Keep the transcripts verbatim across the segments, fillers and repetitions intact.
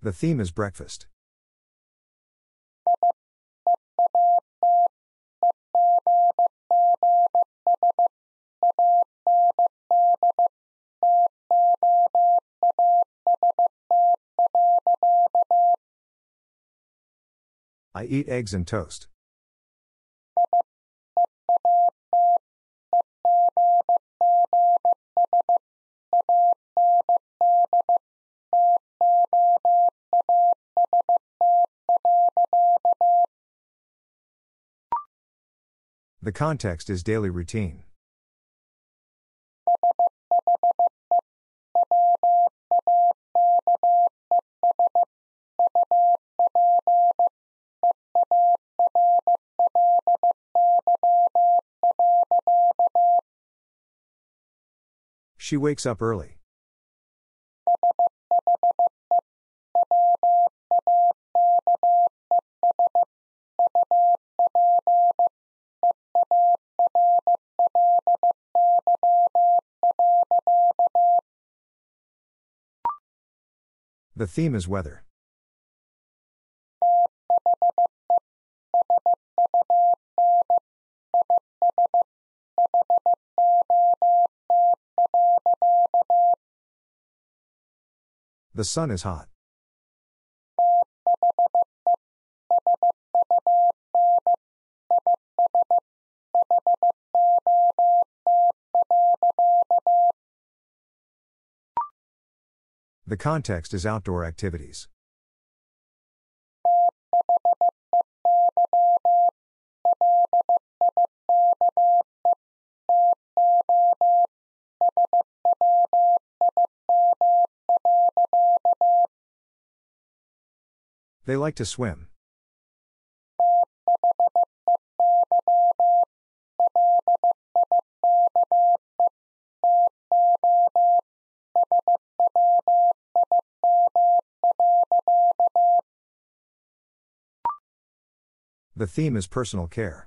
The theme is breakfast. I eat eggs and toast. The context is daily routine. She wakes up early. The theme is weather. The sun is hot. The context is outdoor activities. They like to swim. The theme is personal care.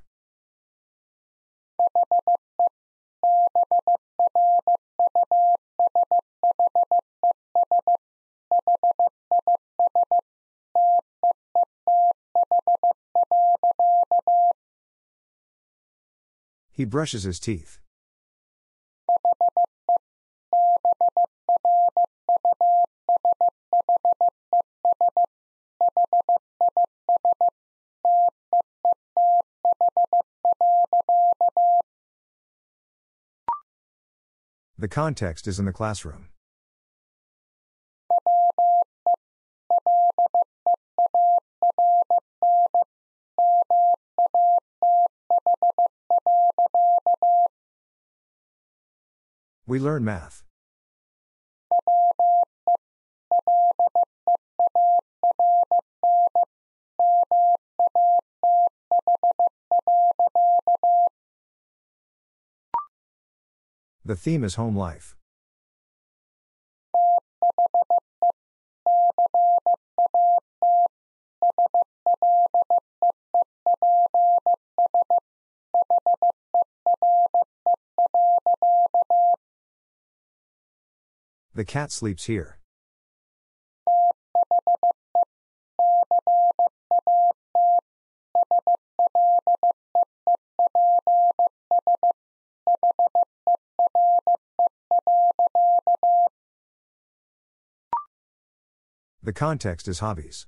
He brushes his teeth. The context is in the classroom. We learn math. The theme is home life. The cat sleeps here. The context is hobbies.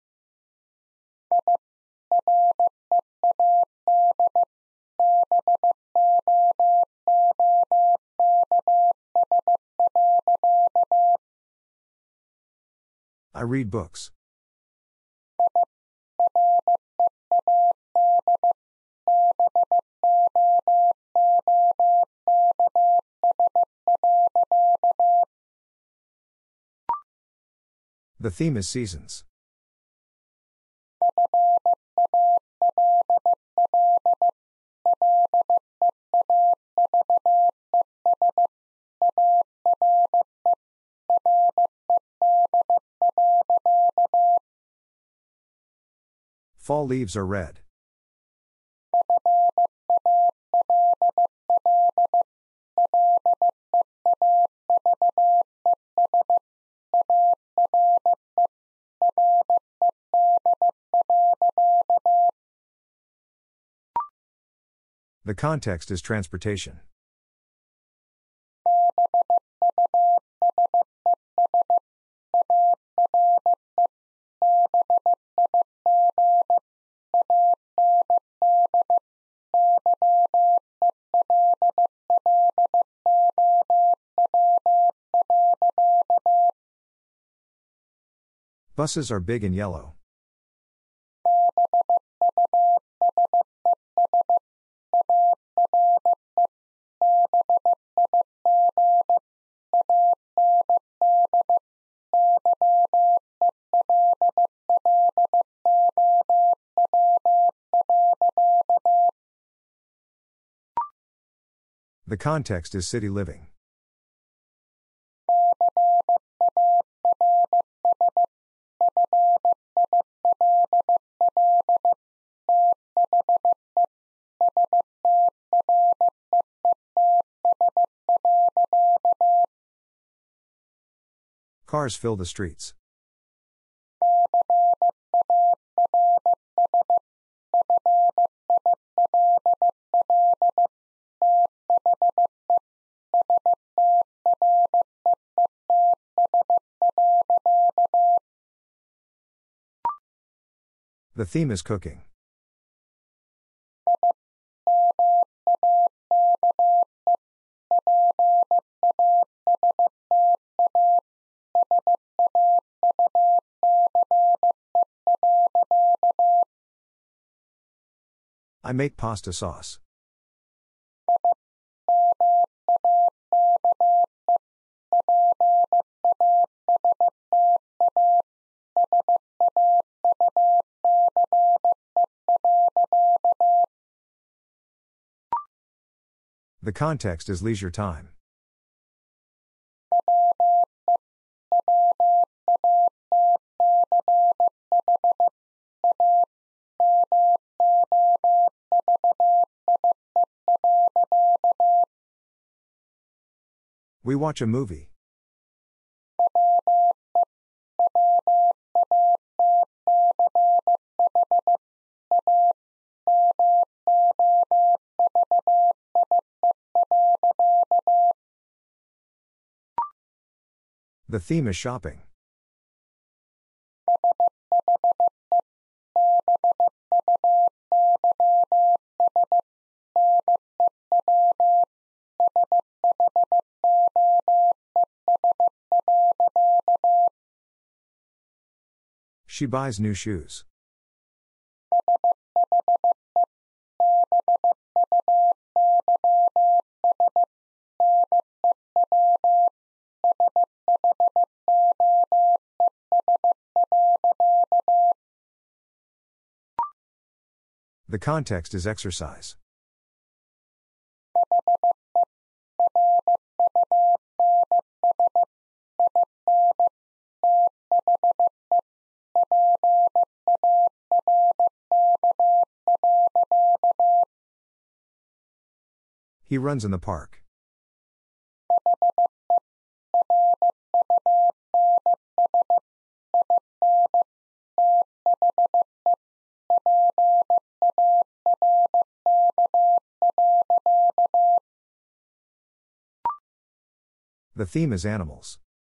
I read books. The theme is seasons. Fall leaves are red. The context is transportation. Buses are big and yellow. The context is city living. Cars fill the streets. The theme is cooking. I make pasta sauce. The context is leisure time. We watch a movie. The theme is shopping. She buys new shoes. The context is exercise. He runs in the park. The theme is animals.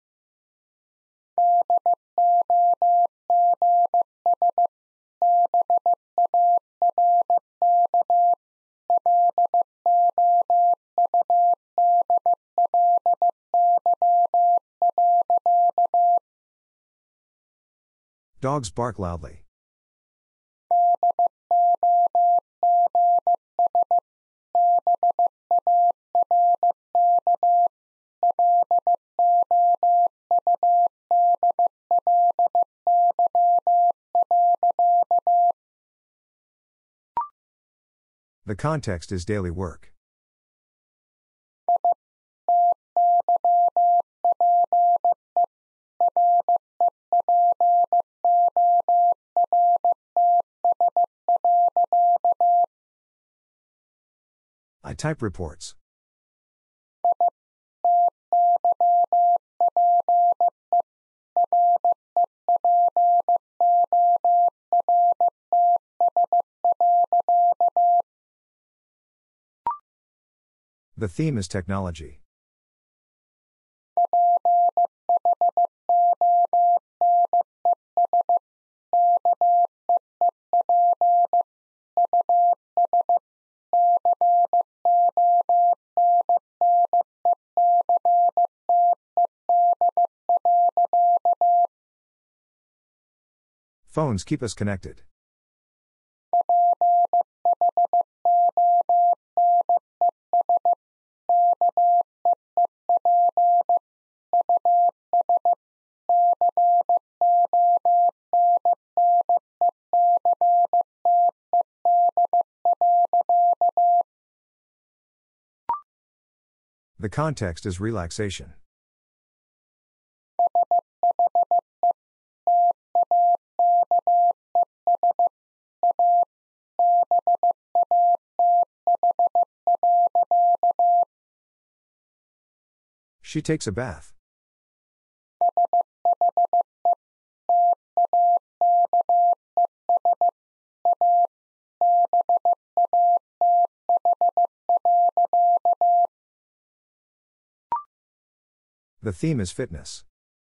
Dogs bark loudly. The context is daily work. I type reports. The theme is technology. Phones keep us connected. The context is relaxation. She takes a bath. The theme is fitness.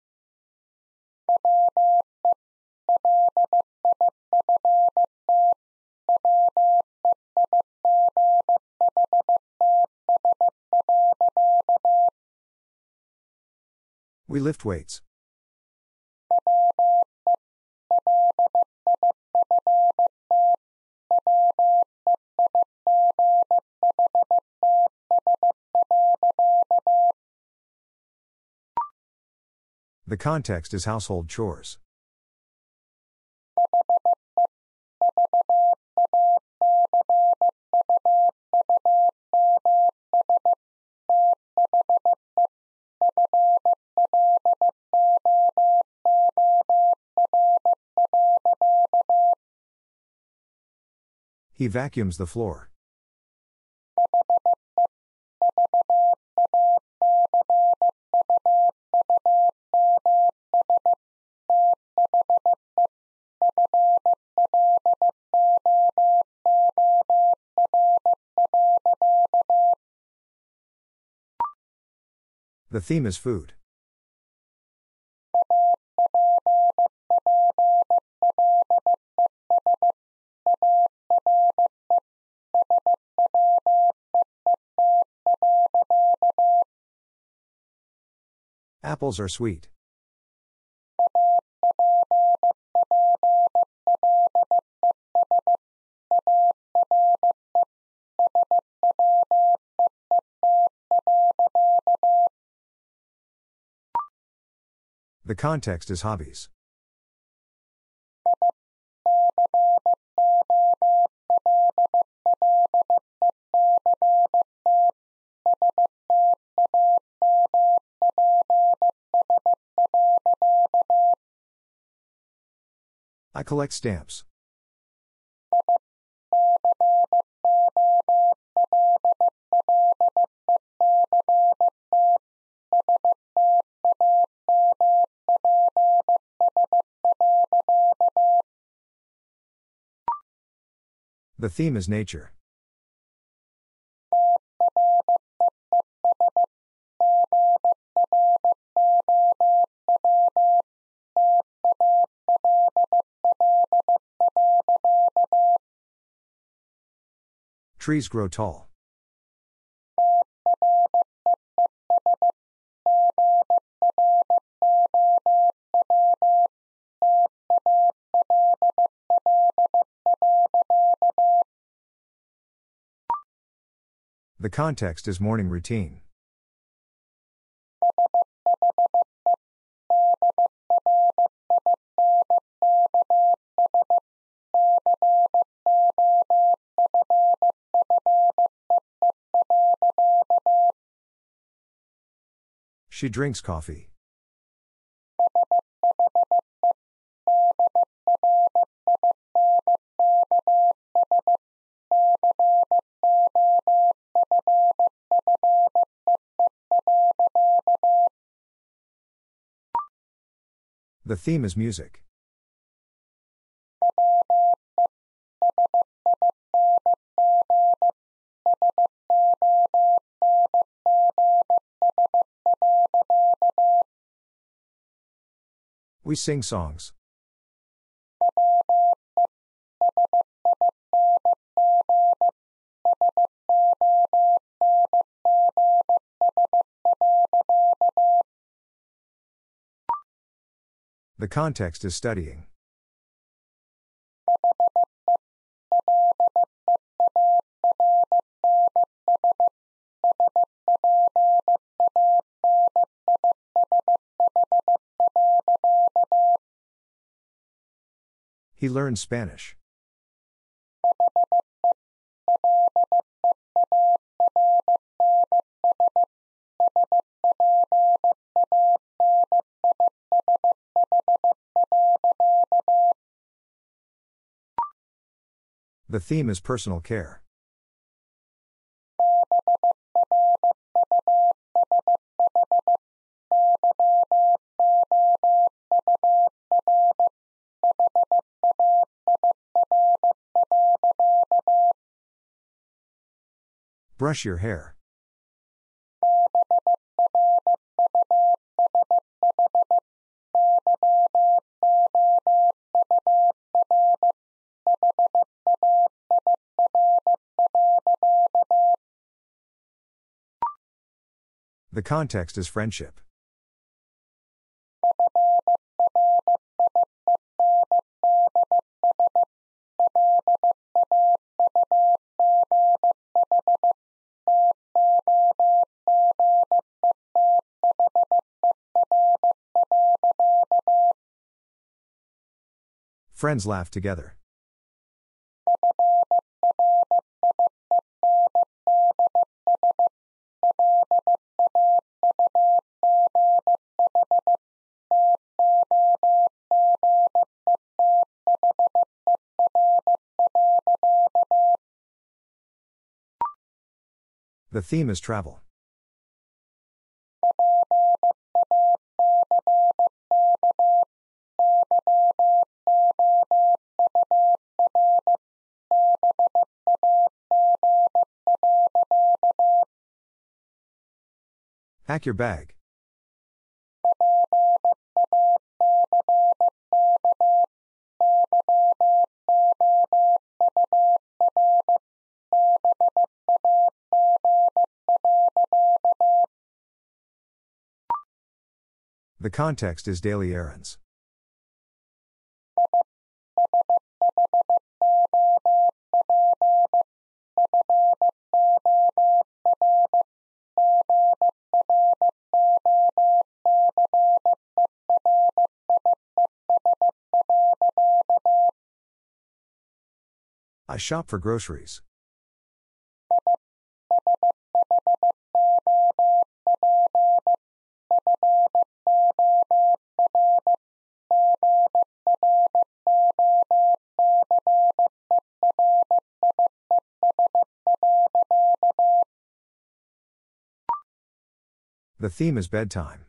We lift weights. The context is household chores. He vacuums the floor. The theme is food. Apples are sweet. The context is hobbies. I collect stamps. The theme is nature. Trees grow tall. The context is morning routine. She drinks coffee. The theme is music. We sing songs. The context is studying. He learned Spanish. The theme is personal care. Brush your hair. The context is friendship. Friends laugh together. The theme is travel. Pack your bag. The context is daily errands. I shop for groceries. The theme is bedtime.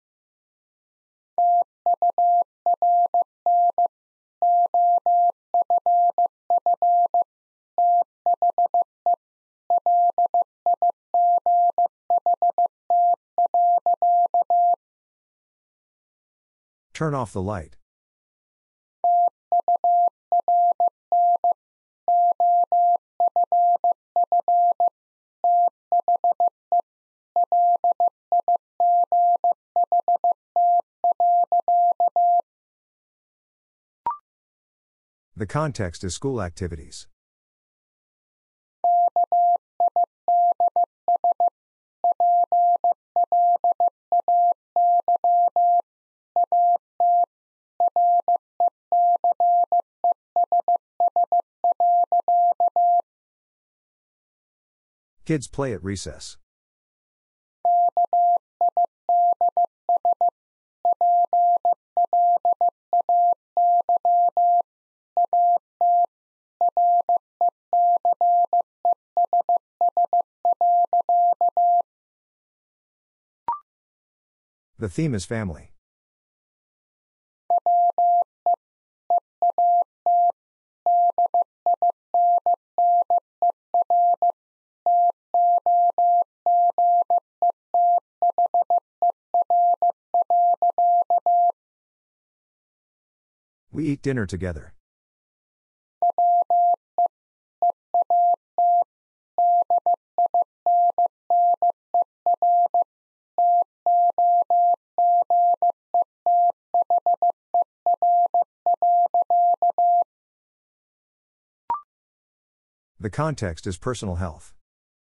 Turn off the light. The context is school activities. Kids play at recess. The theme is family. We eat dinner together. The context is personal health.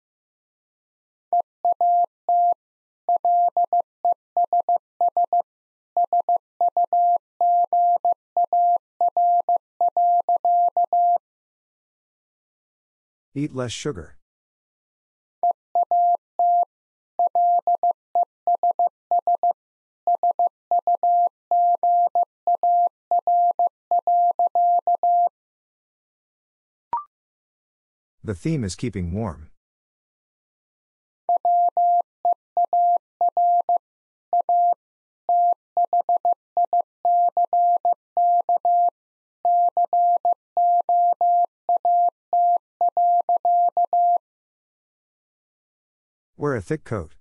Eat less sugar. The theme is keeping warm. Wear a thick coat.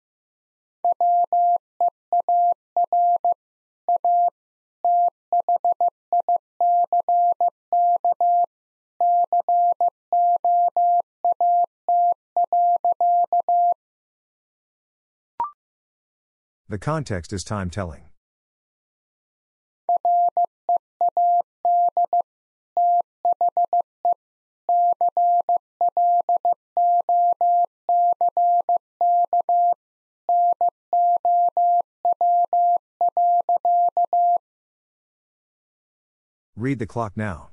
The context is time telling. Read the clock now.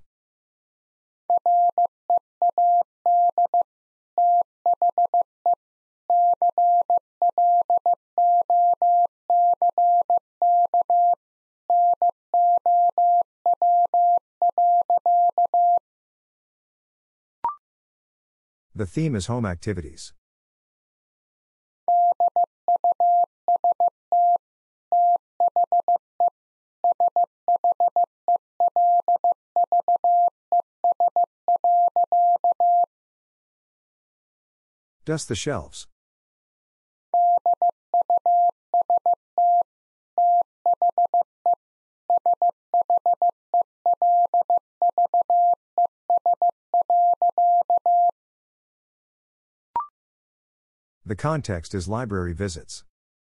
The theme is home activities. Dust the shelves. The context is library visits.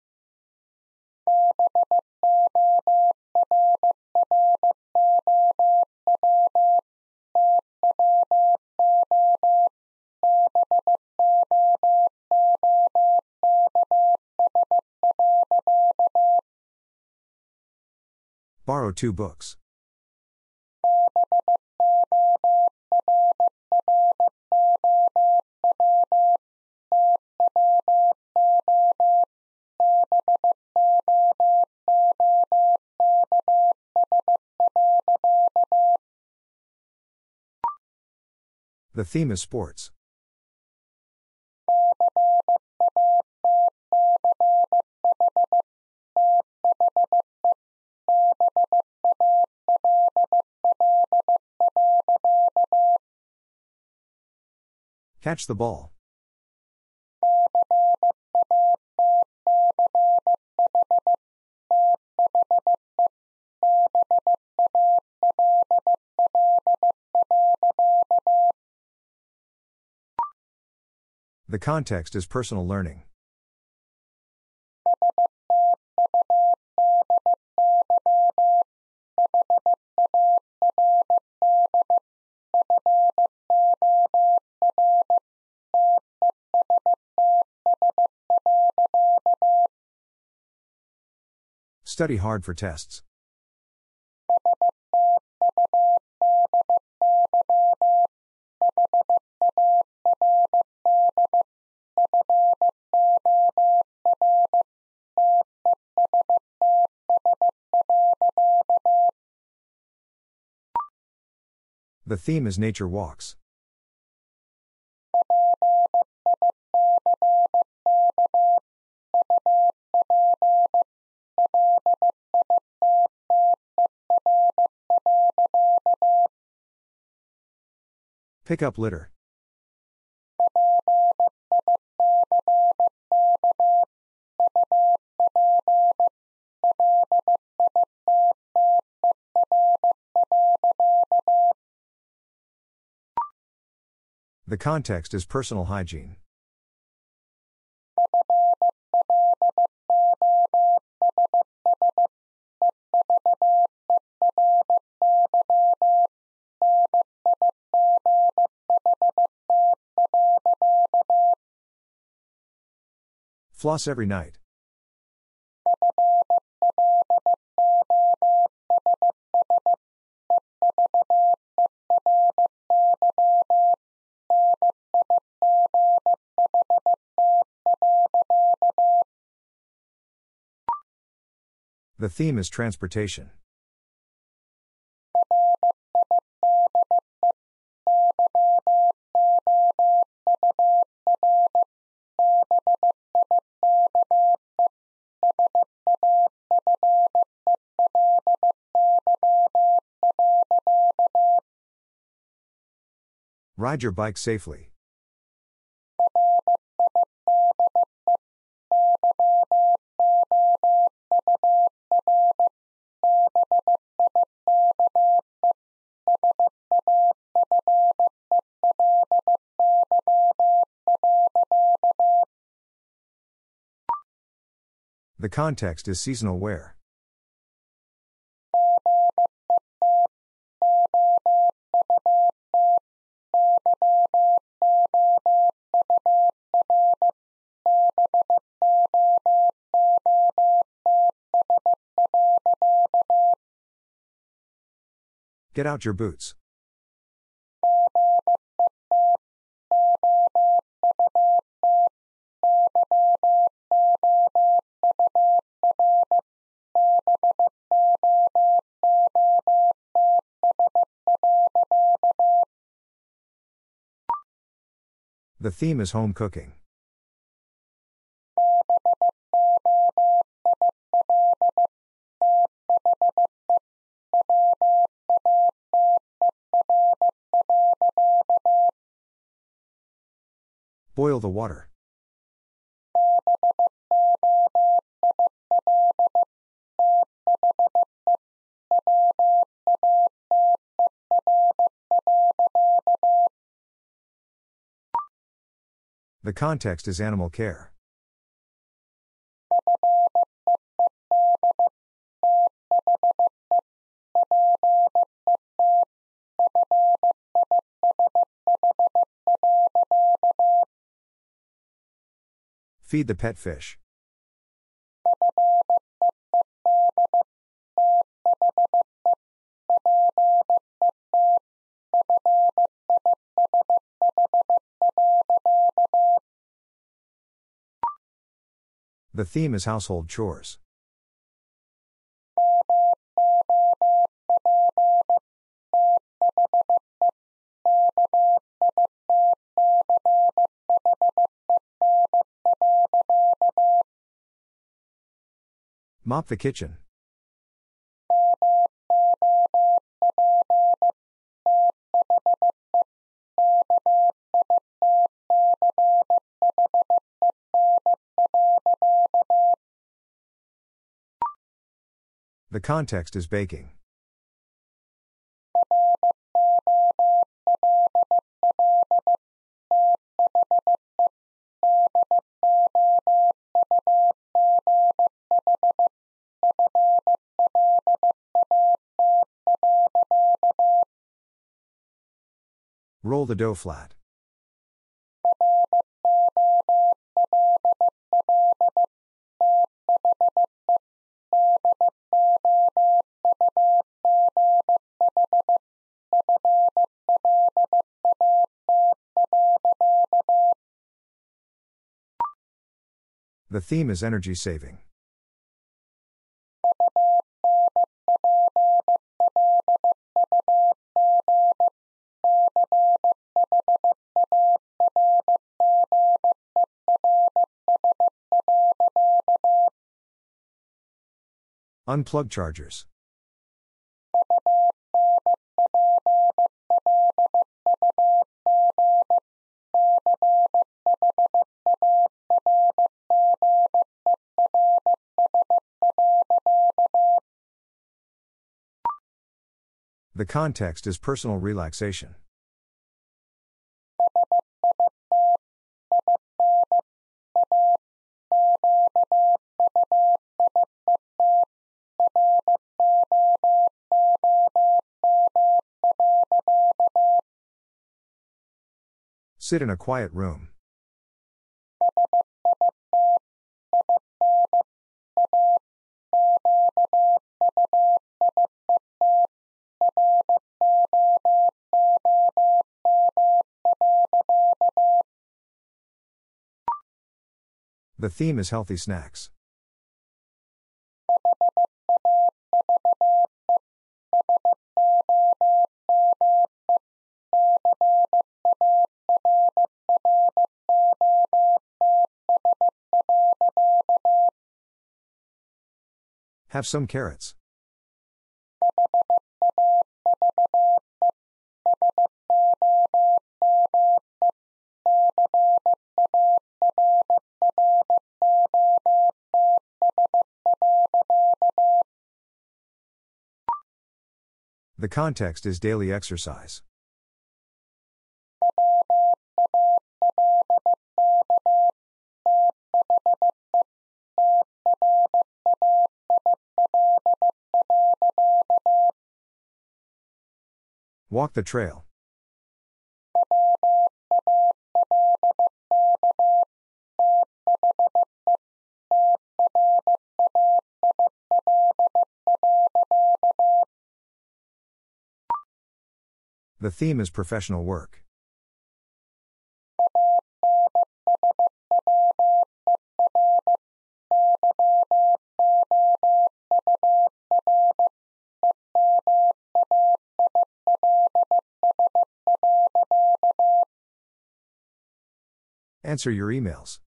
Borrow two books. The theme is sports. Catch the ball. The context is personal learning. Study hard for tests. The theme is nature walks. Pick up litter. The context is personal hygiene. Floss every night. The theme is transportation. Ride your bike safely. The context is seasonal wear. Get out your boots. The theme is home cooking. Boil the water. The context is animal care. Feed the pet fish. The theme is household chores. Mop the kitchen. The context is baking. Roll the dough flat. The theme is energy saving. Unplug chargers. The context is personal relaxation. Sit in a quiet room. The theme is healthy snacks. Have some carrots. The context is daily exercise. Walk the trail. The theme is professional work. Answer your emails.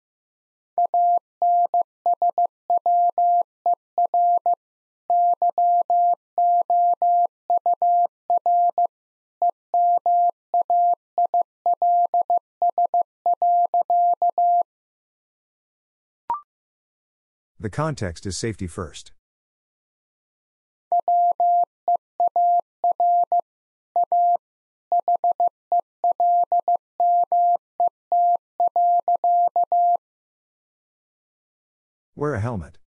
The context is safety first. Wear a helmet.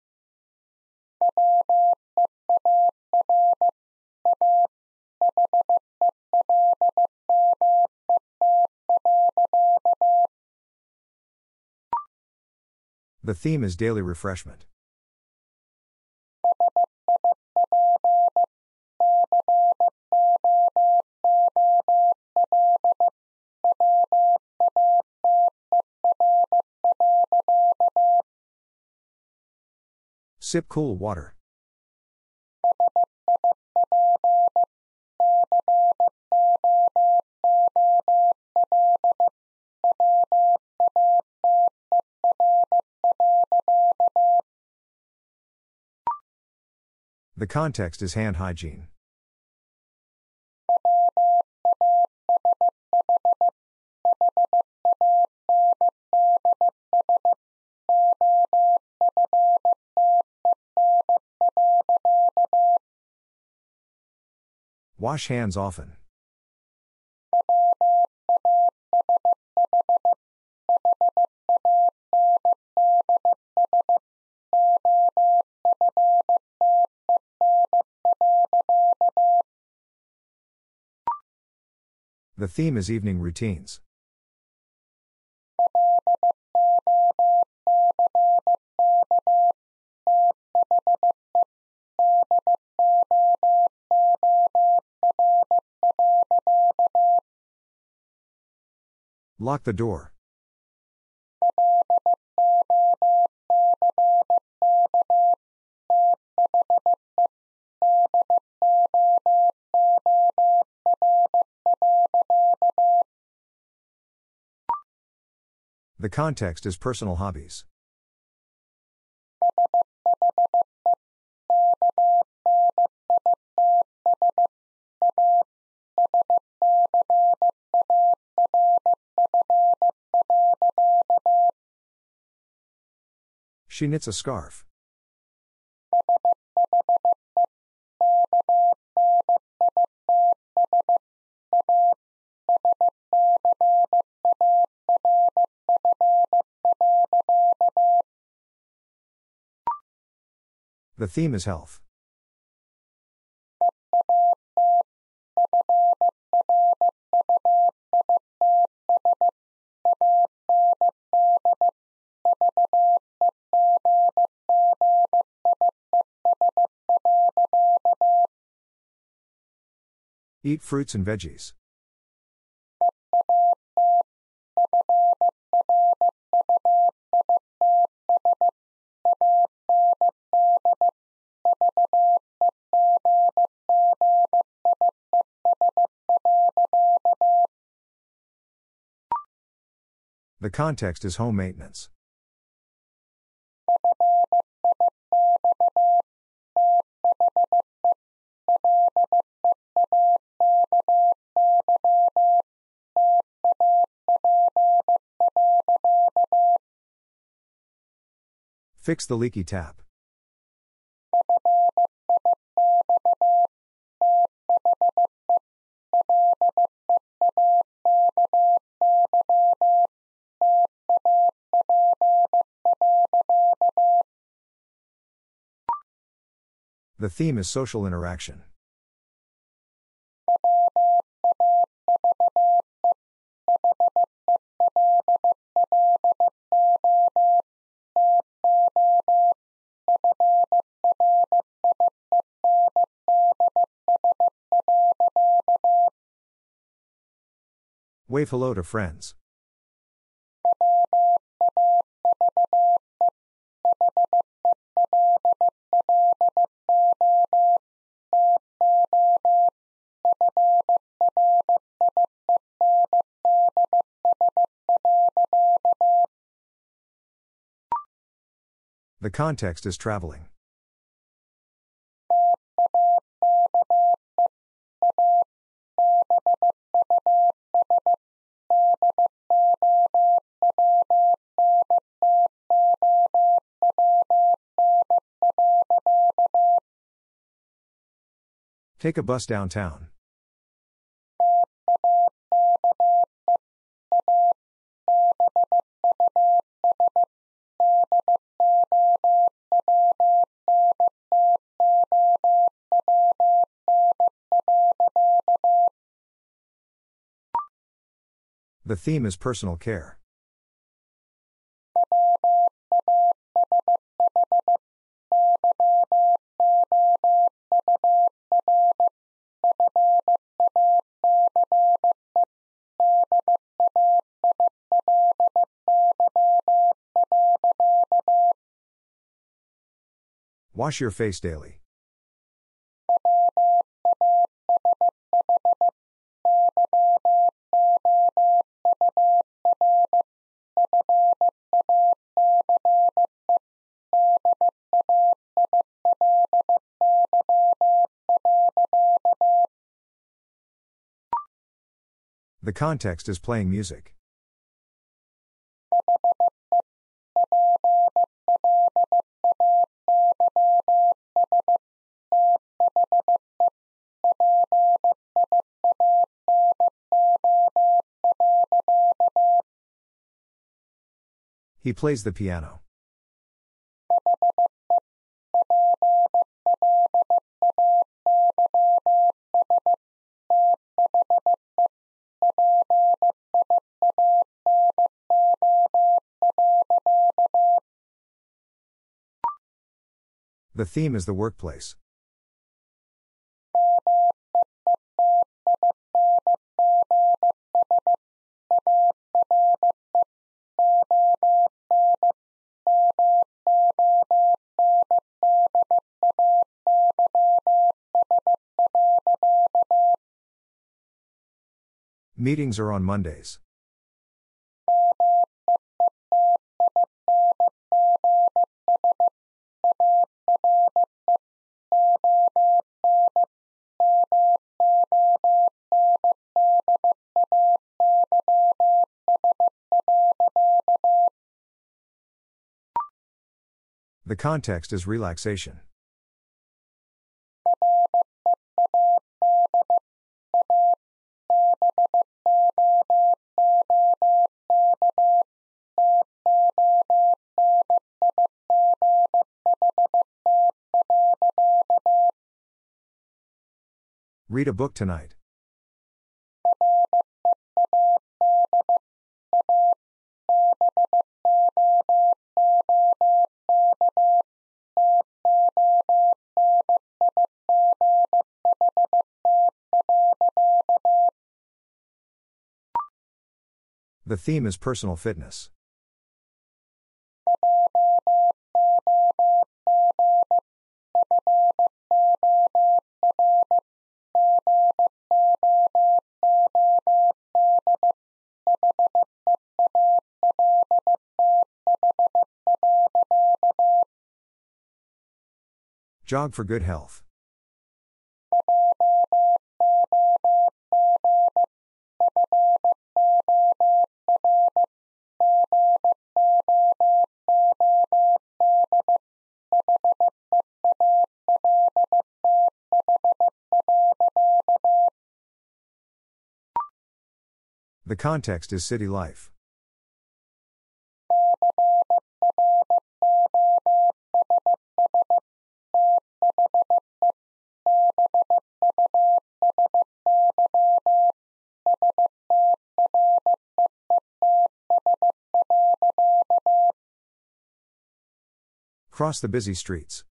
The theme is daily refreshment. Sip cool water. The context is hand hygiene. Wash hands often. The theme is evening routines. Lock the door. The context is personal hobbies. She knits a scarf. The theme is health. Eat fruits and veggies. The context is home maintenance. Fix the leaky tap. The theme is social interaction. Wave hello to friends. The context is traveling. Take a bus downtown. The theme is personal care. Wash your face daily. The context is playing music. He plays the piano. The theme is the workplace. Meetings are on Mondays. The context is relaxation. Read a book tonight. The theme is personal fitness. Jog for good health. The context is city life. Cross the busy streets.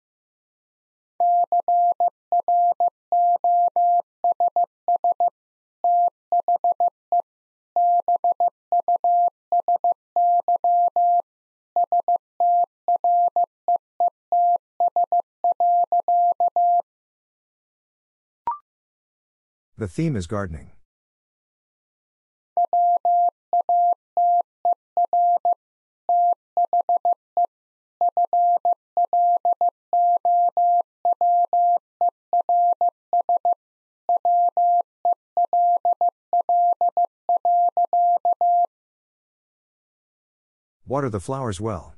The theme is gardening. Water the flowers well.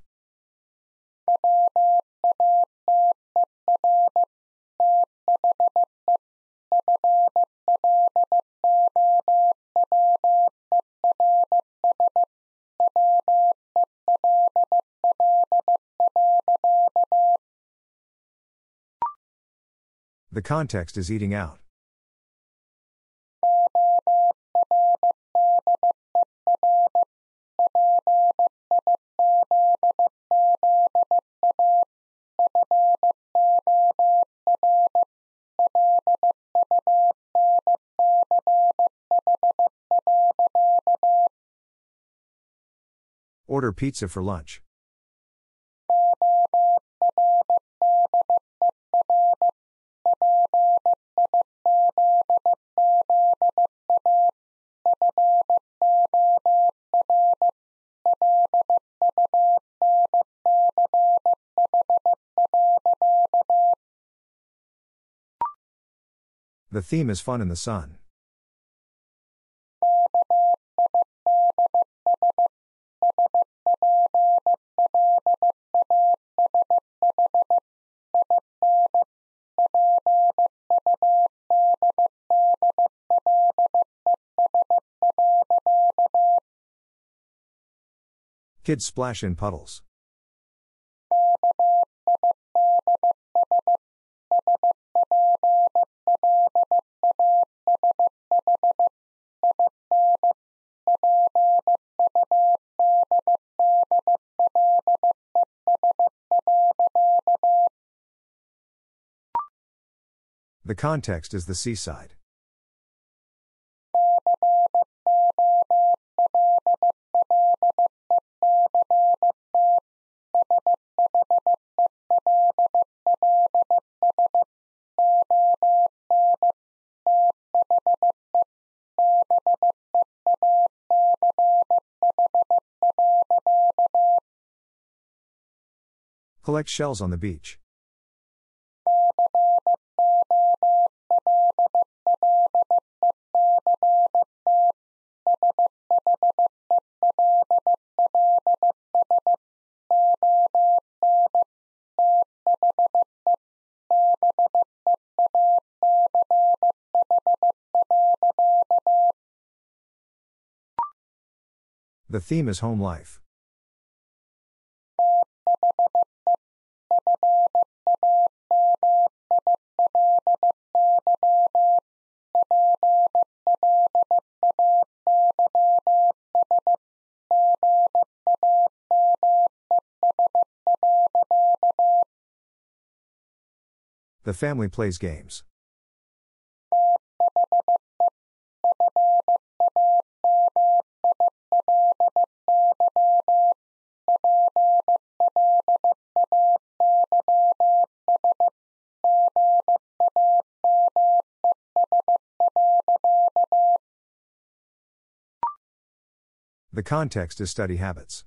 The context is eating out. Order pizza for lunch. The theme is fun in the sun. Kids splash in puddles. The context is the seaside. Collect shells on the beach. The theme is home life. The family plays games. The context is study habits.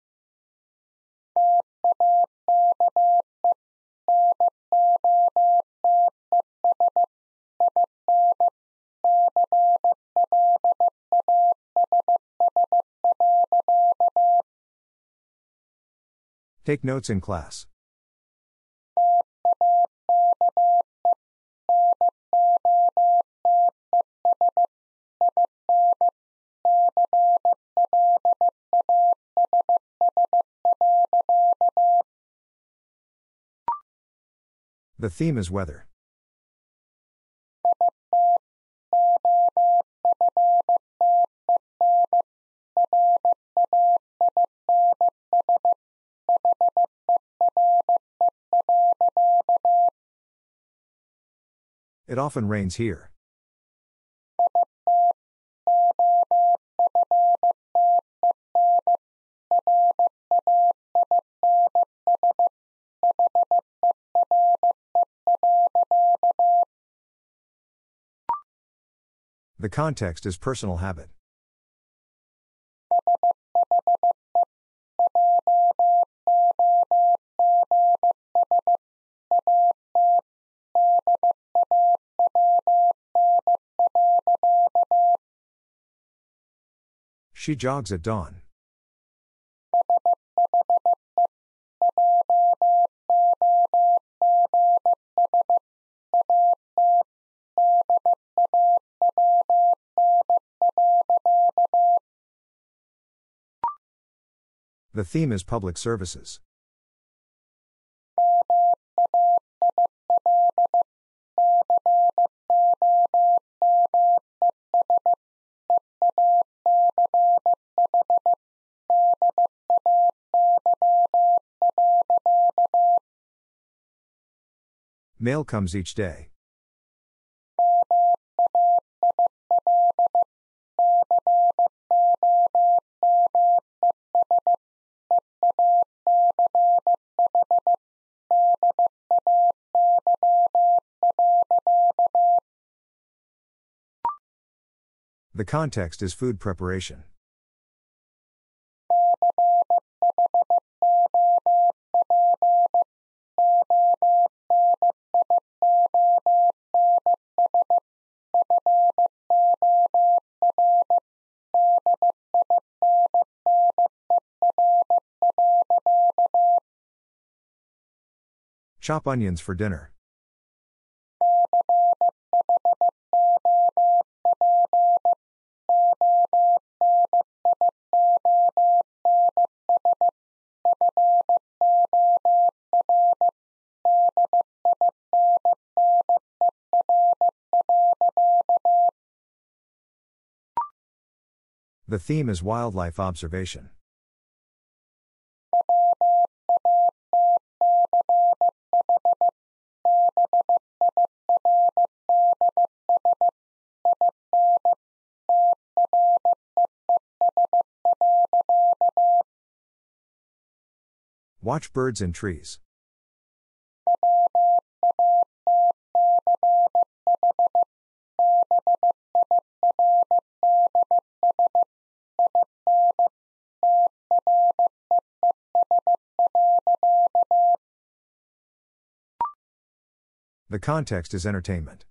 Take notes in class. The theme is weather. It often rains here. The context is personal habit. She jogs at dawn. The theme is public services. Mail comes each day. The context is food preparation. Chop onions for dinner. The theme is wildlife observation. Watch birds in trees. The context is entertainment.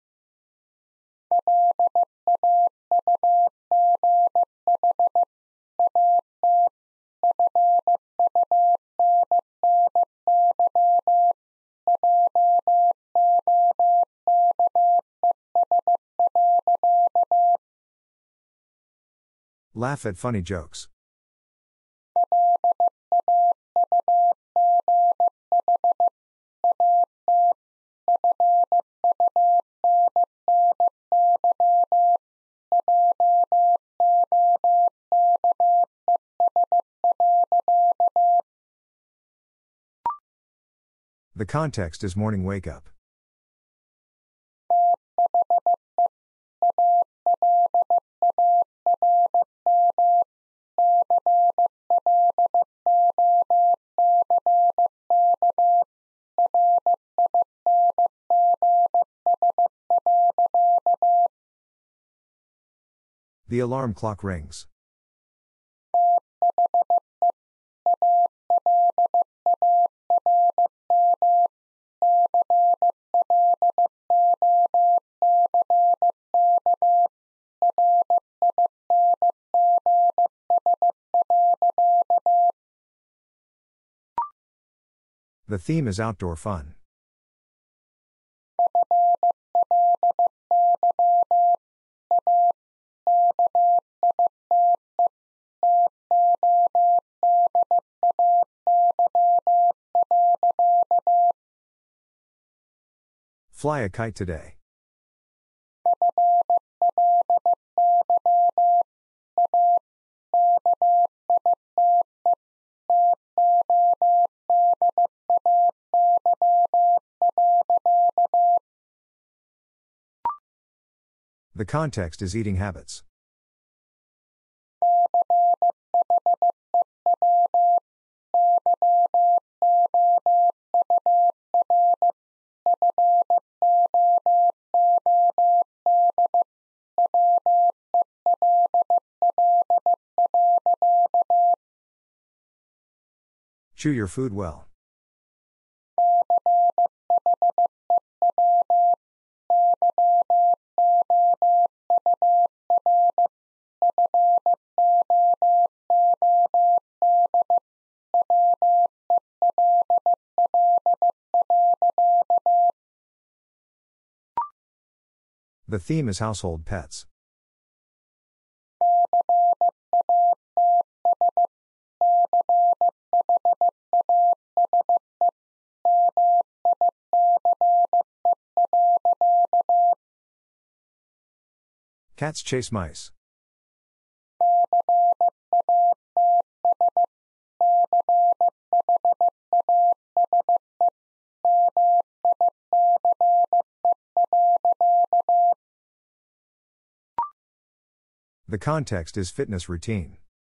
Laugh at funny jokes. The context is morning wake up. The alarm clock rings. The theme is outdoor fun. Fly a kite today. The context is eating habits. Chew your food well. The theme is household pets. Cats chase mice. The context is fitness routine.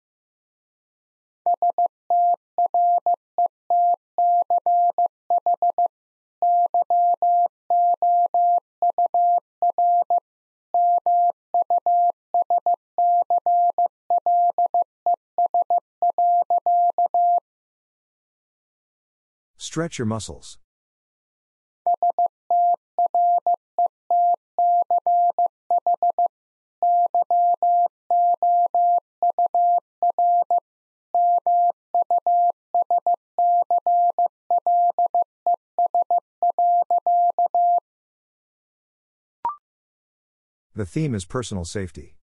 Stretch your muscles. The theme is personal safety.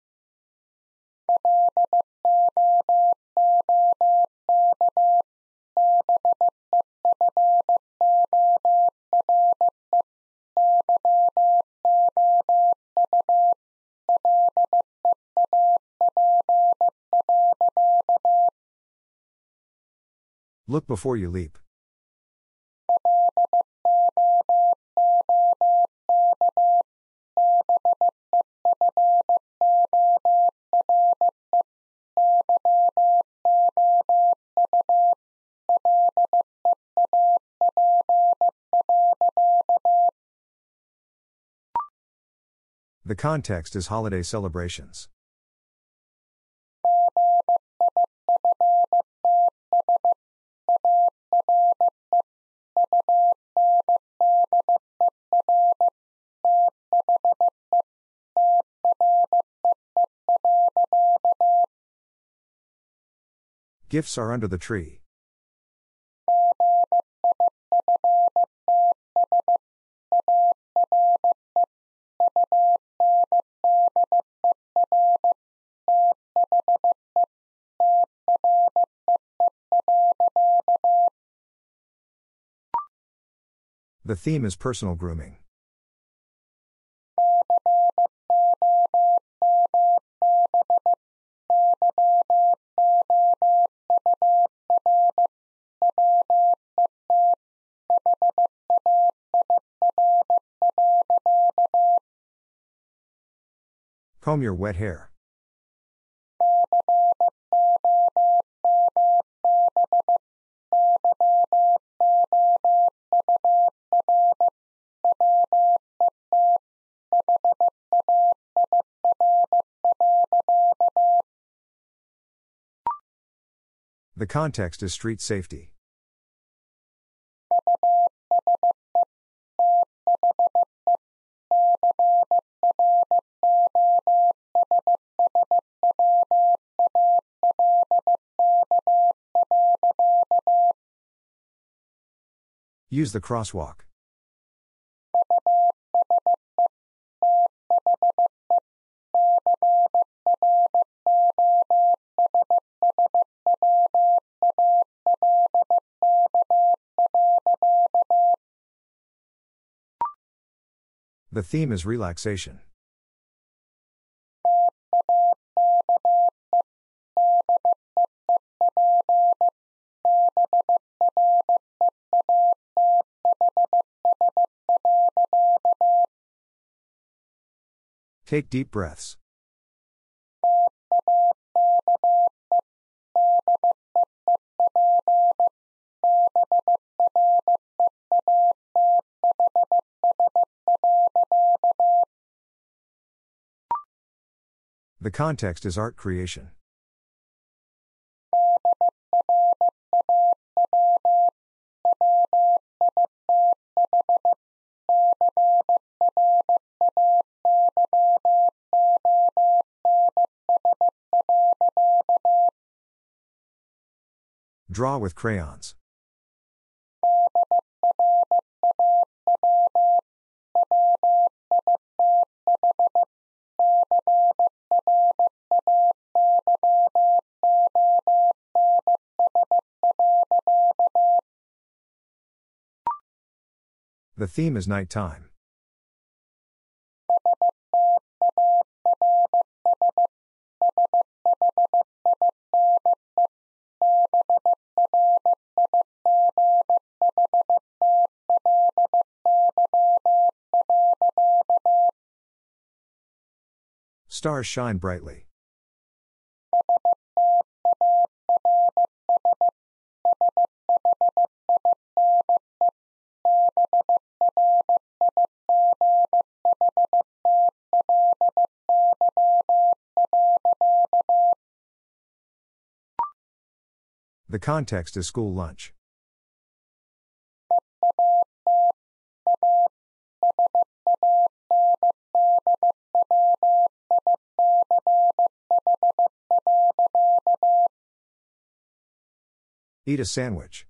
Look before you leap. The context is holiday celebrations. Gifts are under the tree. The theme is personal grooming. Comb your wet hair. The context is street safety. Use the crosswalk. The theme is relaxation. Take deep breaths. The context is art creation. Draw with crayons. The theme is nighttime. Stars shine brightly. The context is school lunch. Eat a sandwich.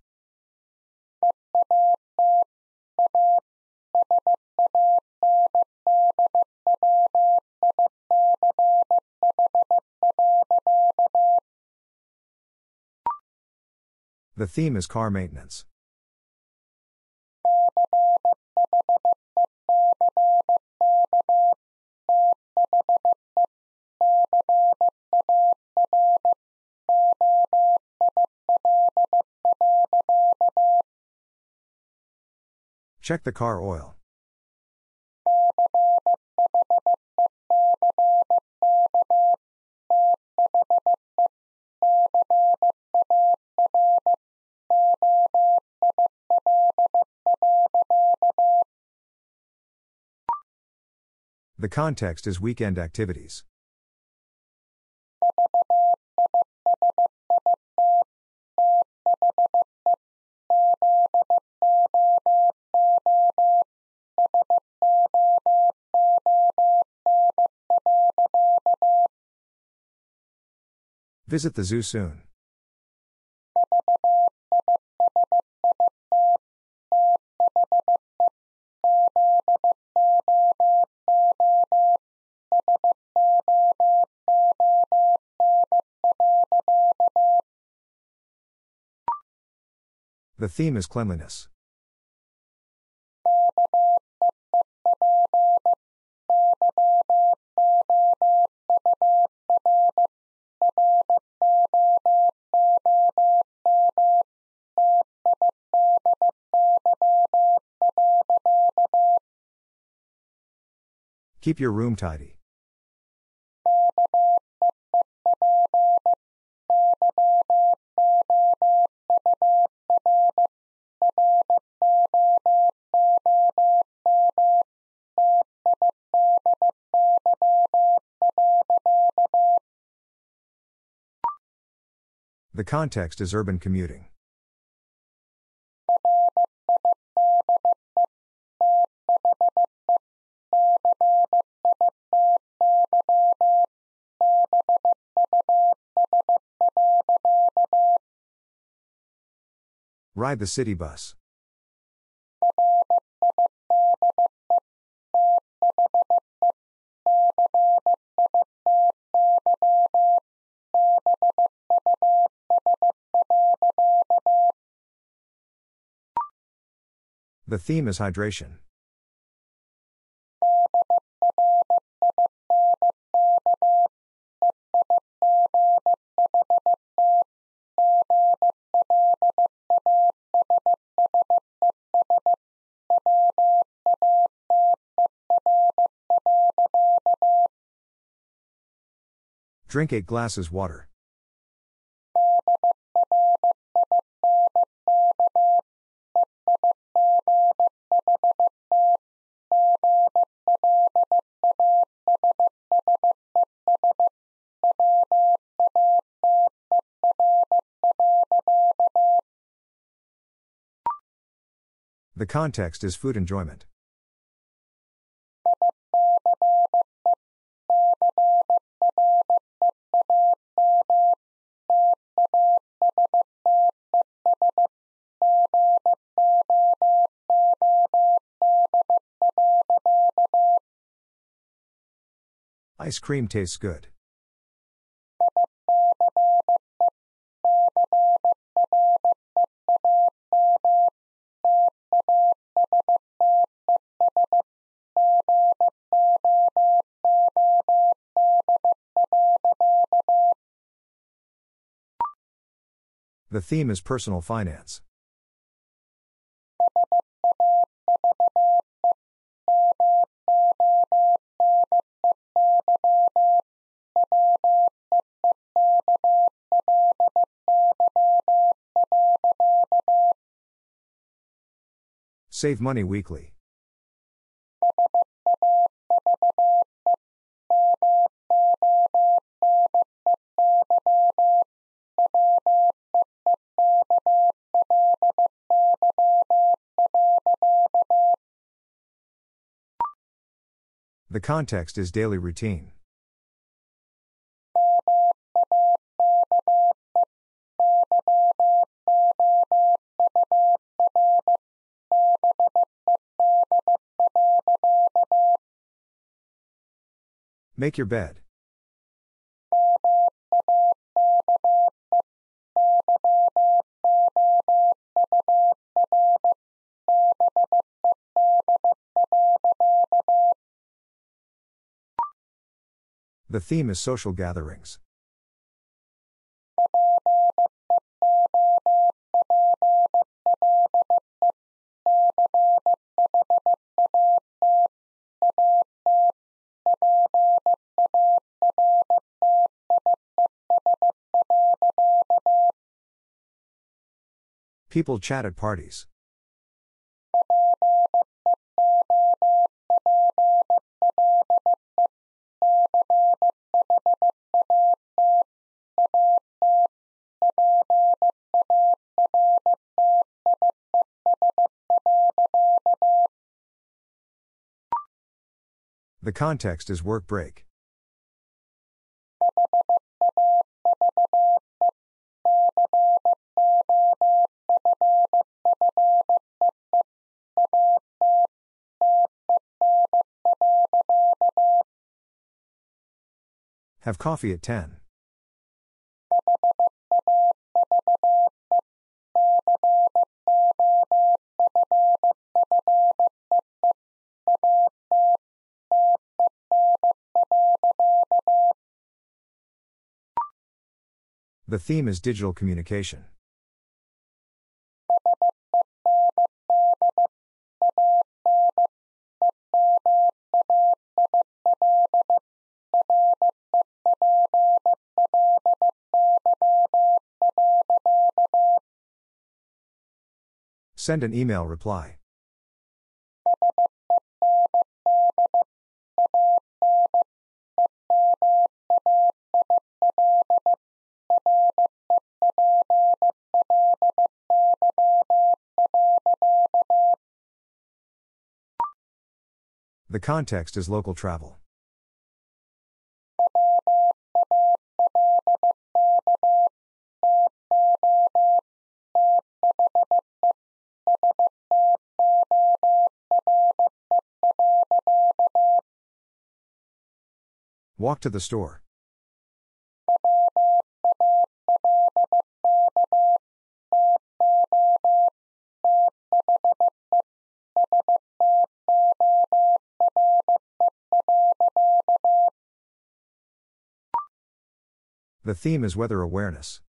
The theme is car maintenance. Check the car oil. The context is weekend activities. Visit the zoo soon. The theme is cleanliness. Keep your room tidy. The context is urban commuting. Ride the city bus. The theme is hydration. Drink eight glasses water. The context is food enjoyment. Ice cream tastes good. The theme is personal finance. Save money weekly. The context is daily routine. Make your bed. The theme is social gatherings. People chat at parties. The context is work break. Have coffee at ten. The theme is digital communication. Send an email reply. The context is local travel. Walk to the store. The theme is weather awareness.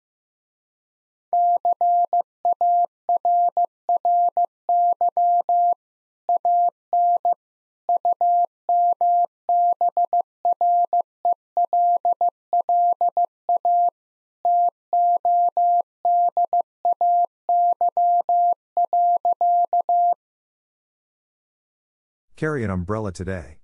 Carry an umbrella today.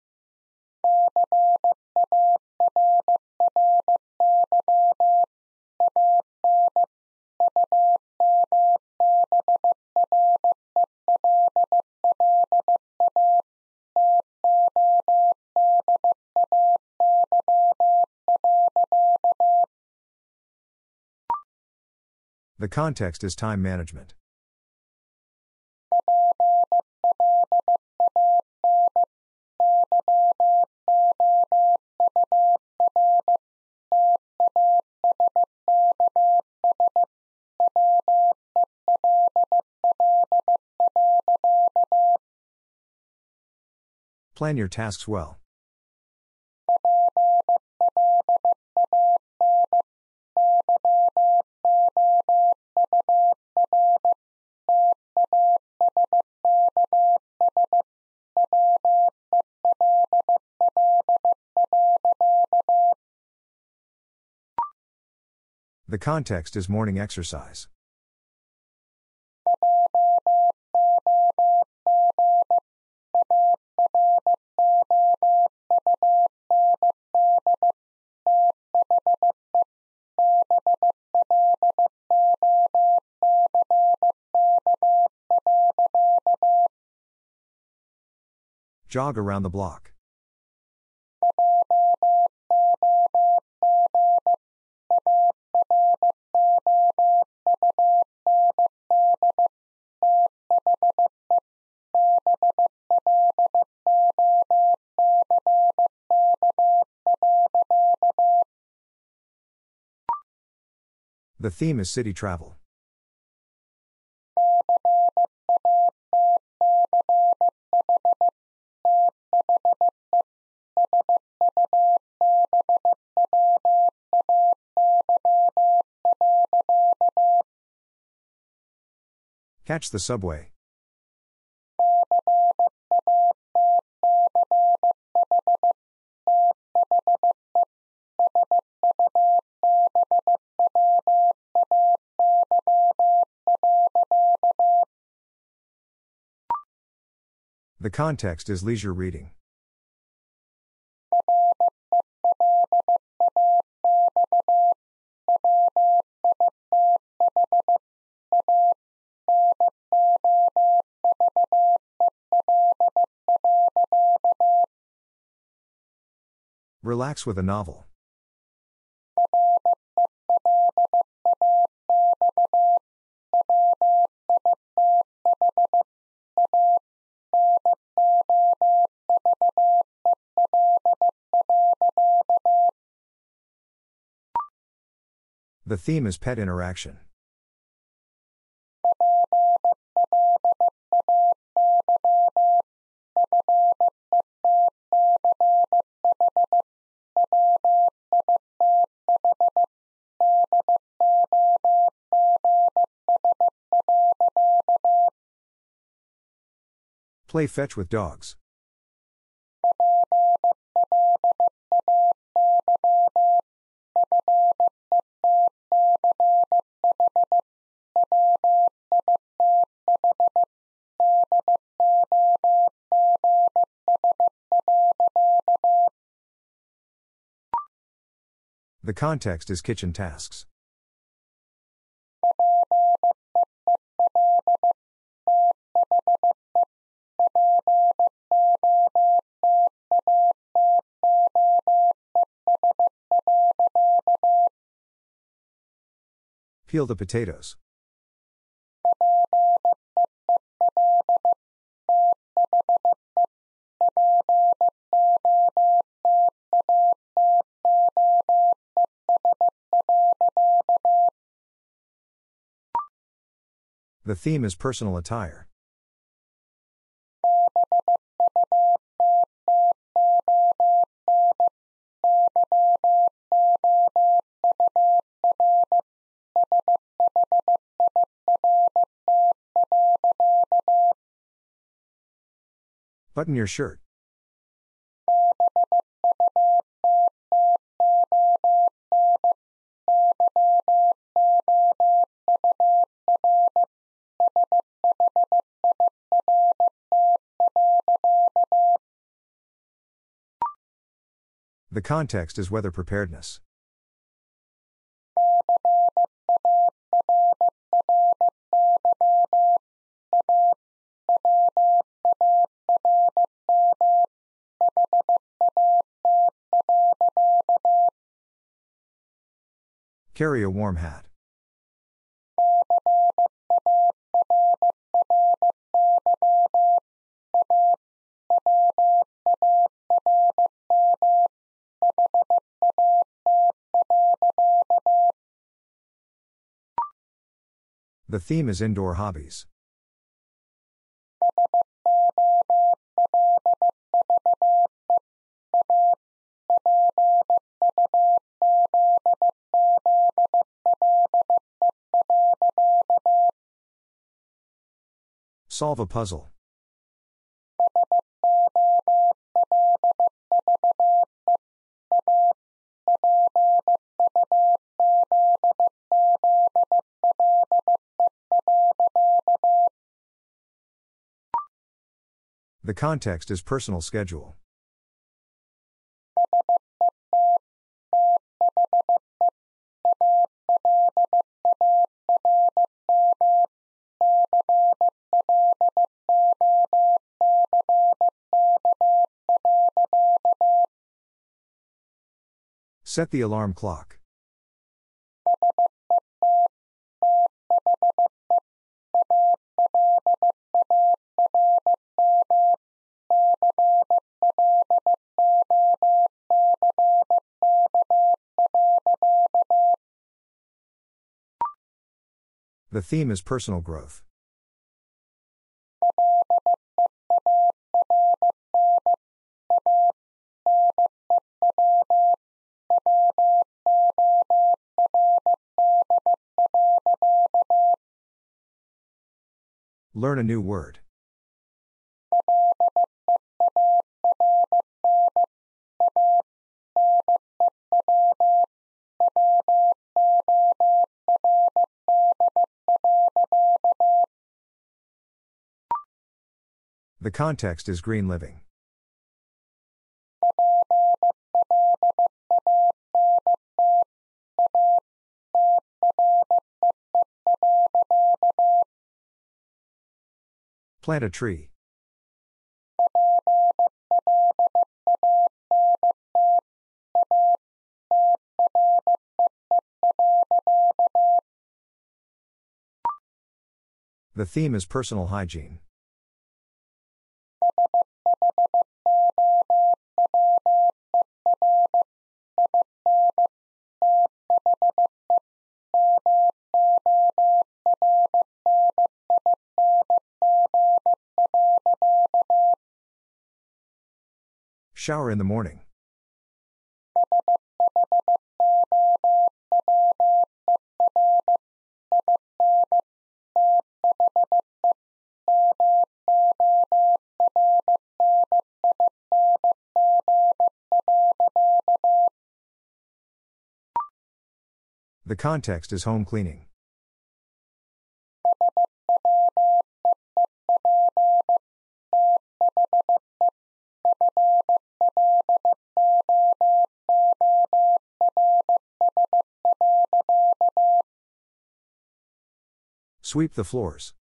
The context is time management. Plan your tasks well. The context is morning exercise. Jog around the block. The theme is city travel. Catch the subway. The context is leisure reading. Relax with a novel. The theme is pet interaction. Play fetch with dogs. The context is kitchen tasks. Peel the potatoes. The theme is personal attire. Button your shirt. The context is weather preparedness. Carry a warm hat. The theme is indoor hobbies. Solve a puzzle. The context is personal schedule. Set the alarm clock. The theme is personal growth. Learn a new word. The context is green living. Plant a tree. The theme is personal hygiene. Shower in the morning. The context is home cleaning. Sweep the floors.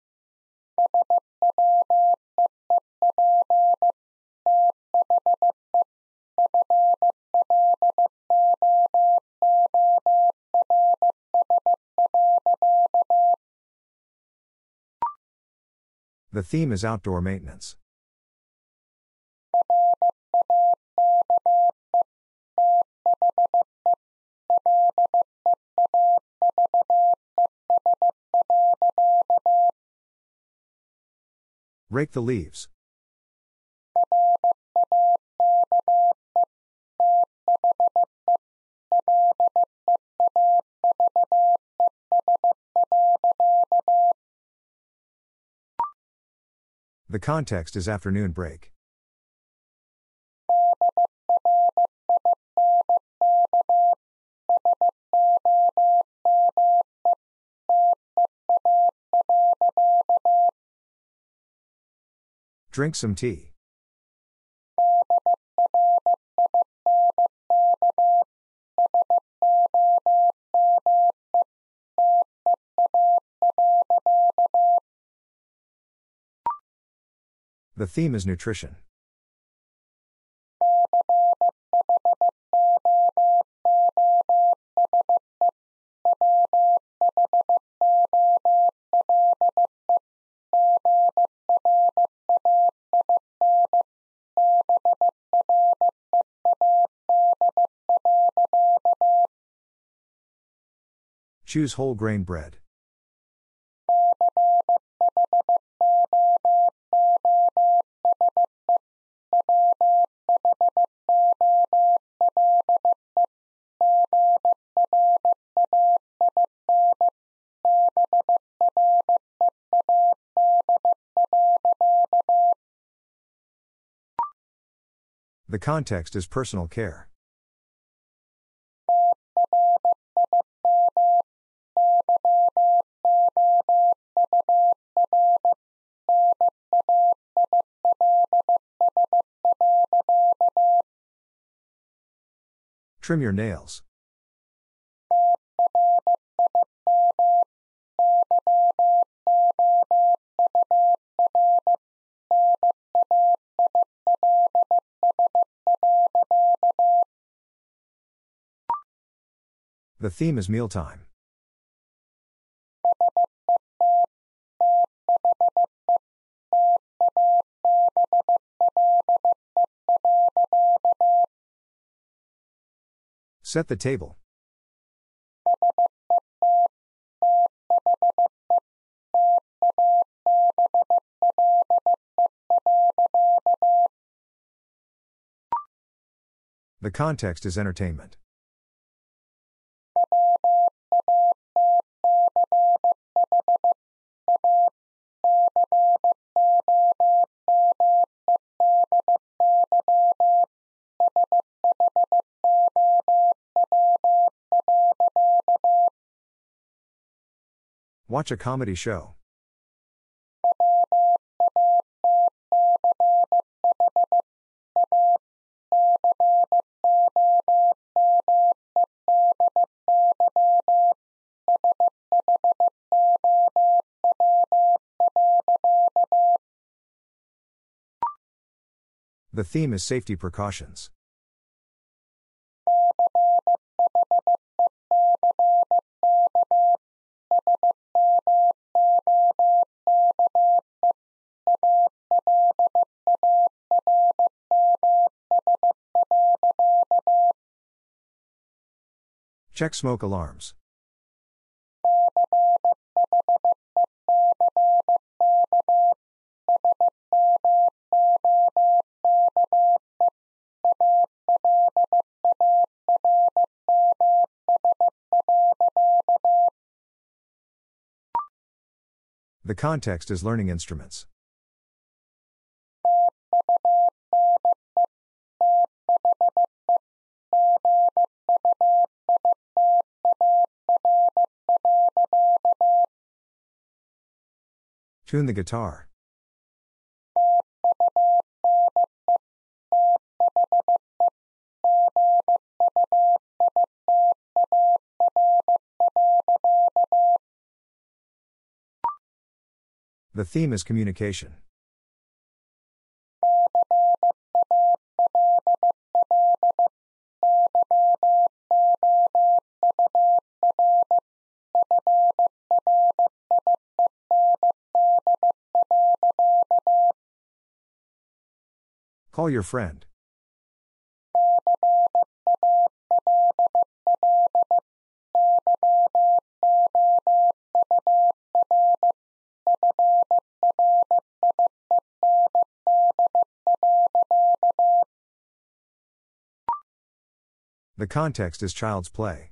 The theme is outdoor maintenance. Rake the leaves. The context is afternoon break. Drink some tea. The theme is nutrition. Choose whole grain bread. The context is personal care. Trim your nails. The theme is mealtime. Set the table. The context is entertainment. Watch a comedy show. The theme is safety precautions. Check smoke alarms. The context is learning instruments. Tune the guitar. The theme is communication. Call your friend. The context is child's play.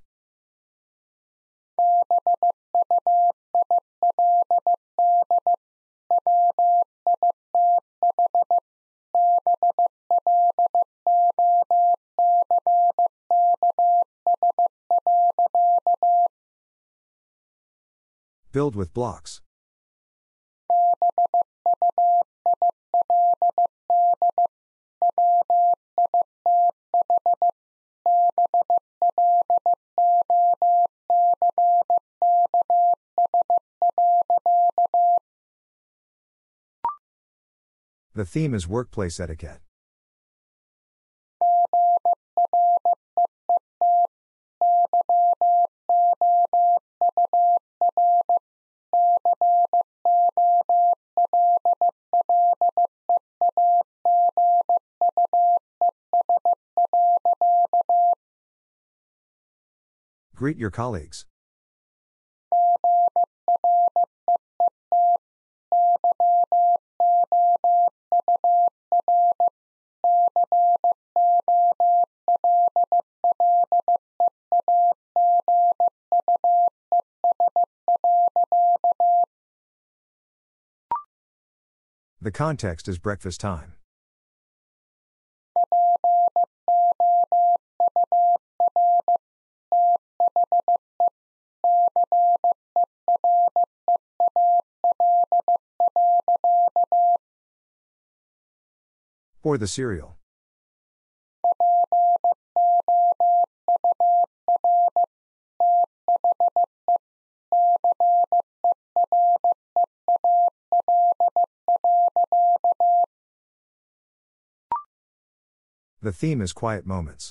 Build with blocks. The theme is workplace etiquette. Greet your colleagues. The context is breakfast time. Pour the cereal. The theme is quiet moments.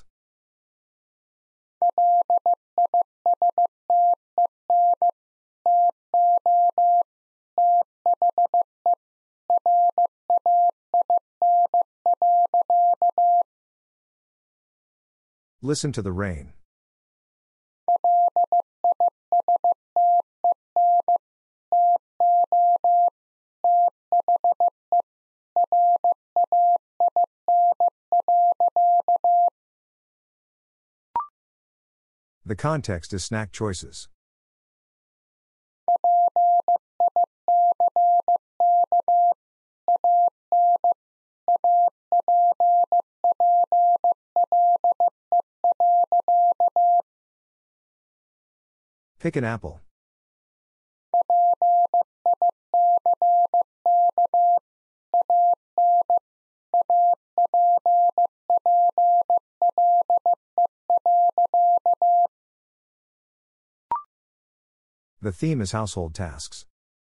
Listen to the rain. The context is snack choices. Pick an apple. The theme is household tasks.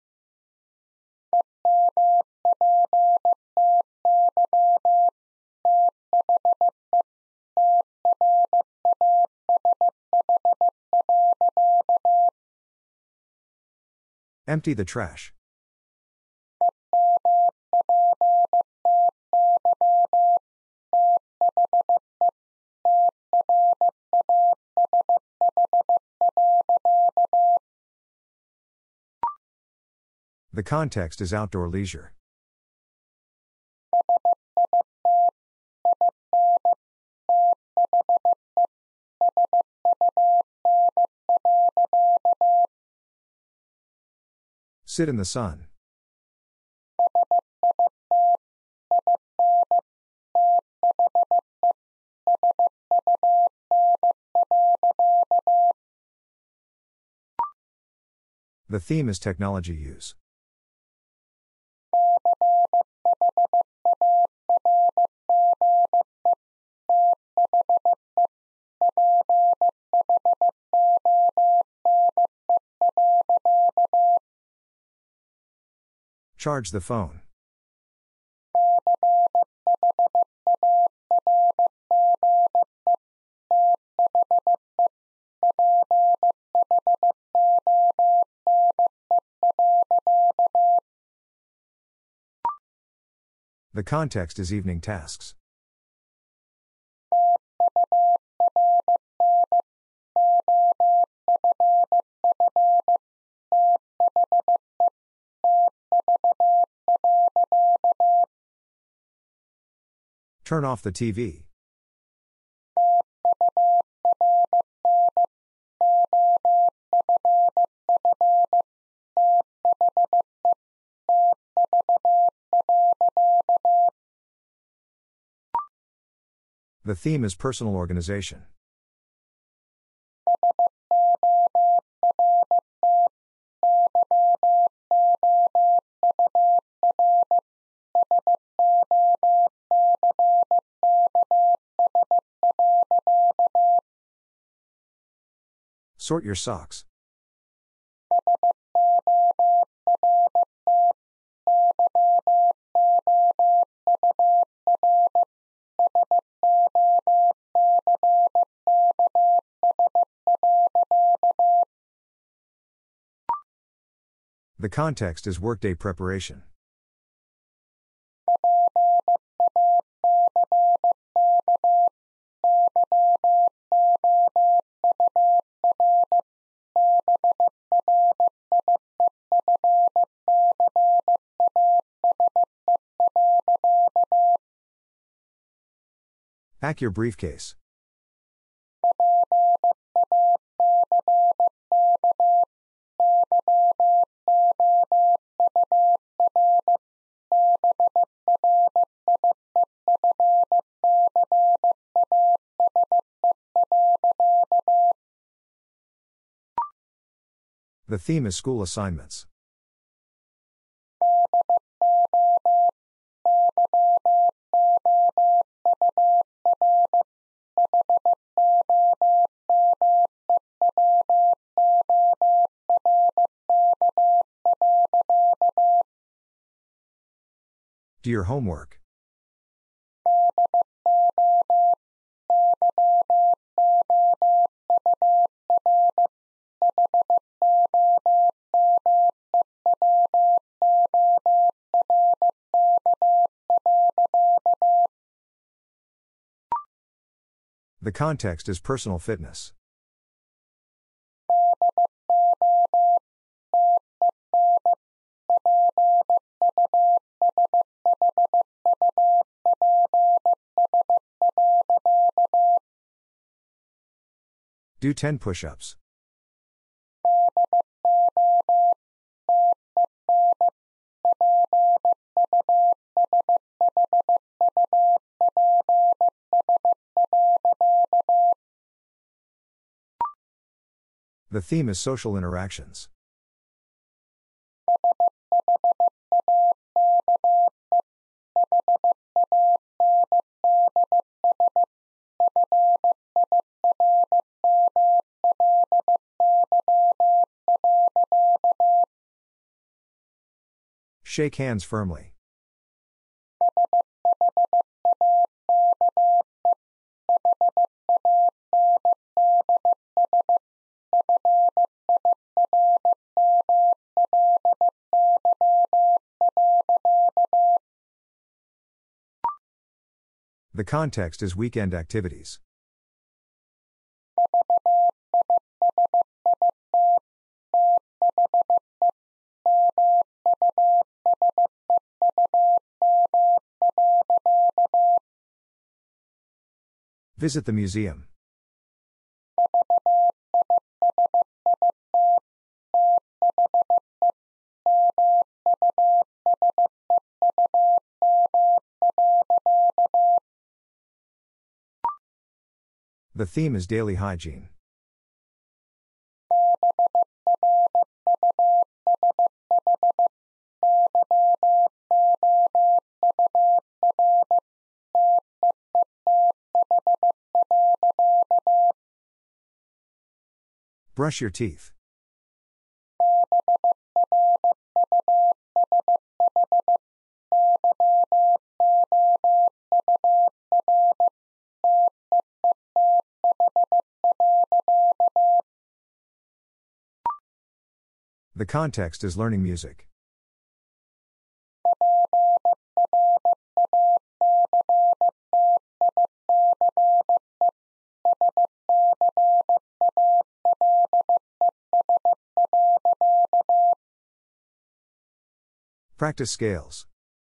Empty the trash. The context is outdoor leisure. Sit in the sun. The theme is technology use. Charge the phone. The context is evening tasks. Turn off the T V. The theme is personal organization. Sort your socks. The context is workday preparation. Pack your briefcase. The theme is school assignments. Do your homework. The context is personal fitness. Do ten push-ups. The theme is social interactions. Shake hands firmly. The context is weekend activities. Visit the museum. The theme is daily hygiene. Brush your teeth. The context is learning music. Practice scales.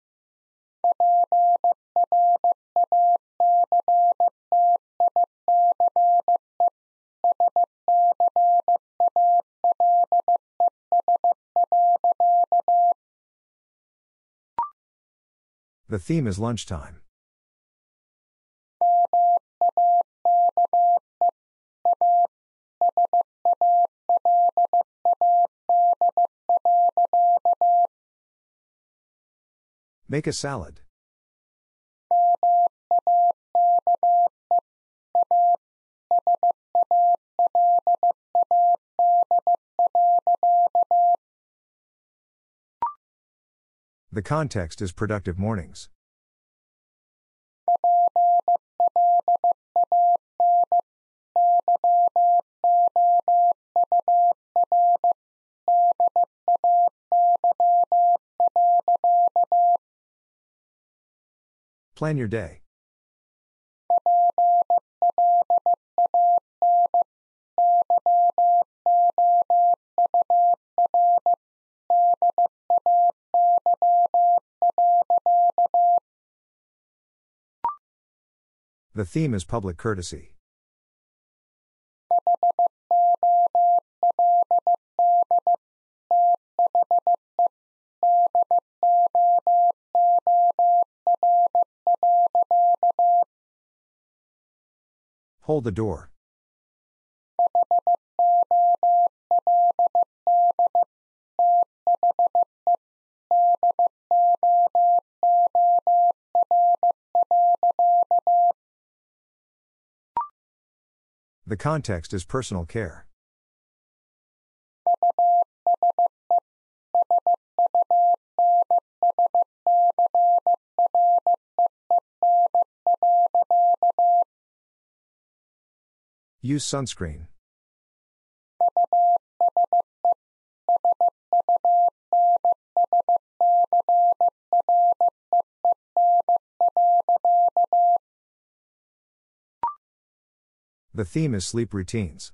The theme is lunchtime. Make a salad. The context is productive mornings. Plan your day. The theme is public courtesy. Hold the door. The context is personal care. Use sunscreen. The theme is sleep routines.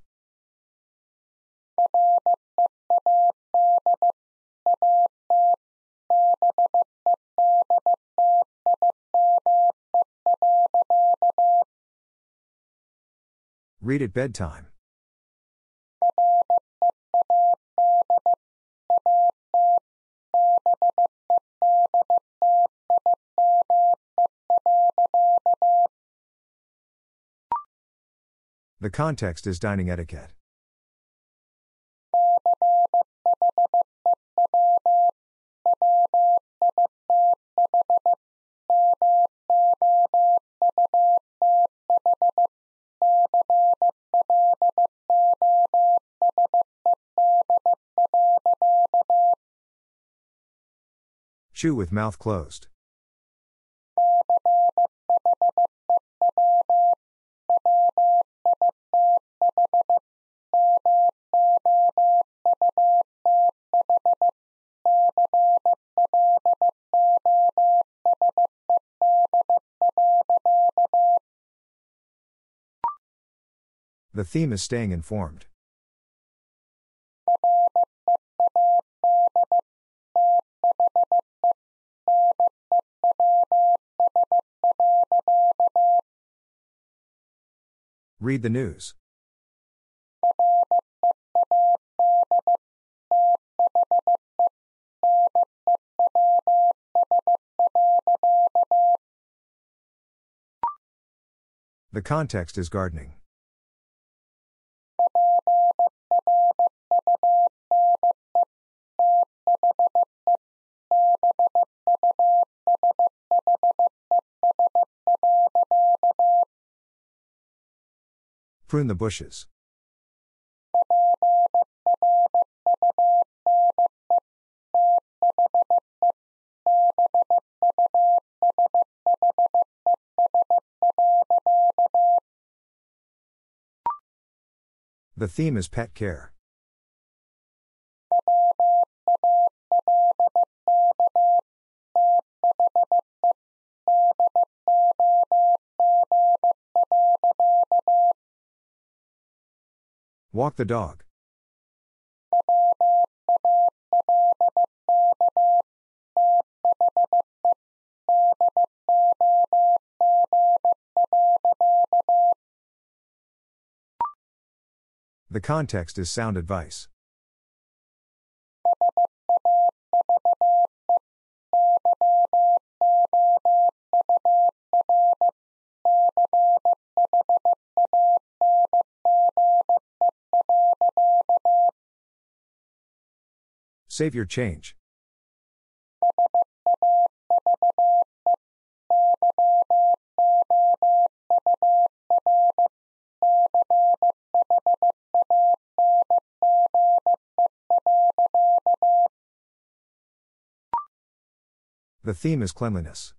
Read at bedtime. The context is dining etiquette. Chew with mouth closed. The theme is staying informed. Read the news. The context is gardening. Prune the bushes. The theme is pet care. Walk the dog. The context is sound advice. Save your change. The theme is cleanliness.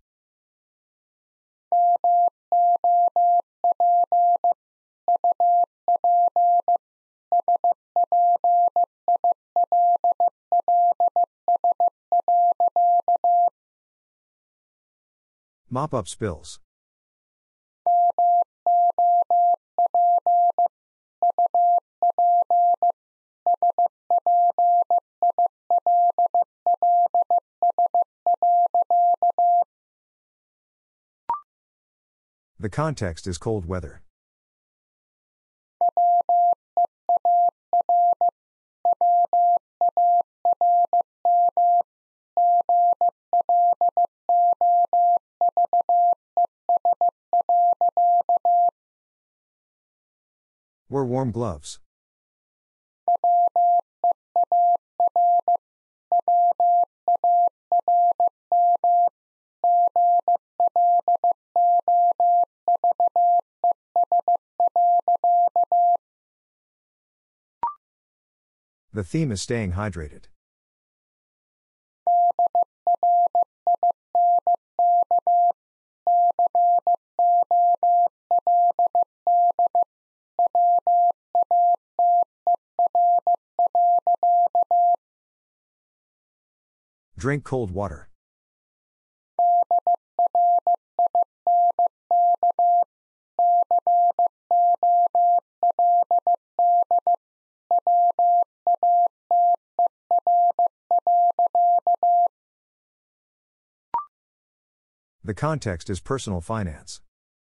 Mop up spills. The context is cold weather. Wear warm gloves. The theme is staying hydrated. Drink cold water. The context is personal finance.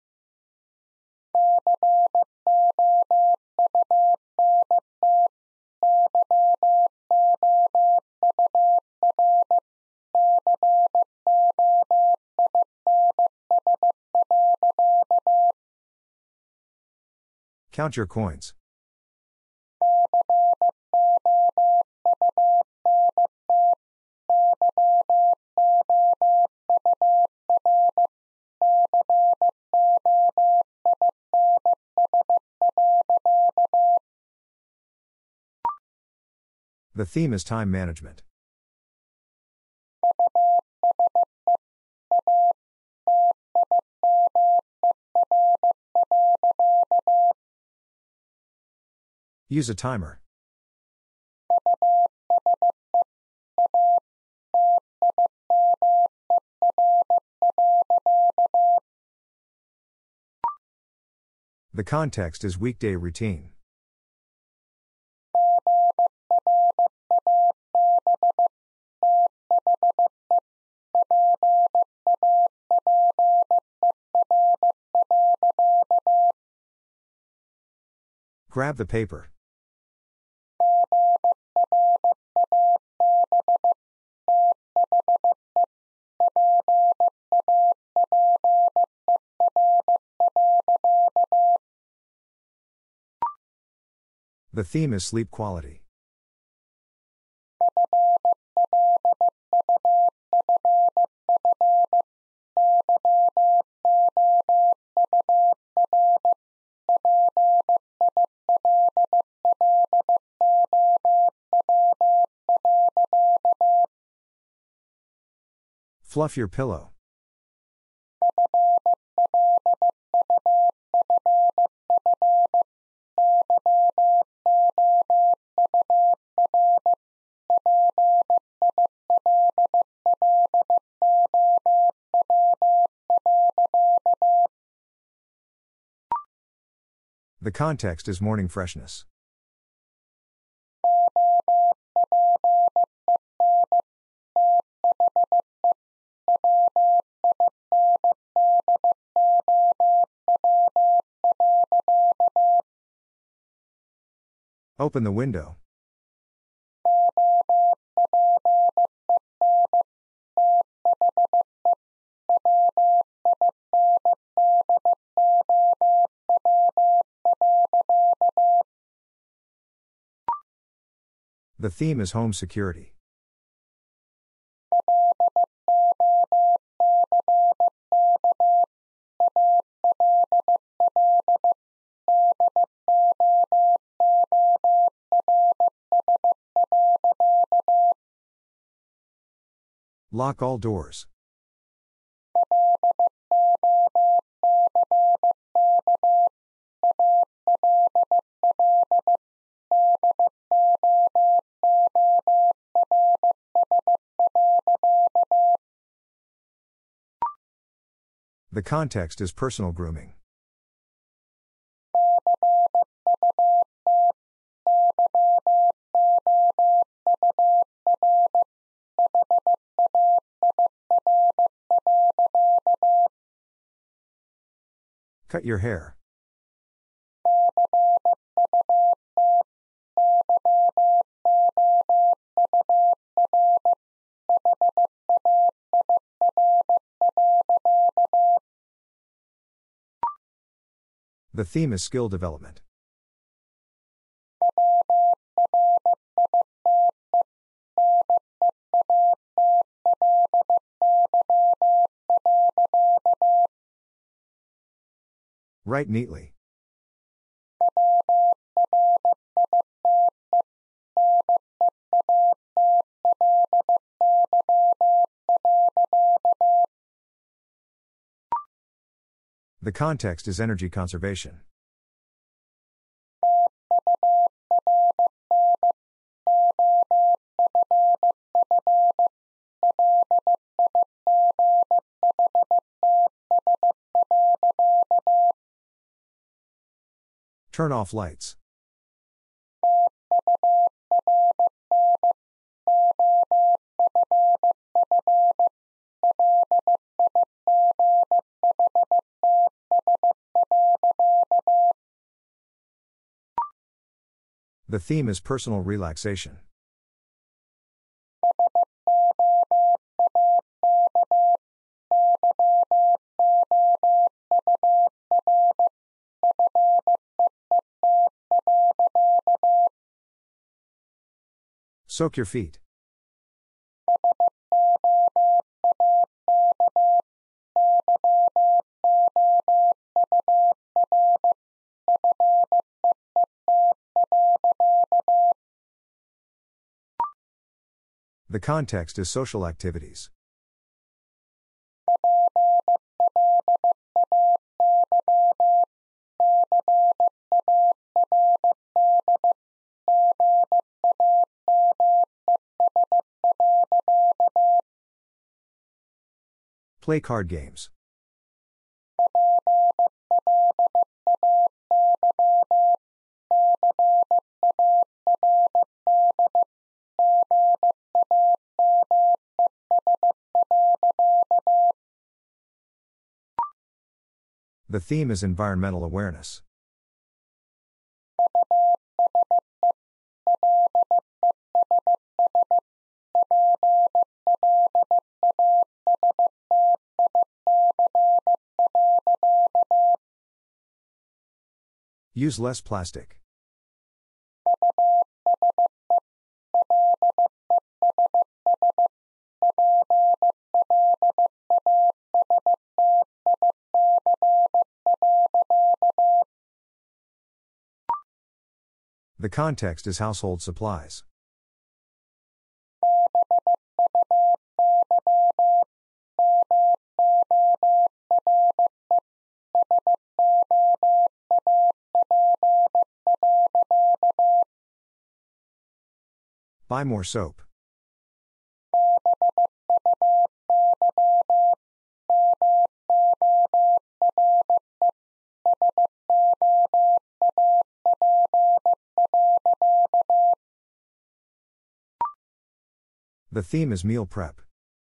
Count your coins. The theme is time management. Use a timer. The context is weekday routine. Grab the paper. The theme is sleep quality. Fluff your pillow. The context is morning freshness. Open the window. The theme is home security. Lock all doors. The context is personal grooming. Cut your hair. The theme is skill development. Write neatly. The context is energy conservation. Turn off lights. The theme is personal relaxation. Soak your feet. The context is social activities. Play card games. The theme is environmental awareness. Use less plastic. The context is household supplies. Buy more soap. The theme is meal prep.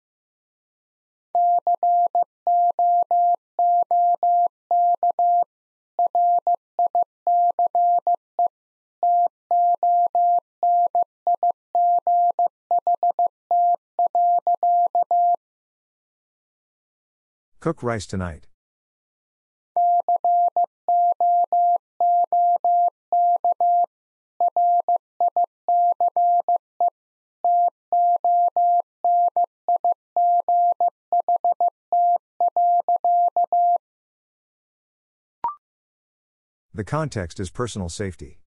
Cook rice tonight. The context is personal safety.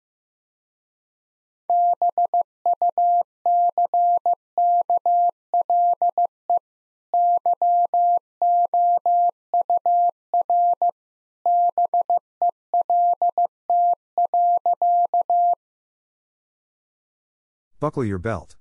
Buckle your belt.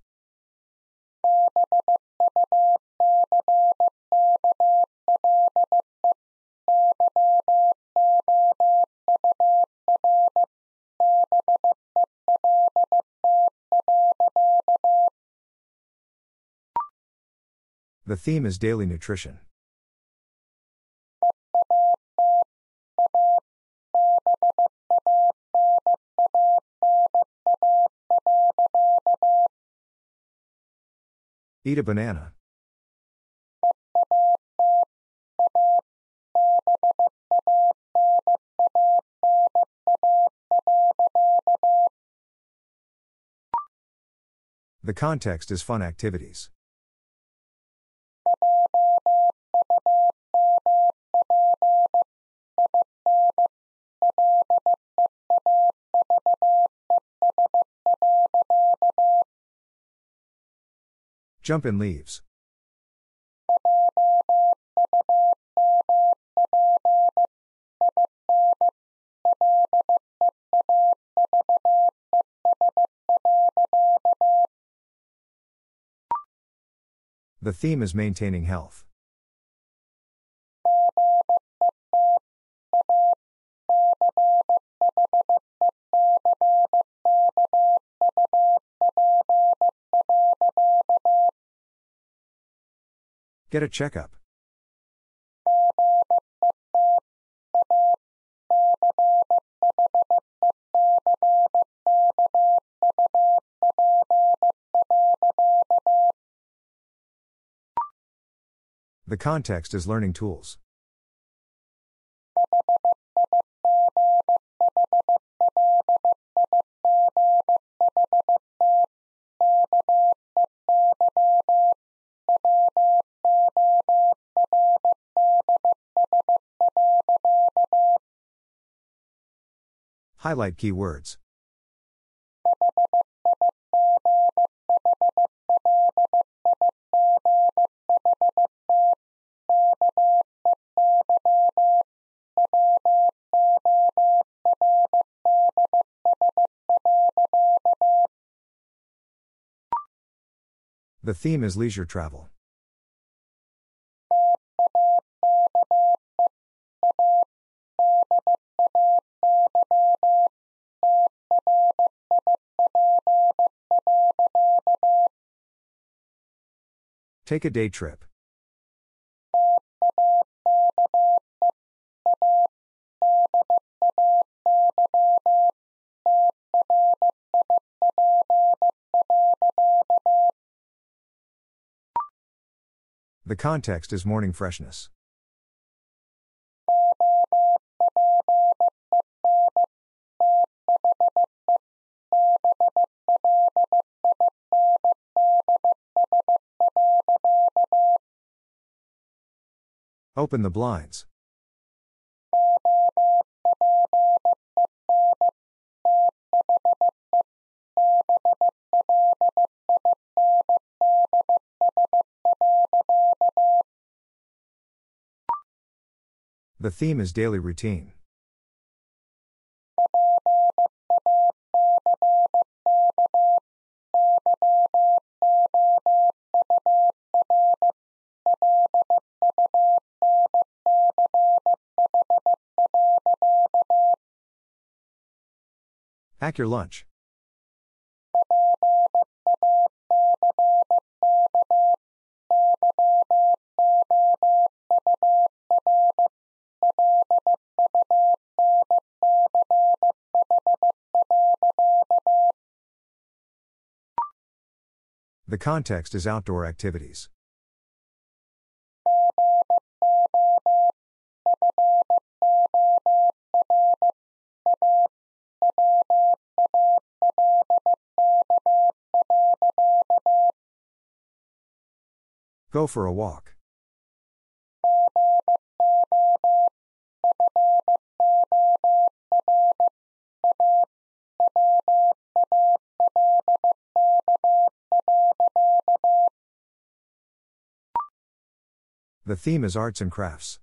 The theme is daily nutrition. Eat a banana. The context is fun activities. Jump in leaves. The theme is maintaining health. Get a checkup. The context is learning tools. Highlight keywords. The theme is leisure travel. Take a day trip. The context is morning freshness. Open the blinds. The theme is daily routine. Pack your lunch. The context is outdoor activities. Go for a walk. The theme is arts and crafts.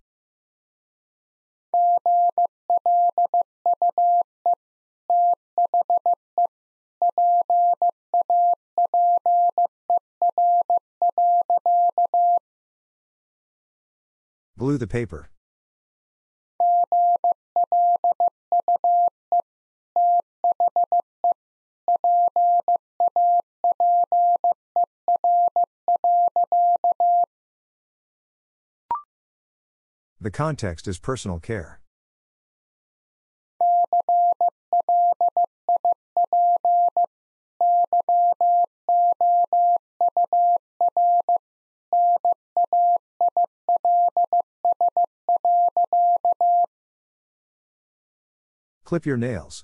Glue the paper. The context is personal care. Clip your nails.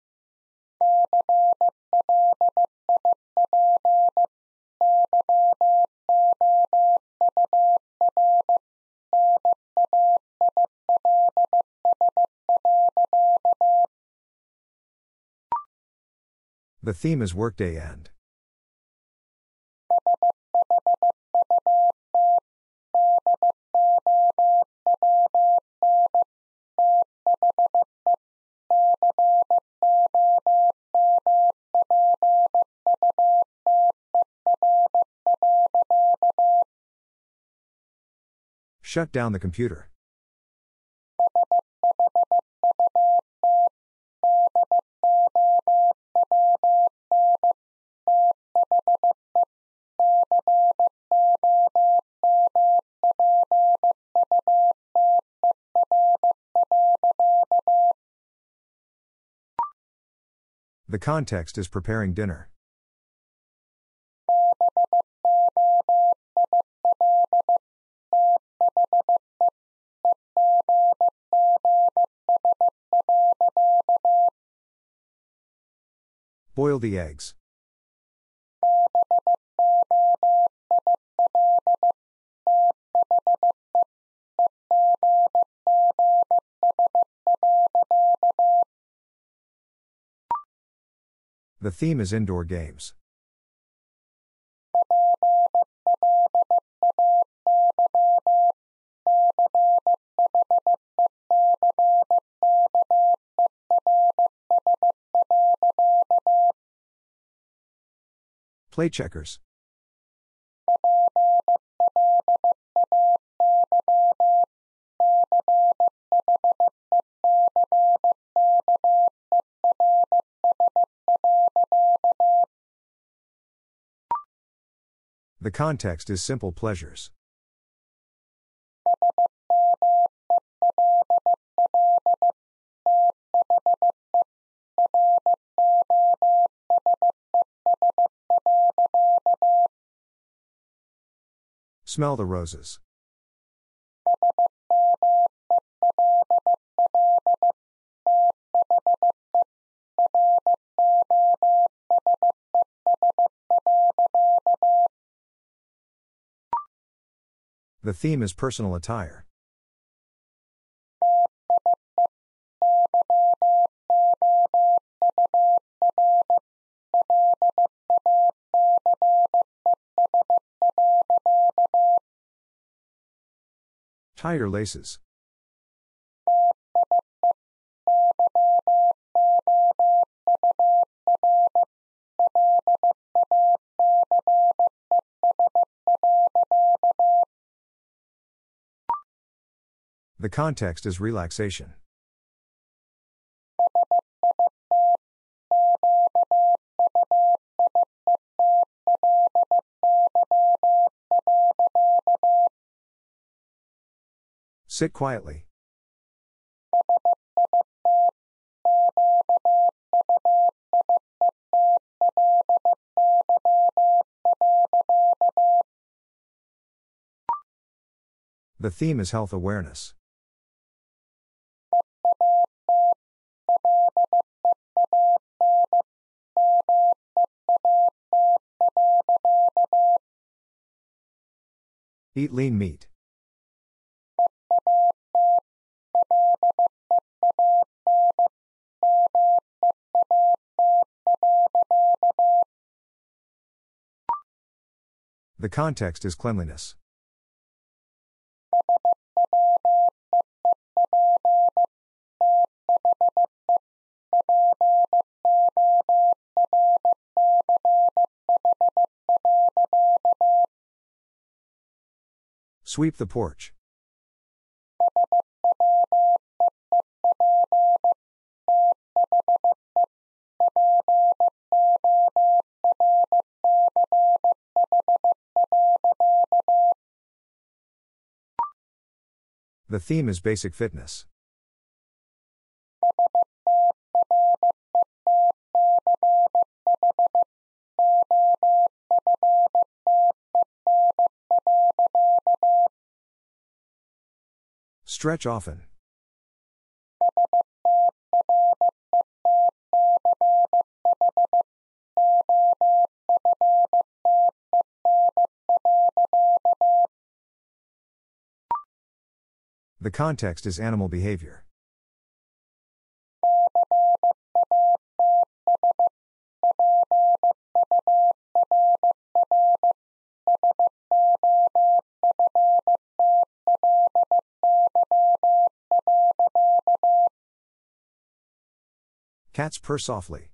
The theme is workday end. Shut down the computer. The context is preparing dinner. Boil the eggs. The theme is indoor games. Play checkers. The context is simple pleasures. Smell the roses. The theme is personal attire. Tie your laces. The context is relaxation. Sit quietly. The theme is health awareness. Eat lean meat. The context is cleanliness. Sweep the porch. The theme is basic fitness. Stretch often. The context is animal behavior. Cats purr softly.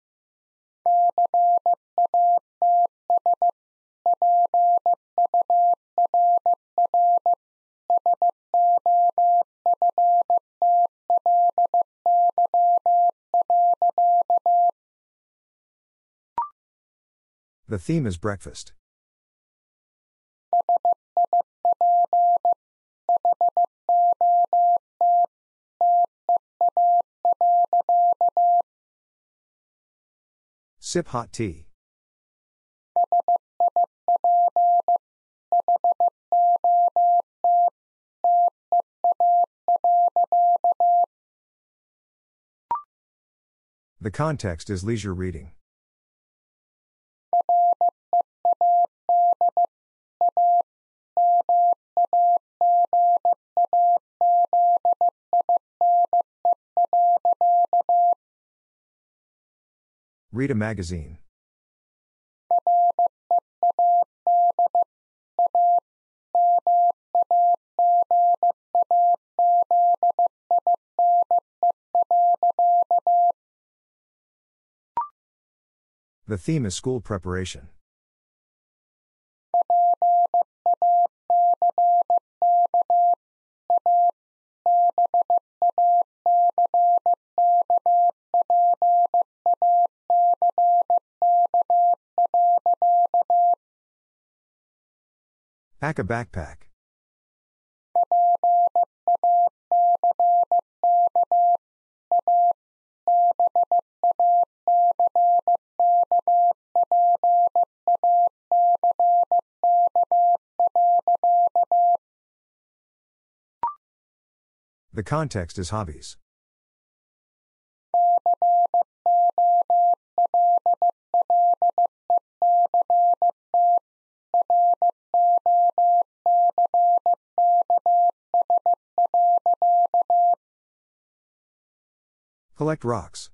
The theme is breakfast. Sip hot tea. The context is leisure reading. Read a magazine. The theme is school preparation. Pack a backpack. The context is hobbies. Collect rocks.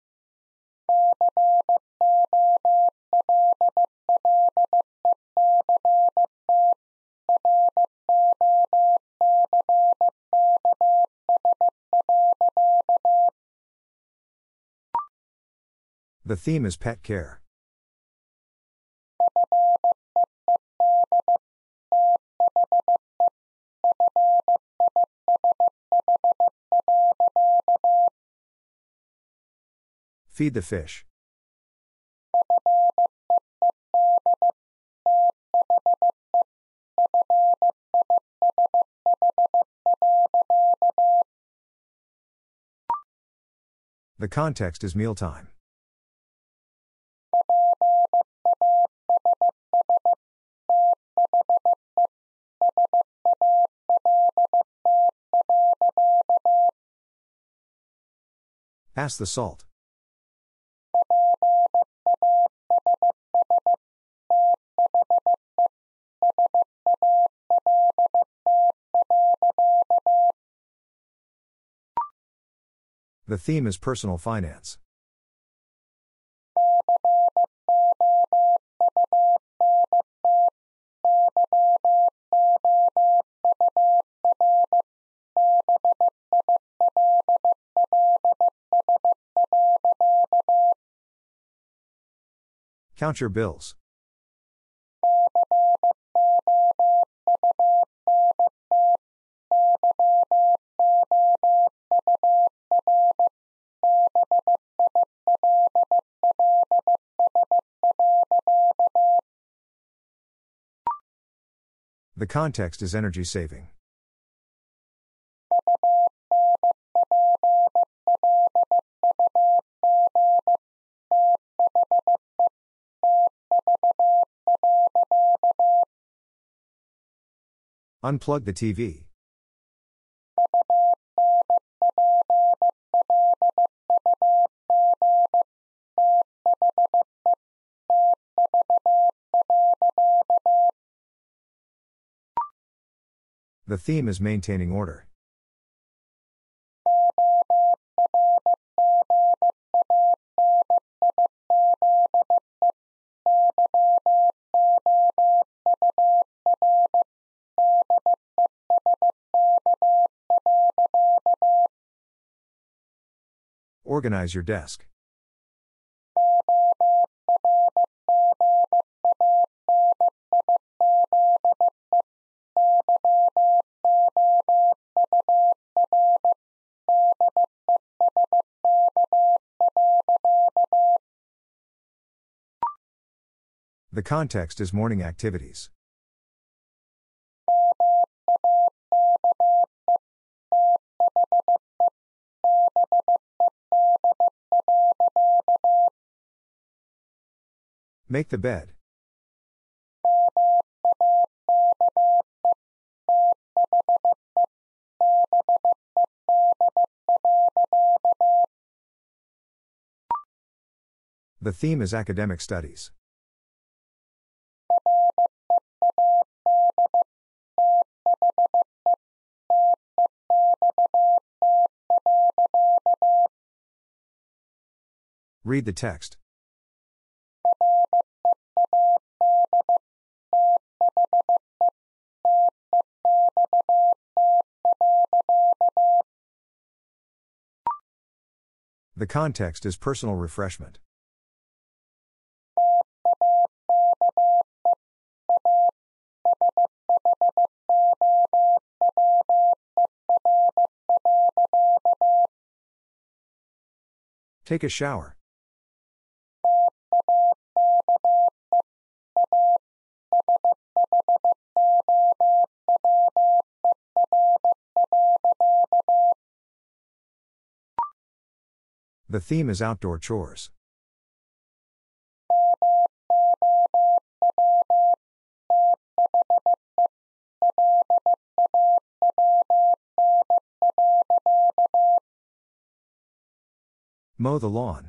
The theme is pet care. Feed the fish. The context is mealtime. Pass the salt. The theme is personal finance. Count your bills. The context is energy saving. Unplug the T V. The theme is maintaining order. Organize your desk. The context is morning activities. Make the bed. The theme is academic studies. Read the text. The context is personal refreshment. Take a shower. The theme is outdoor chores. Mow the lawn.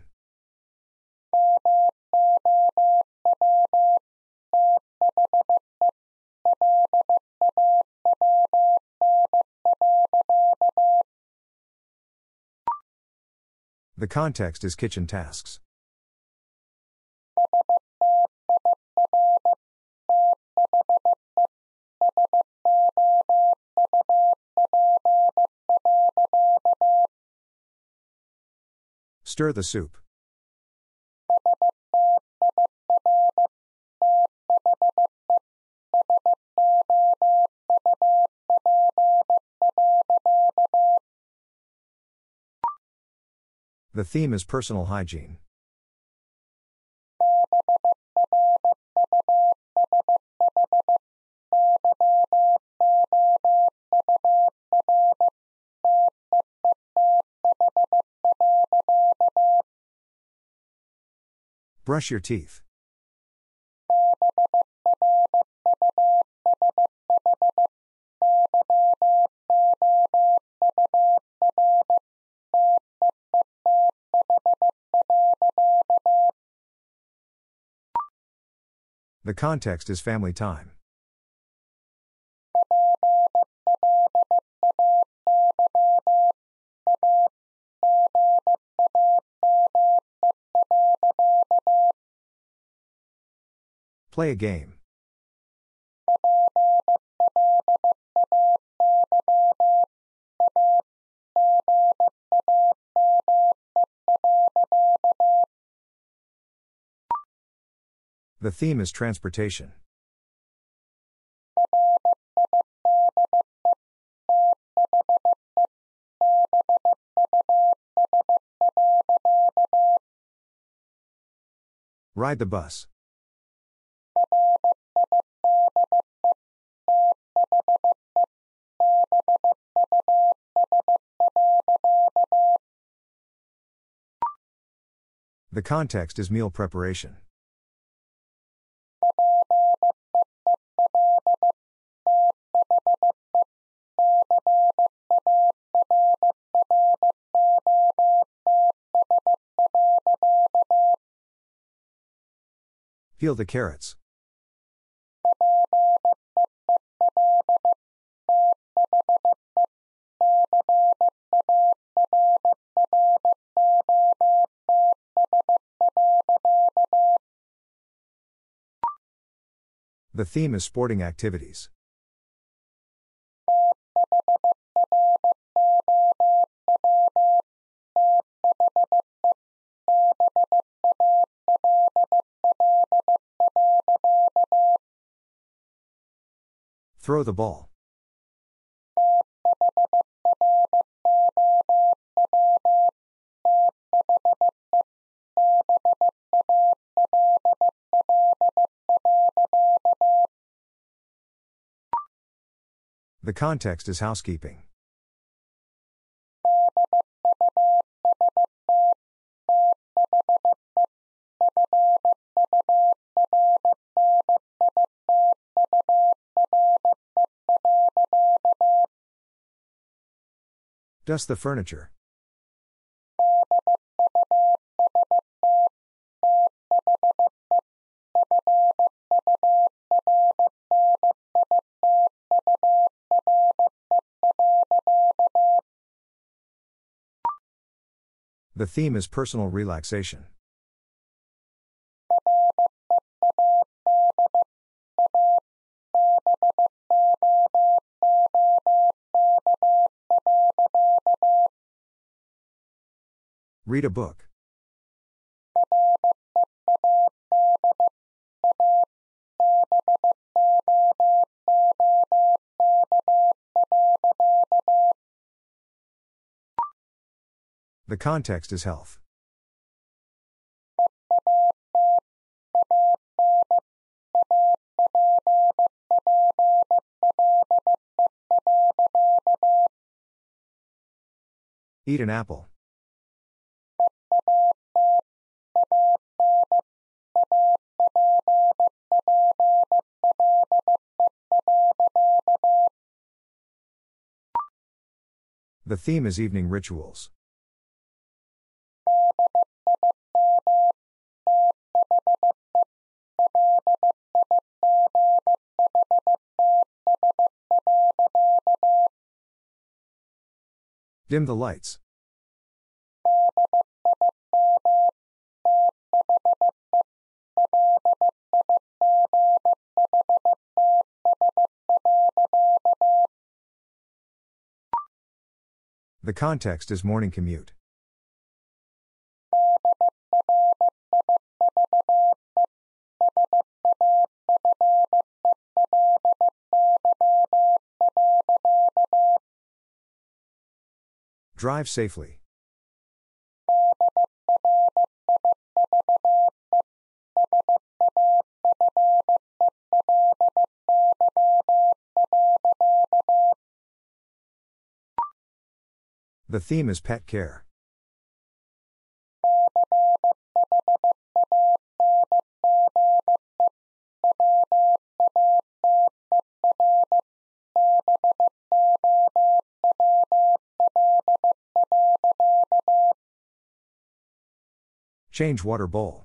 The context is kitchen tasks. Stir the soup. The theme is personal hygiene. Brush your teeth. The context is family time. Play a game. The theme is transportation. Ride the bus. The context is meal preparation. Peel the carrots. The theme is sporting activities. Throw the ball. The context is housekeeping. Dust the furniture. The theme is personal relaxation. Read a book. The context is health. Eat an apple. The theme is evening rituals. Dim the lights. The context is morning commute. Drive safely. The theme is pet care. Change water bowl.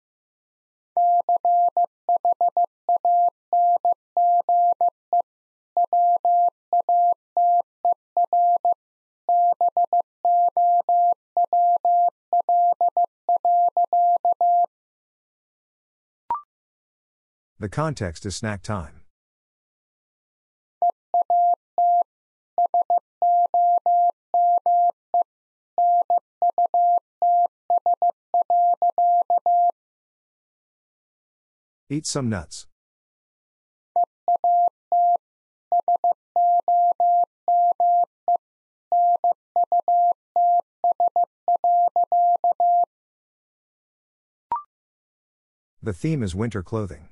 The context is snack time. Eat some nuts. The theme is winter clothing.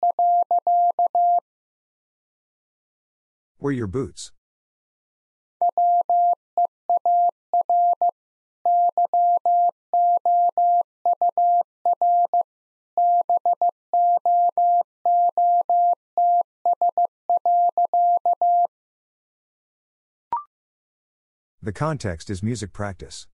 Wear your boots. The context is music practice.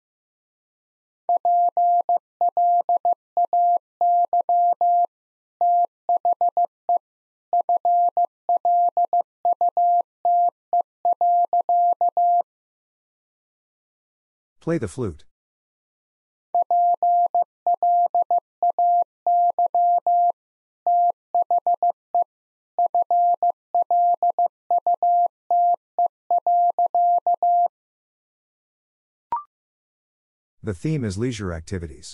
Play the flute. The theme is leisure activities.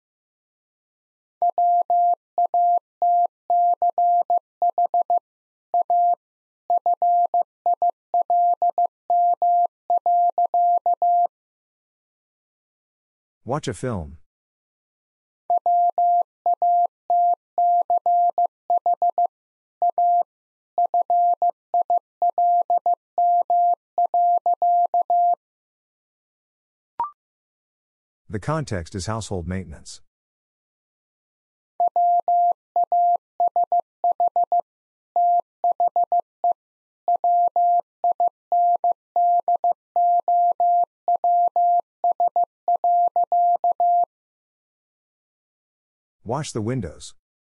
Watch a film. The context is household maintenance. Wash the windows.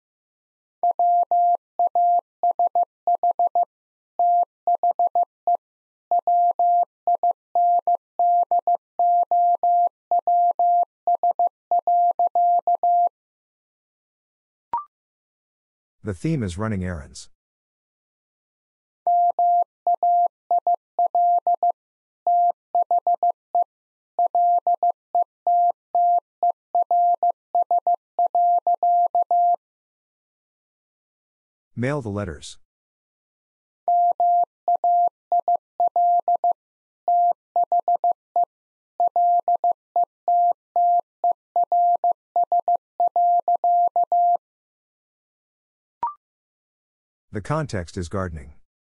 The theme is running errands. Mail the letters. The context is gardening.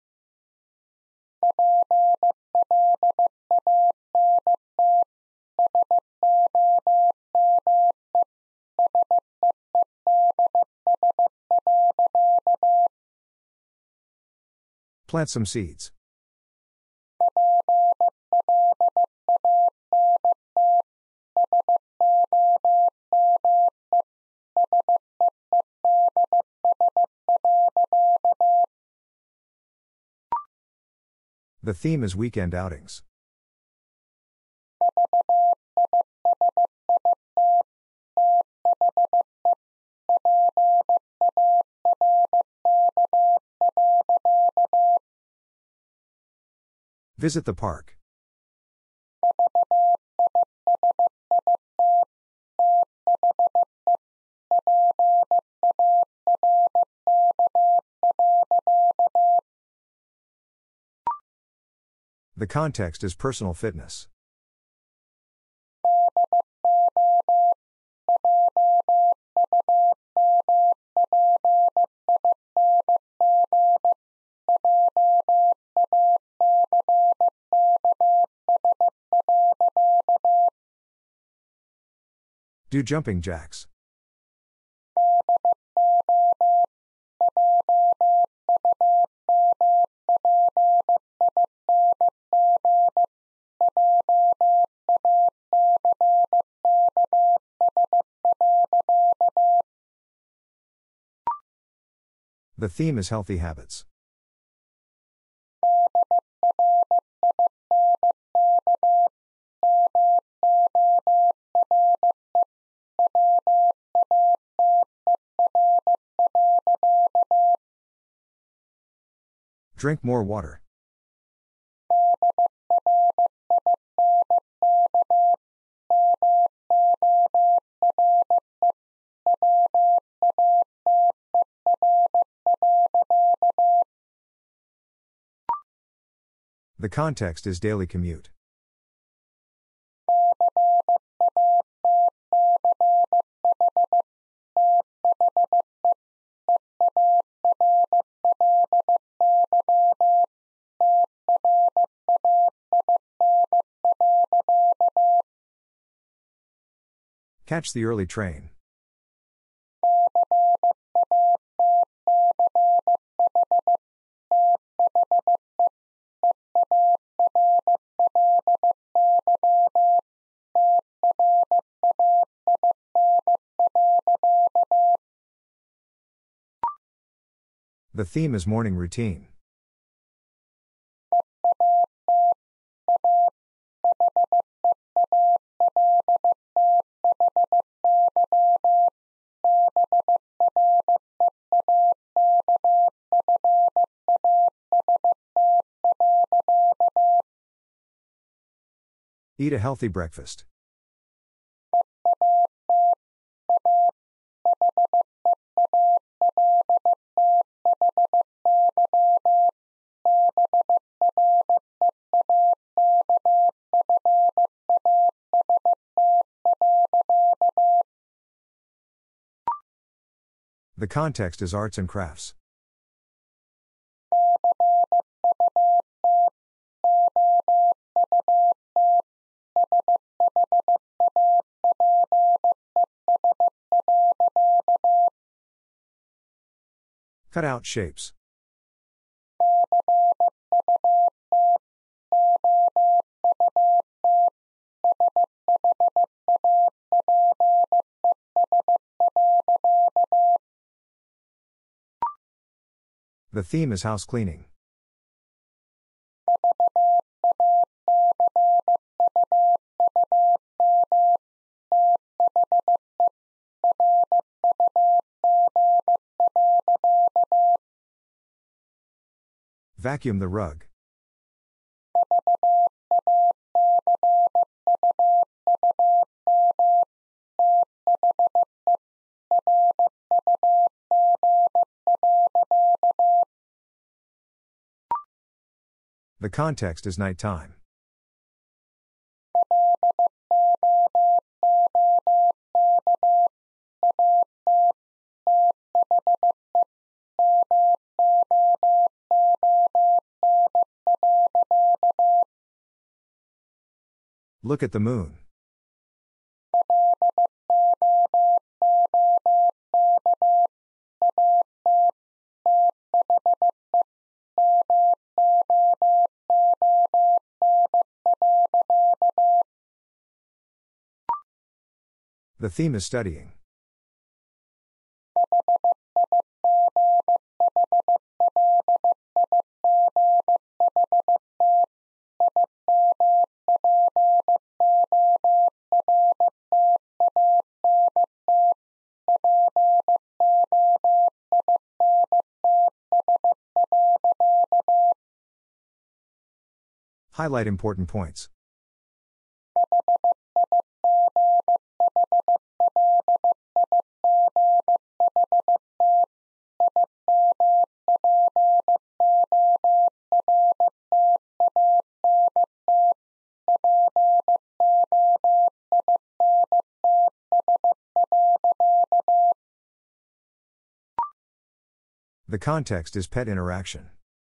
Plant some seeds. The theme is weekend outings. Visit the park. The context is personal fitness. Do jumping jacks. The theme is healthy habits. Drink more water. The context is daily commute. Catch the early train. The theme is morning routine. Eat a healthy breakfast. The context is arts and crafts. Cut out shapes. The theme is house cleaning. Vacuum the rug. The context is nighttime. Look at the moon. The theme is studying. Highlight important points. The context is pet interaction.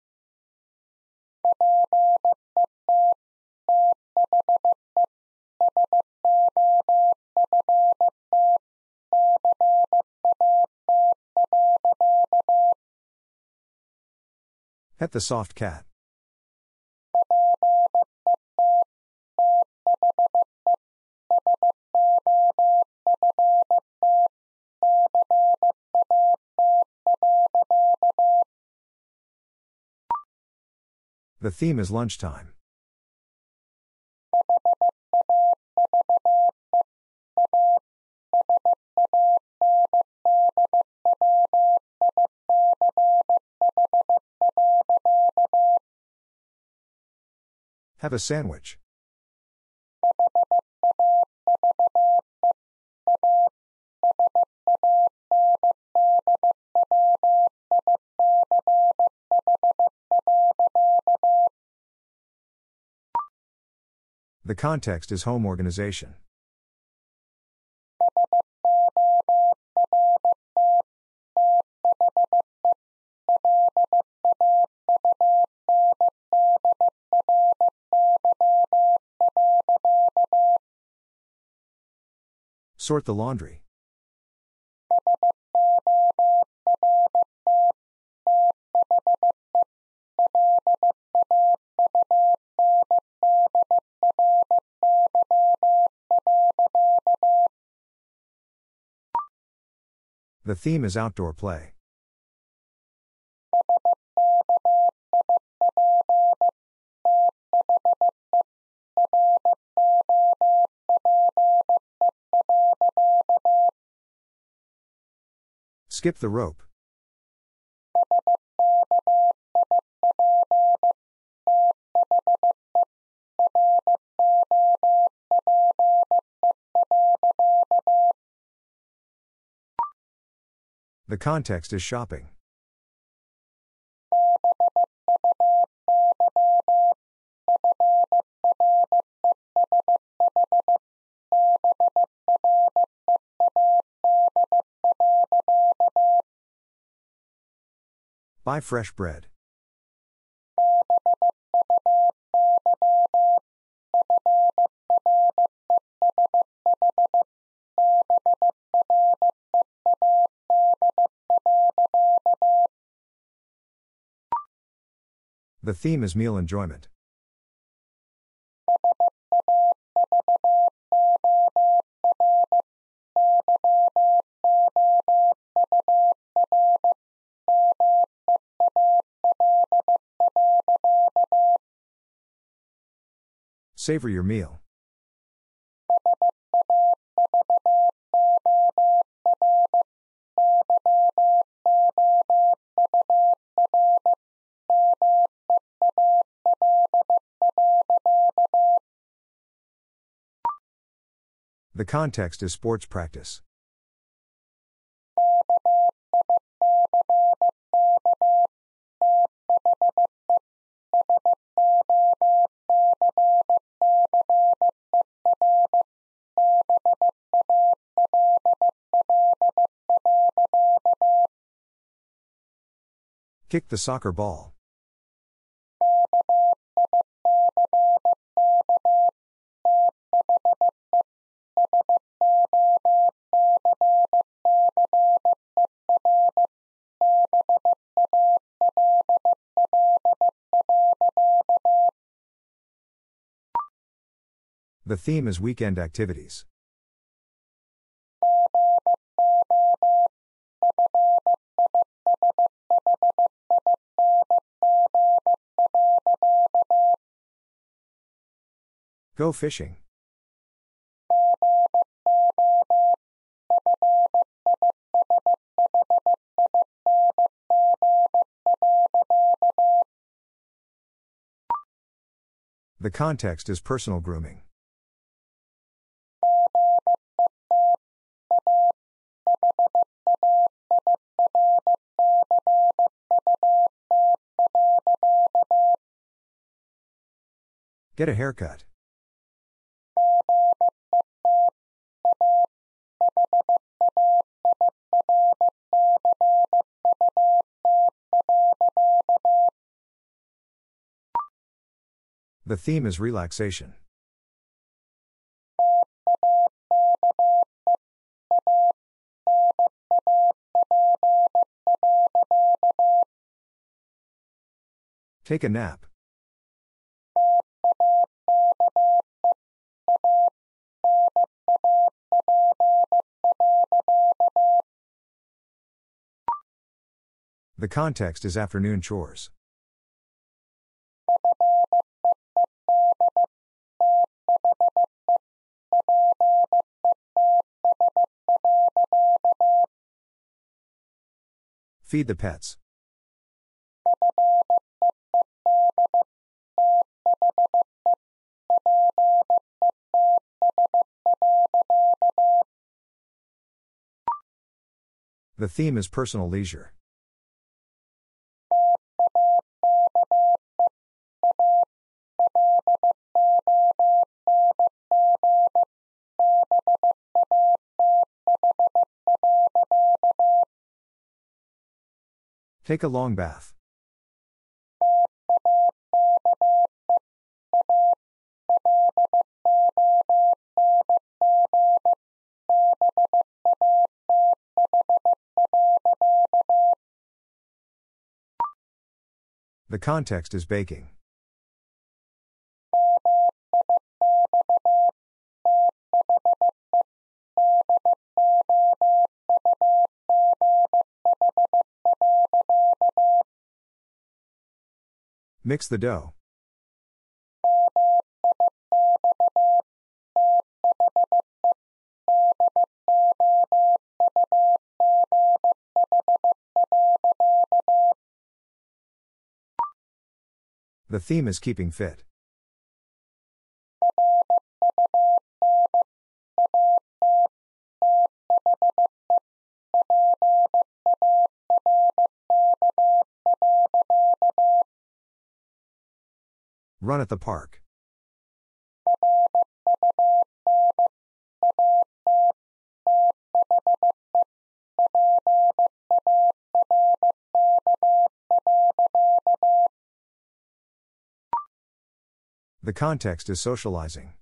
Pet the soft cat. The theme is lunchtime. Have a sandwich. The context is home organization. Sort the laundry. The theme is outdoor play. Skip the rope. The context is shopping. Buy fresh bread. The theme is meal enjoyment. Savor your meal. The context is sports practice. Kick the soccer ball. The theme is weekend activities. Go fishing. The context is personal grooming. Get a haircut. The theme is relaxation. Take a nap. The context is afternoon chores. Feed the pets. The theme is personal leisure. Take a long bath. The context is baking. Mix the dough. The theme is keeping fit. Run at the park. The context is socializing.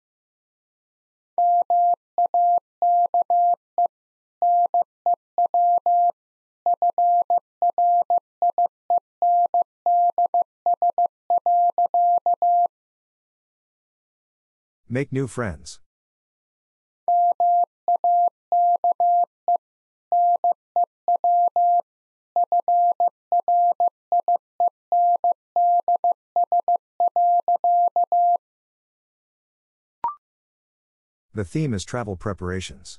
Make new friends. The theme is travel preparations.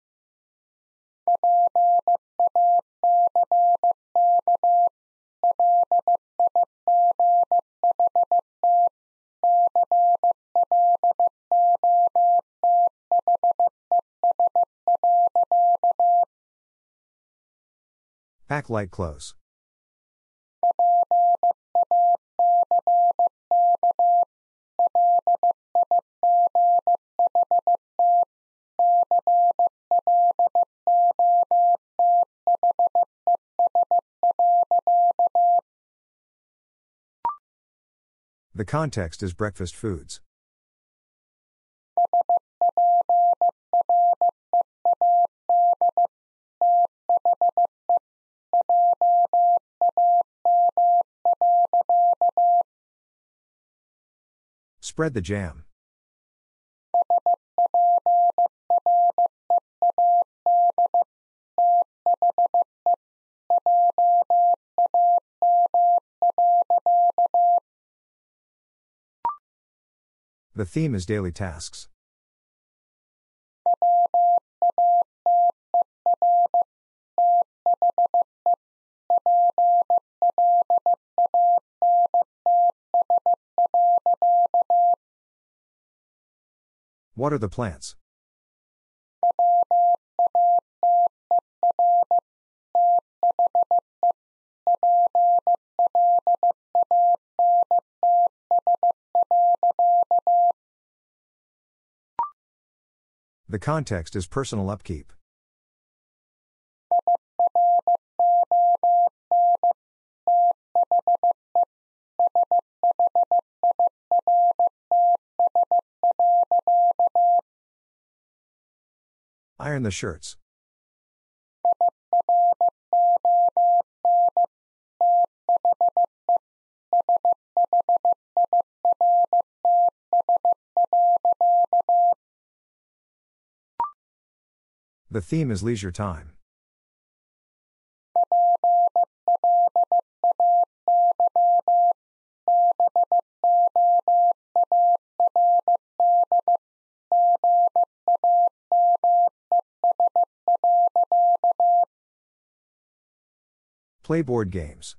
Pack light clothes. The context is breakfast foods. Spread the jam. The theme is daily tasks. Water the plants. The context is personal upkeep. Iron the shirts. The theme is leisure time. Play board games.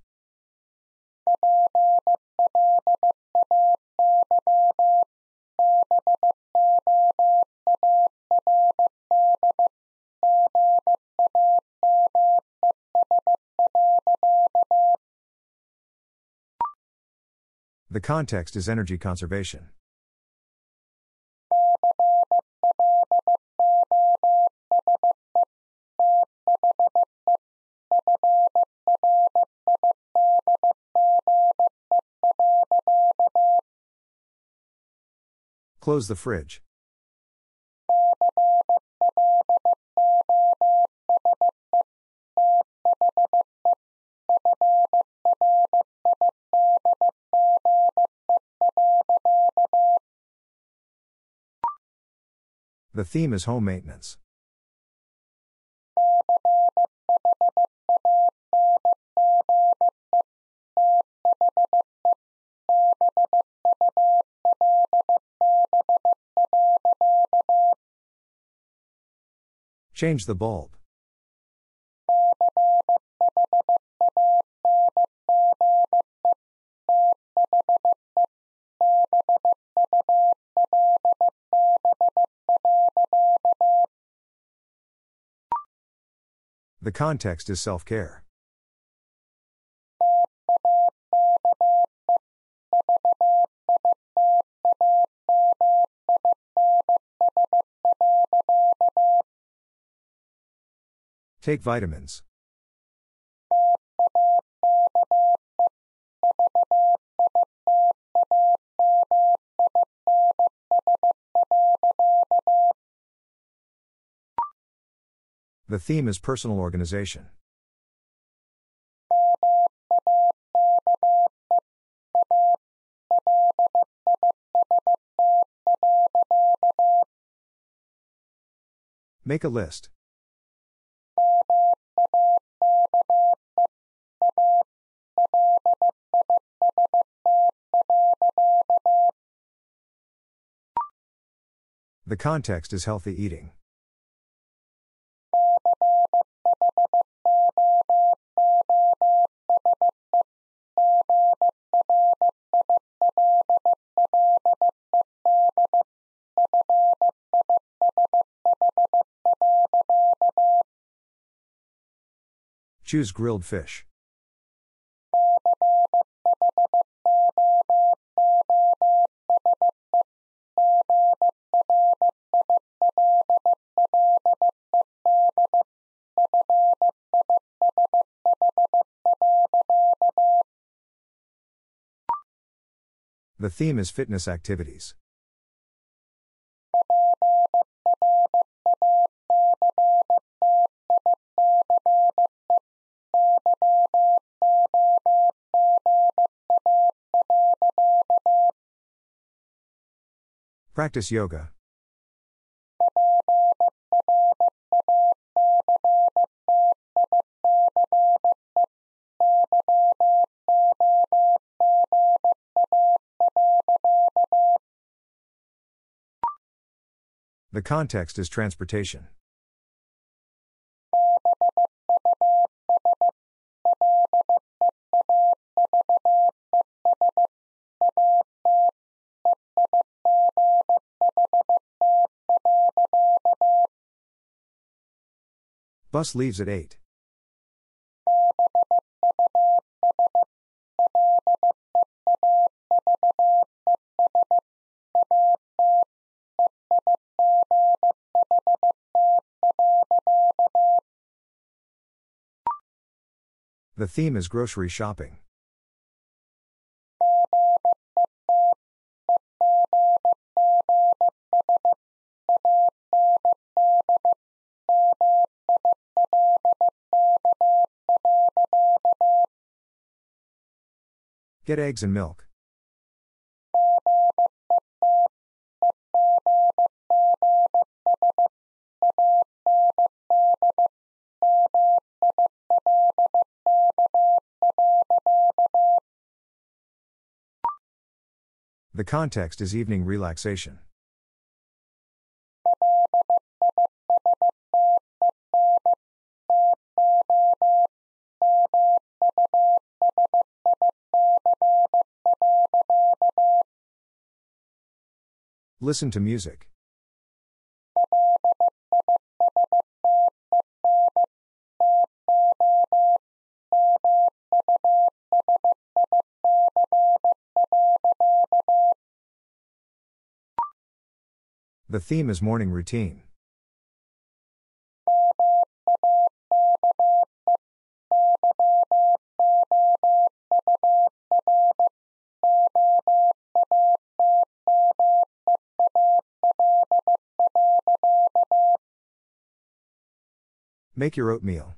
The context is energy conservation. Close the fridge. The theme is home maintenance. Change the bulb. The context is self-care. Take vitamins. The theme is personal organization. Make a list. The context is healthy eating. Choose grilled fish. The theme is fitness activities. Practice yoga. The context is transportation. Bus leaves at eight. The theme is grocery shopping. Get eggs and milk. The context is evening relaxation. Listen to music. The theme is morning routine. Make your oatmeal.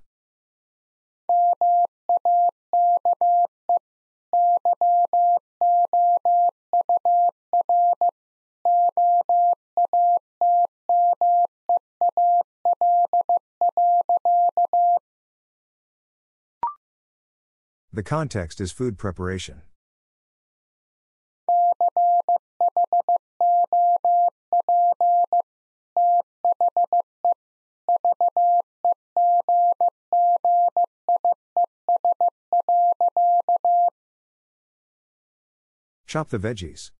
The context is food preparation. Chop the veggies.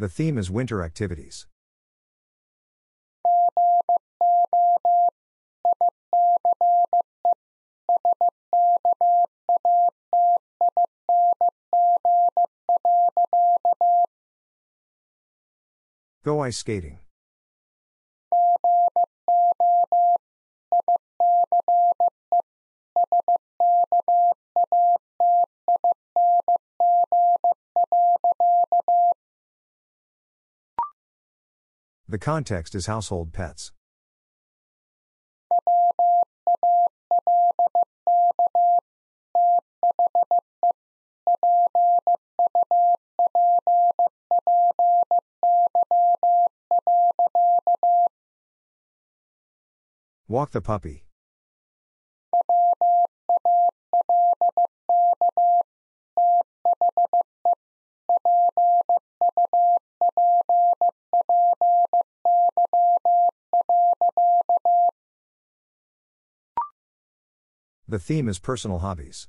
The theme is winter activities. Go ice skating. The context is household pets. Walk the puppy. The theme is personal hobbies.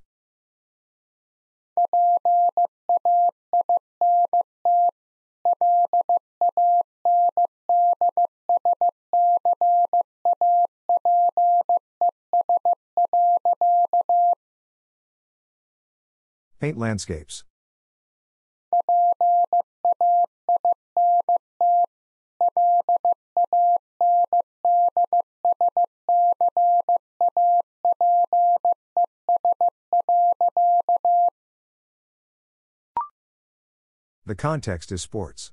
Paint landscapes. The context is sports.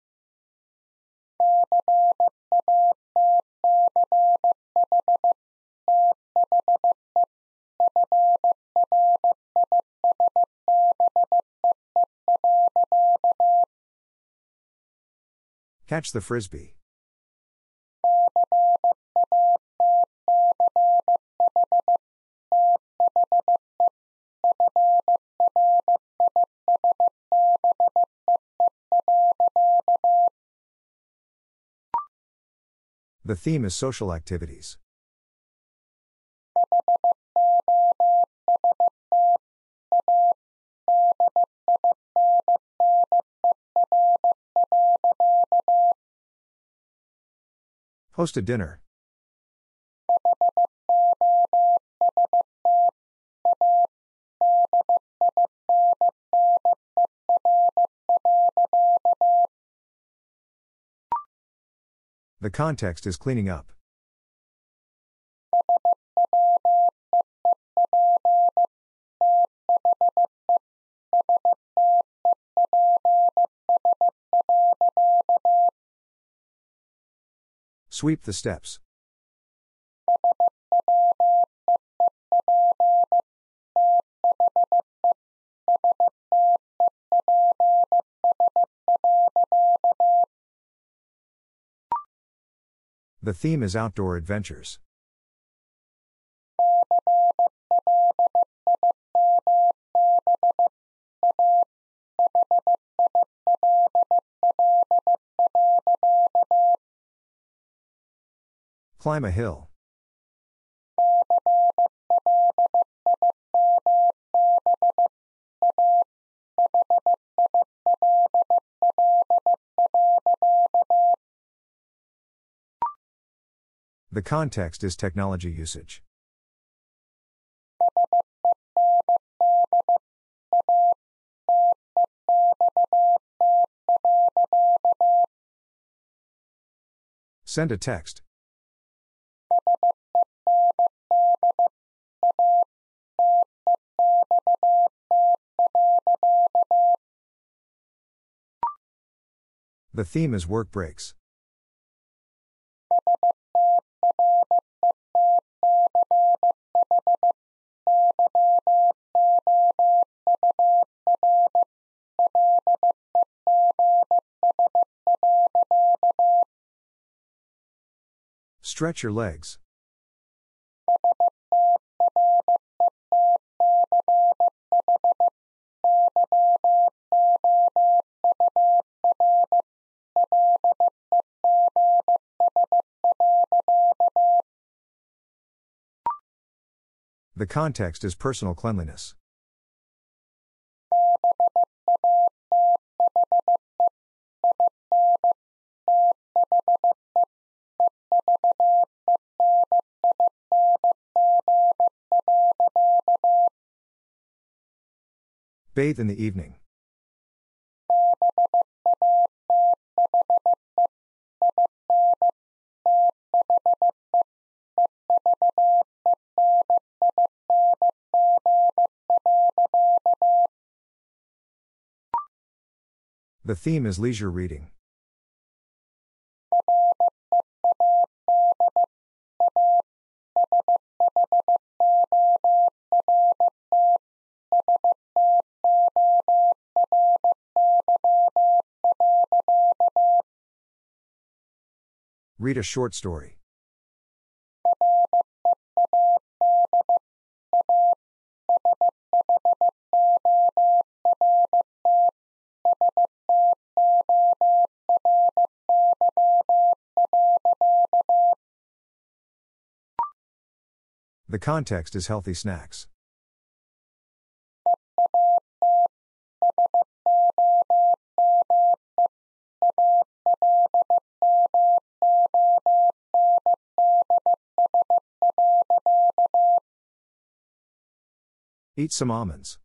Catch the frisbee. The theme is social activities. Host a dinner. The context is cleaning up. Sweep the steps. The theme is outdoor adventures. Climb a hill. The context is technology usage. Send a text. The theme is work breaks. Stretch your legs. The context is personal cleanliness. Bathe in the evening. The theme is leisure reading. Read a short story. The context is healthy snacks. Eat some almonds.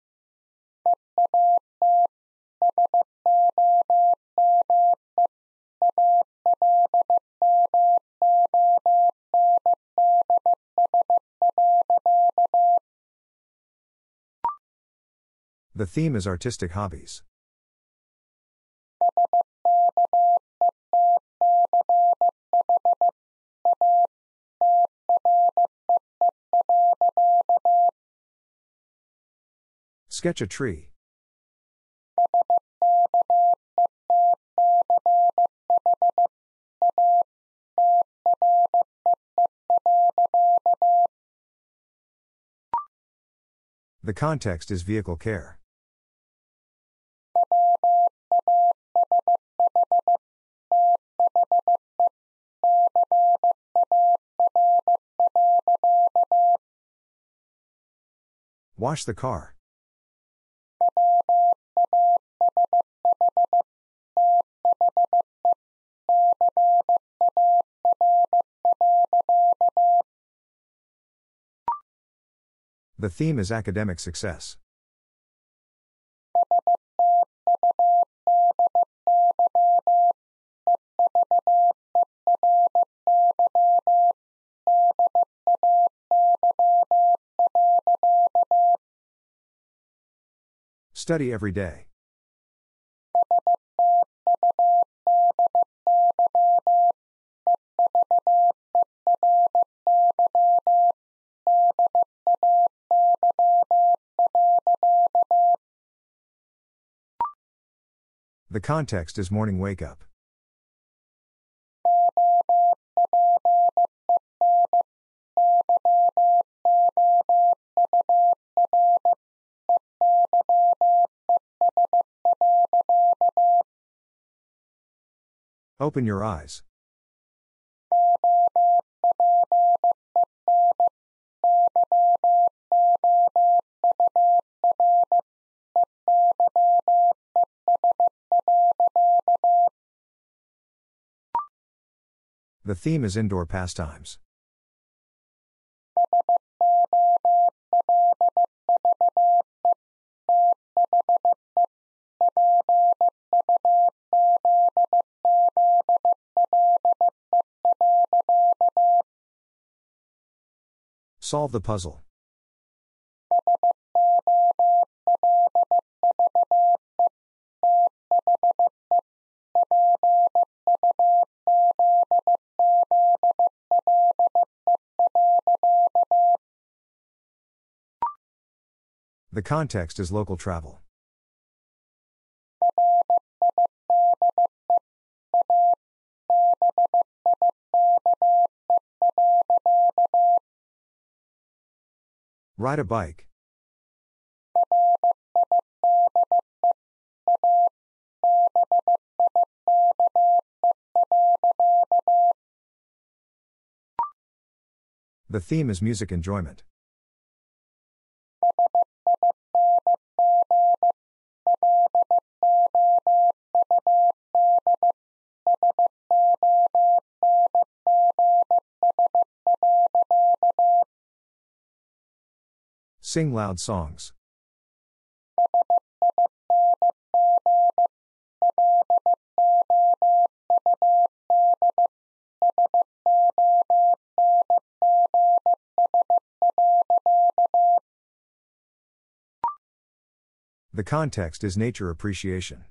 The theme is artistic hobbies. Sketch a tree. The context is vehicle care. Wash the car. The theme is academic success. Study every day. The context is morning wake up. Open your eyes. The theme is indoor pastimes. Solve the puzzle. The context is local travel. Ride a bike. The theme is music enjoyment. Sing loud songs. The context is nature appreciation.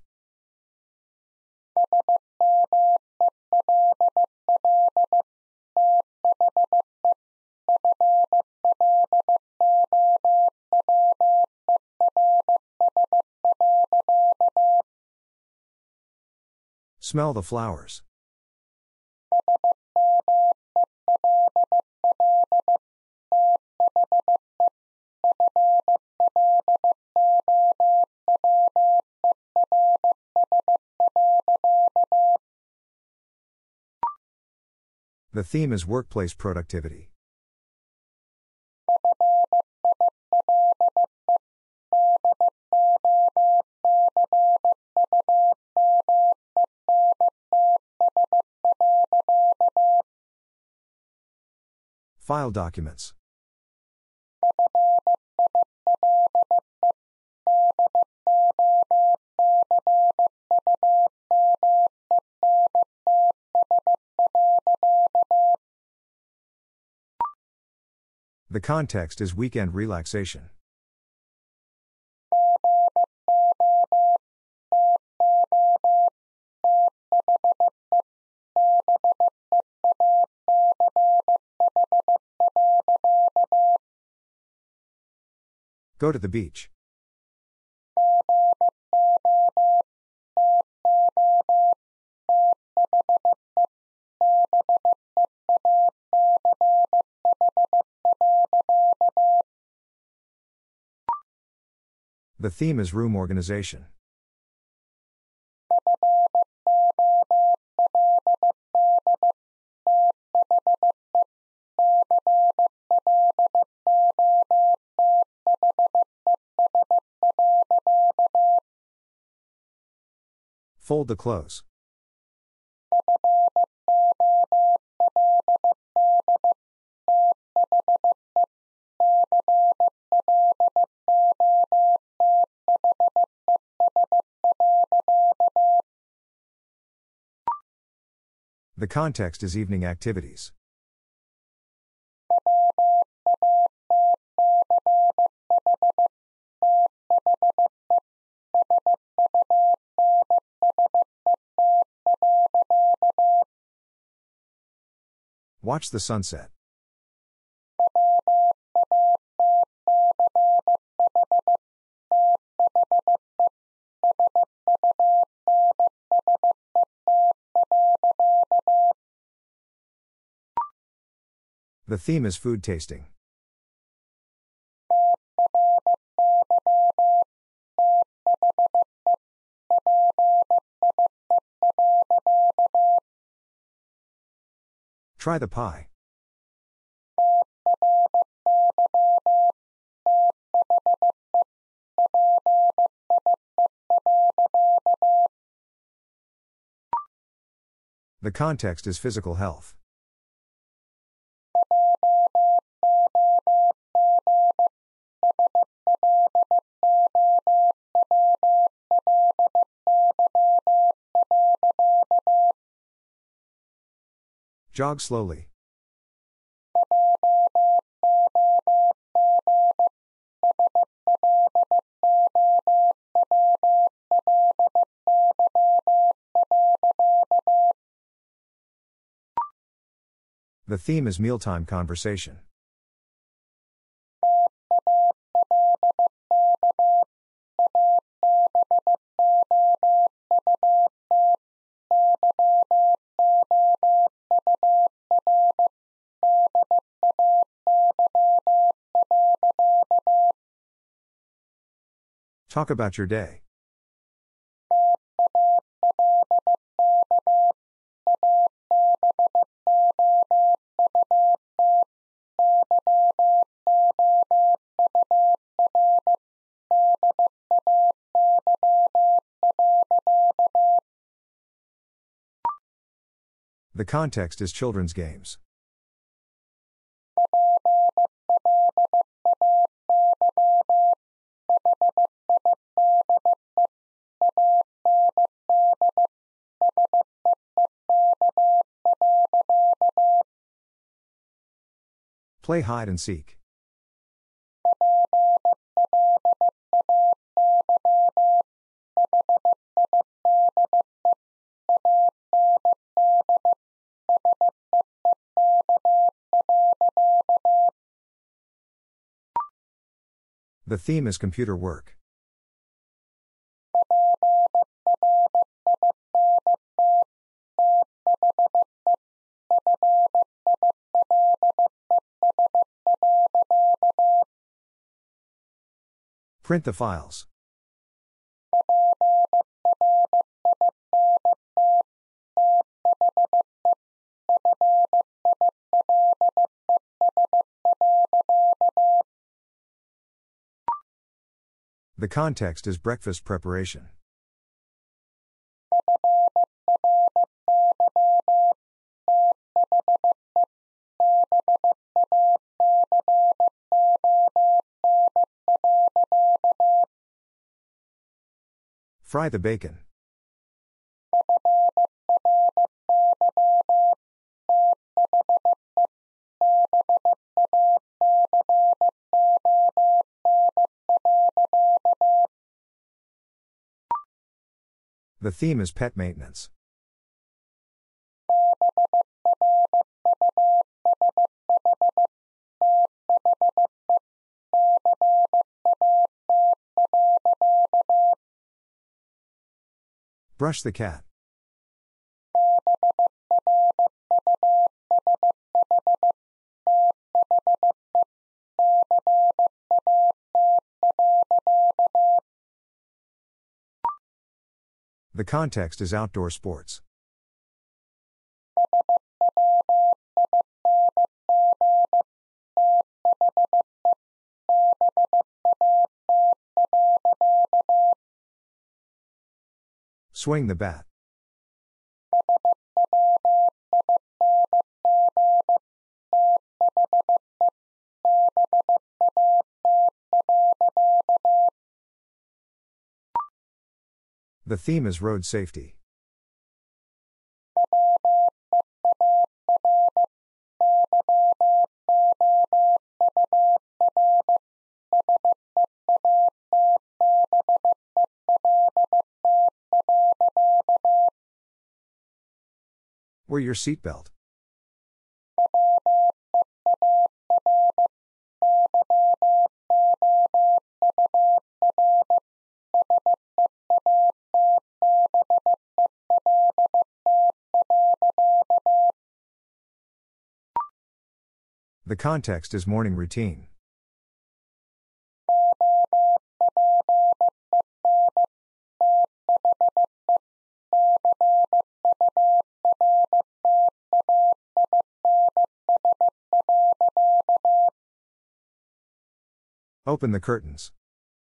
Smell the flowers. The theme is workplace productivity. File documents. The context is weekend relaxation. Go to the beach. The theme is room organization. Fold the clothes. The context is evening activities. Watch the sunset. The theme is food tasting. Try the pie. The context is physical health. Jog slowly. The theme is mealtime conversation. Talk about your day. The context is children's games. Play hide and seek. The theme is computer work. Print the files. The context is breakfast preparation. Fry the bacon. The theme is pet maintenance. Brush the cat. The context is outdoor sports. Swing the bat. The theme is road safety. Wear your seatbelt. The context is morning routine. Open the curtains.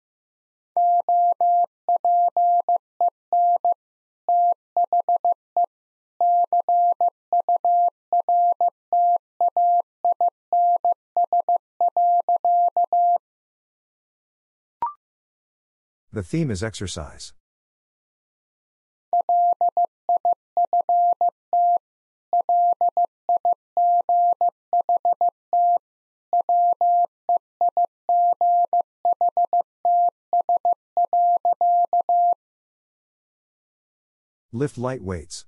The theme is exercise. Lift light weights.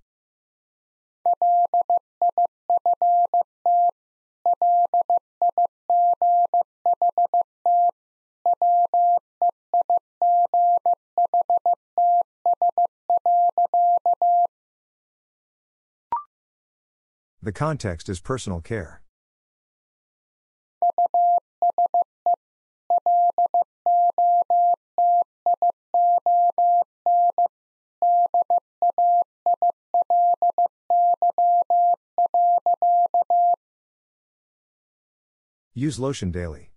The context is personal care. Use lotion daily.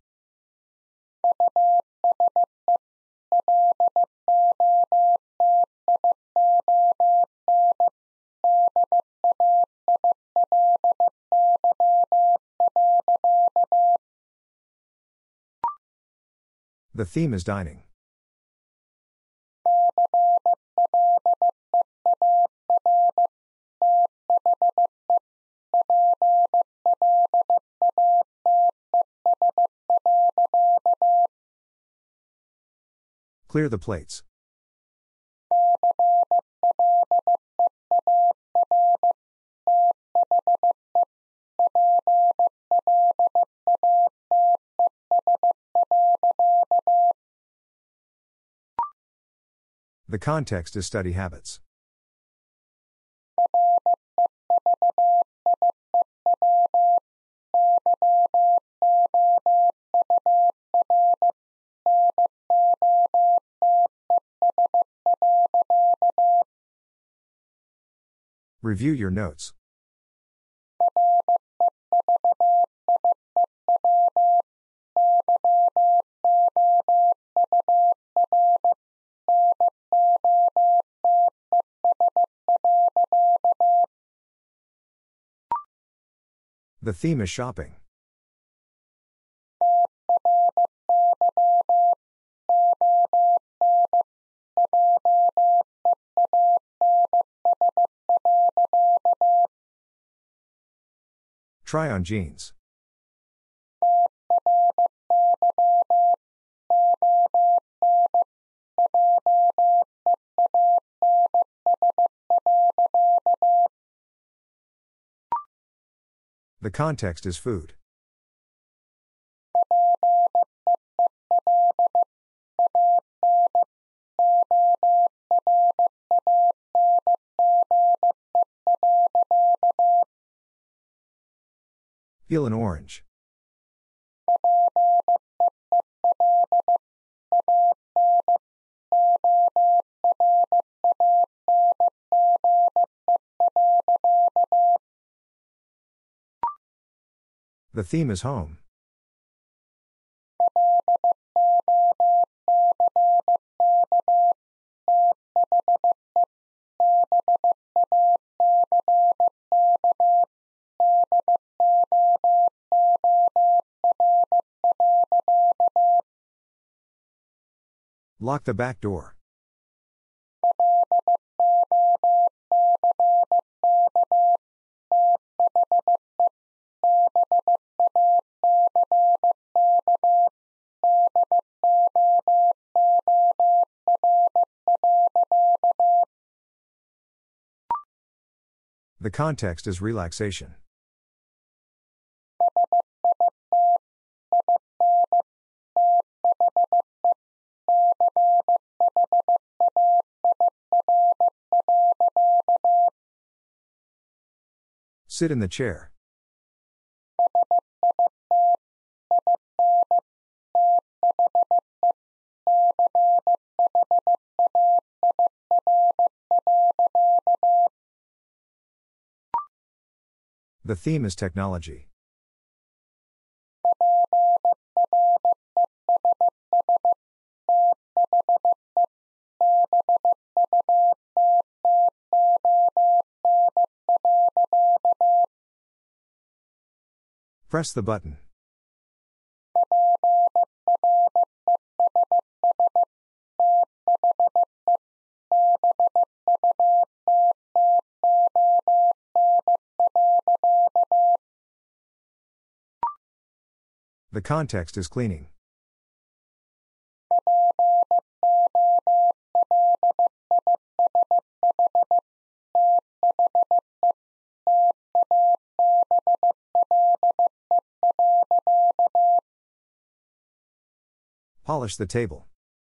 The theme is dining. Clear the plates. The context is study habits. Review your notes. The theme is shopping. Try on jeans. The context is food. Peel an orange. The theme is home. Lock the back door. The context is relaxation. Sit in the chair. The theme is technology. Press the button. The context is cleaning. Polish the table.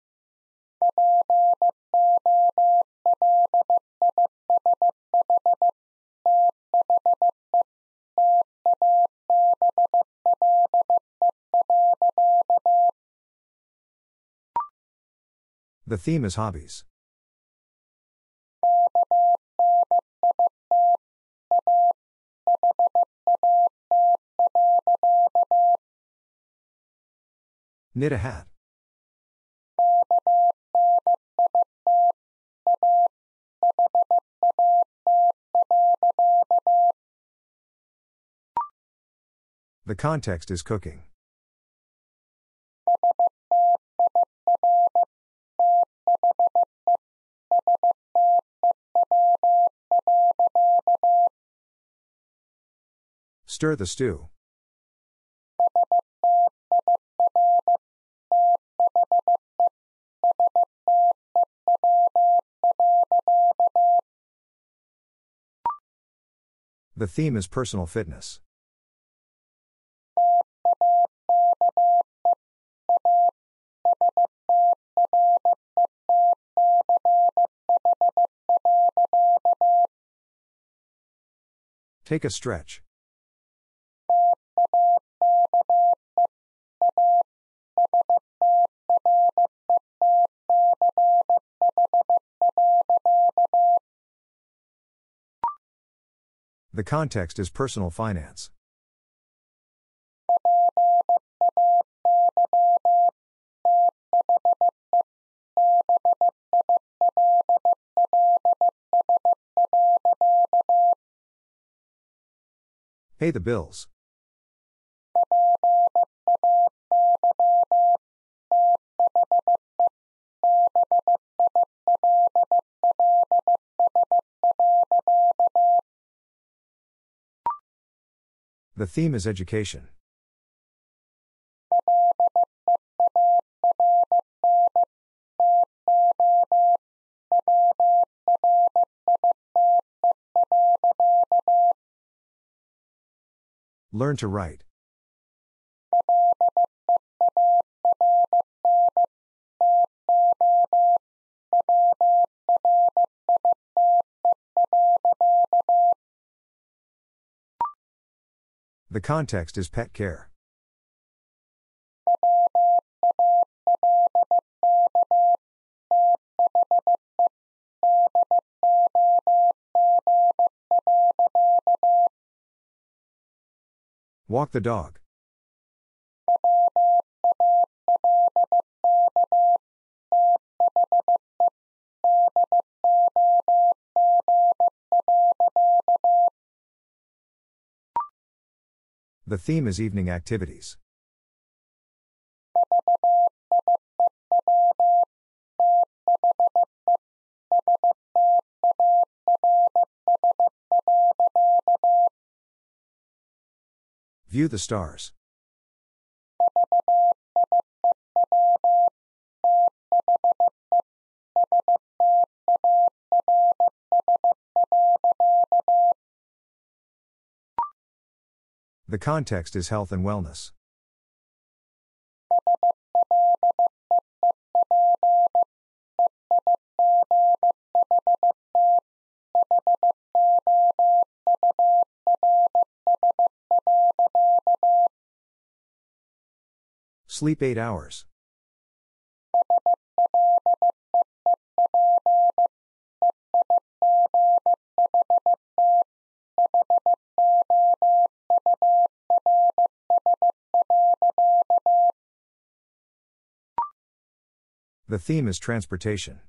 The theme is hobbies. Knit a hat. The context is cooking. Stir the stew. The theme is personal fitness. Take a stretch. The context is personal finance. Pay the bills. The theme is education. Learn to write. The context is pet care. Walk the dog. The theme is evening activities. View the stars. The context is health and wellness. Sleep eight hours. The theme is transportation.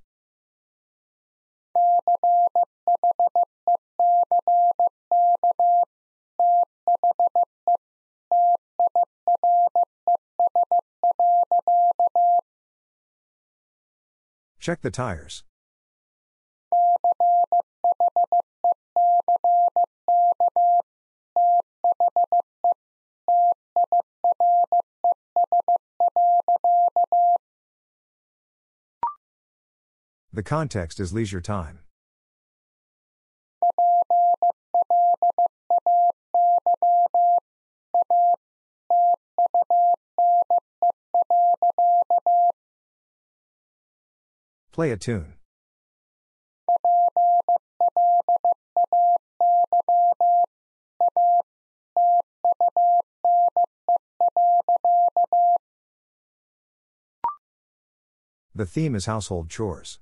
Check the tires. The context is leisure time. Play a tune. The theme is household chores.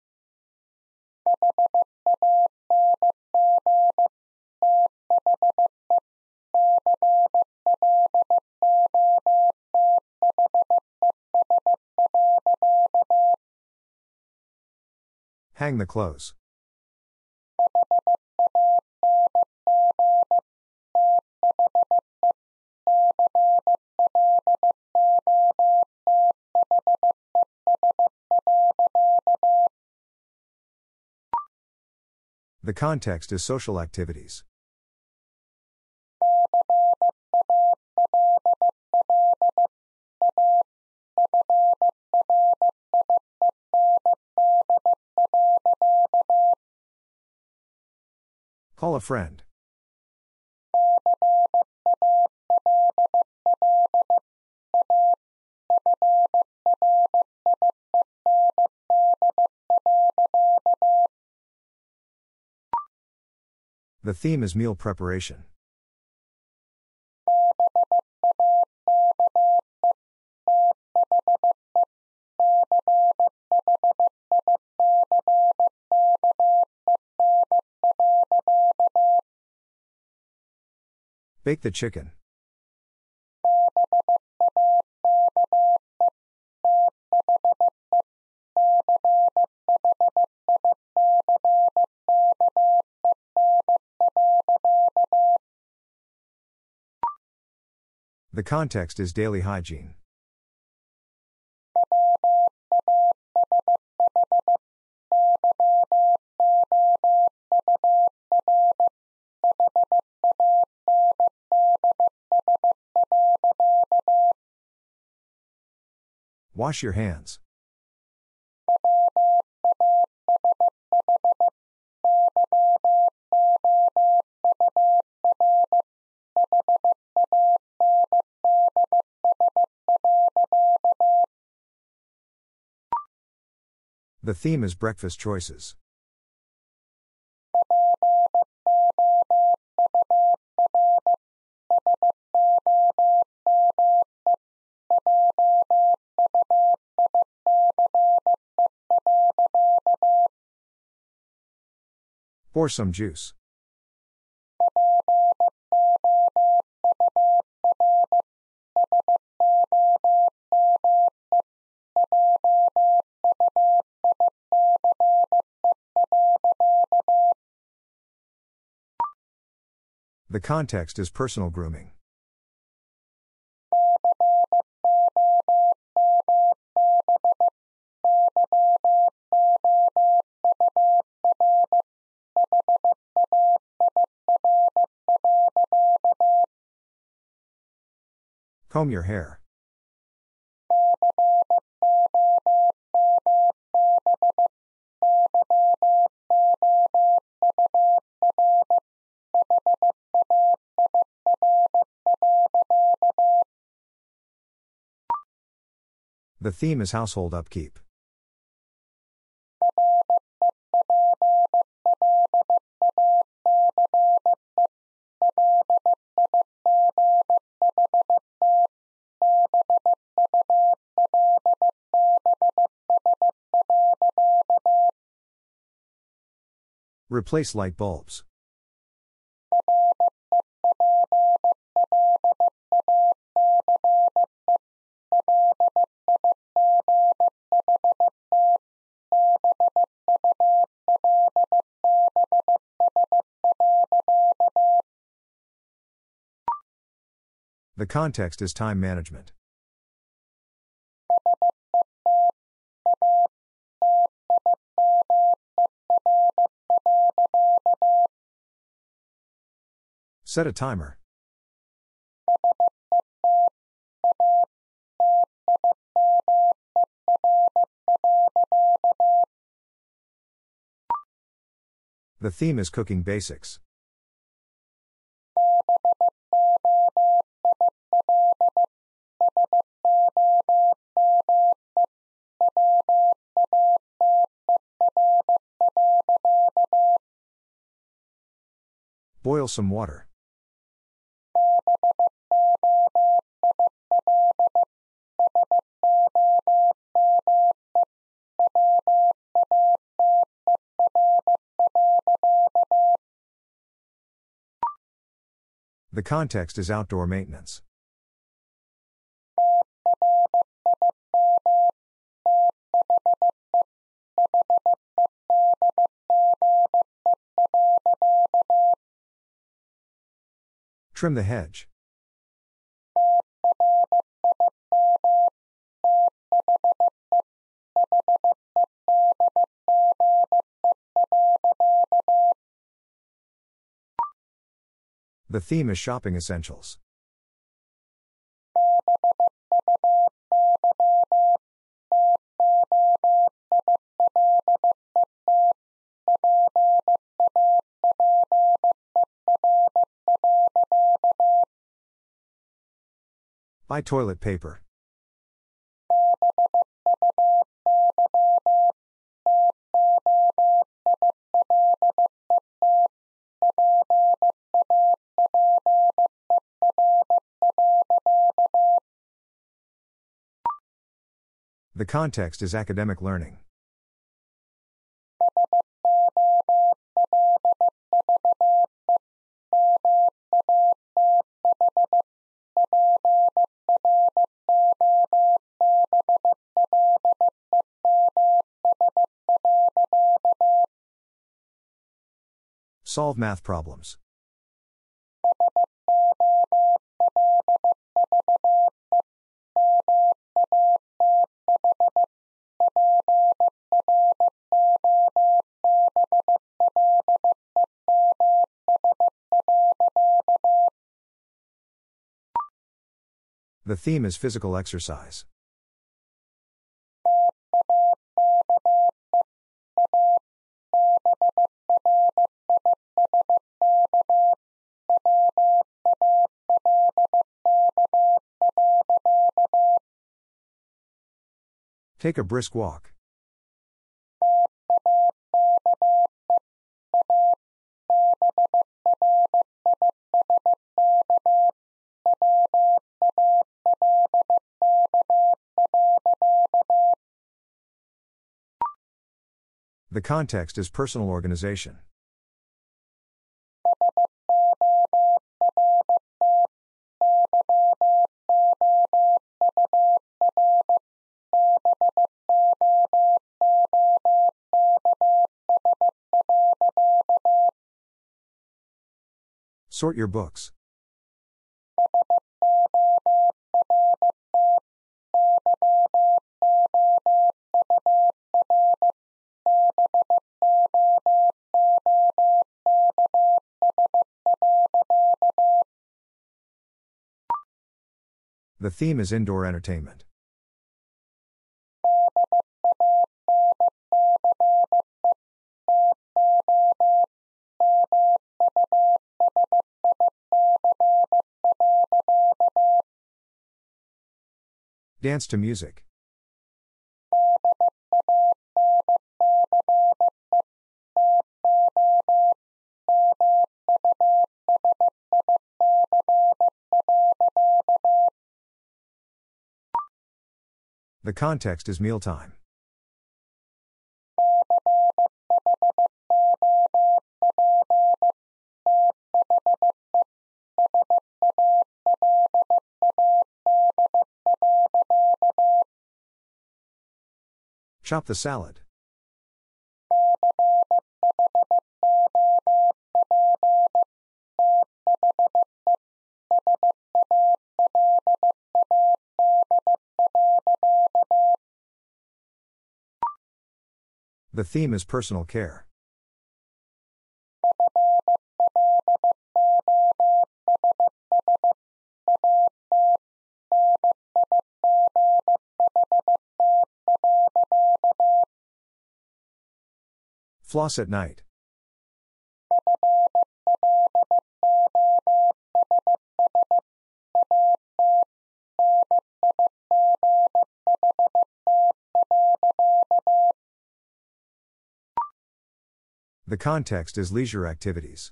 Hang the clothes. The context is social activities. Call a friend. The The theme is meal preparation. Bake the chicken. The context is daily hygiene. Wash your hands. The theme is breakfast choices. Pour some juice. The context is personal grooming. Comb your hair. The theme is household upkeep. Replace light bulbs. The context is time management. Set a timer. The theme is cooking basics. Boil some water. The context is outdoor maintenance. Trim the hedge. The theme is shopping essentials. Buy toilet paper. The context is academic learning. Solve math problems. The theme is physical exercise. Take a brisk walk. The context is personal organization. Sort your books. The theme is indoor entertainment. Dance to music. The context is mealtime. Chop the salad. The theme is personal care. Floss at night. The context is leisure activities.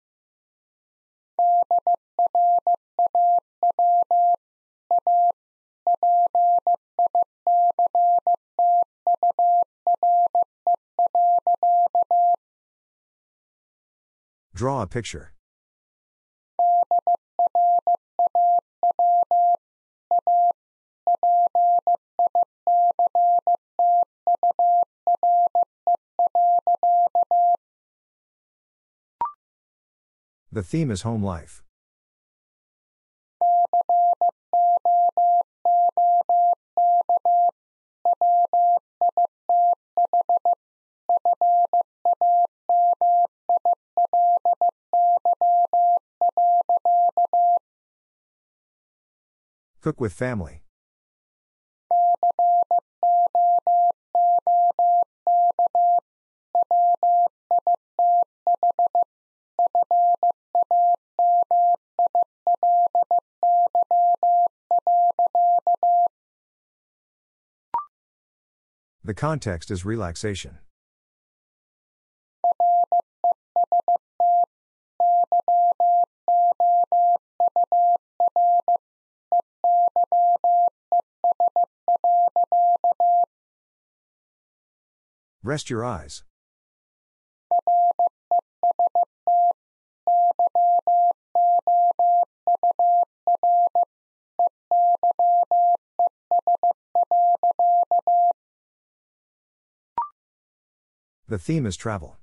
Draw a picture. The theme is home life. Cook with family. The context is relaxation. Rest your eyes. The theme is travel.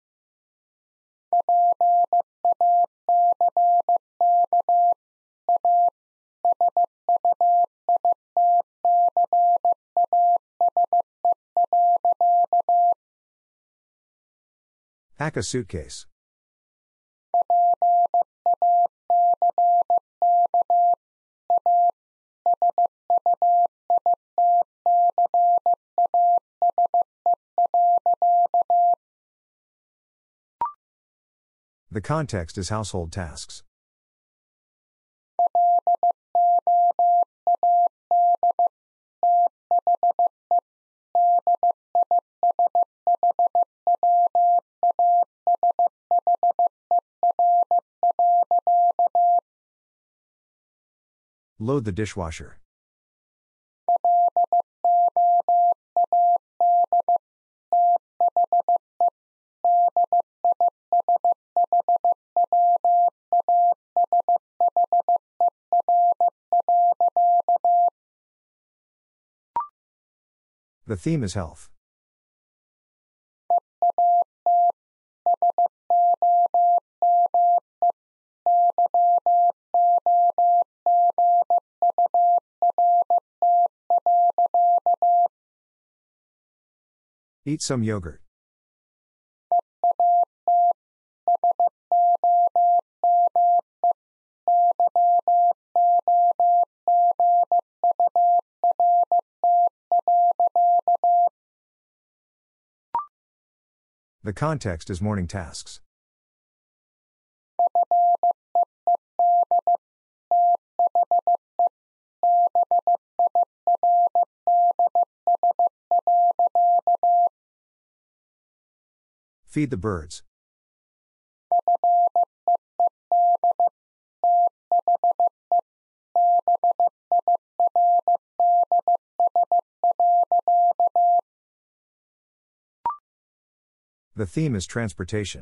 Pack a suitcase. The context is household tasks. Load the dishwasher. The theme is health. Eat some yogurt. The context is morning tasks. Feed the birds. The theme is transportation.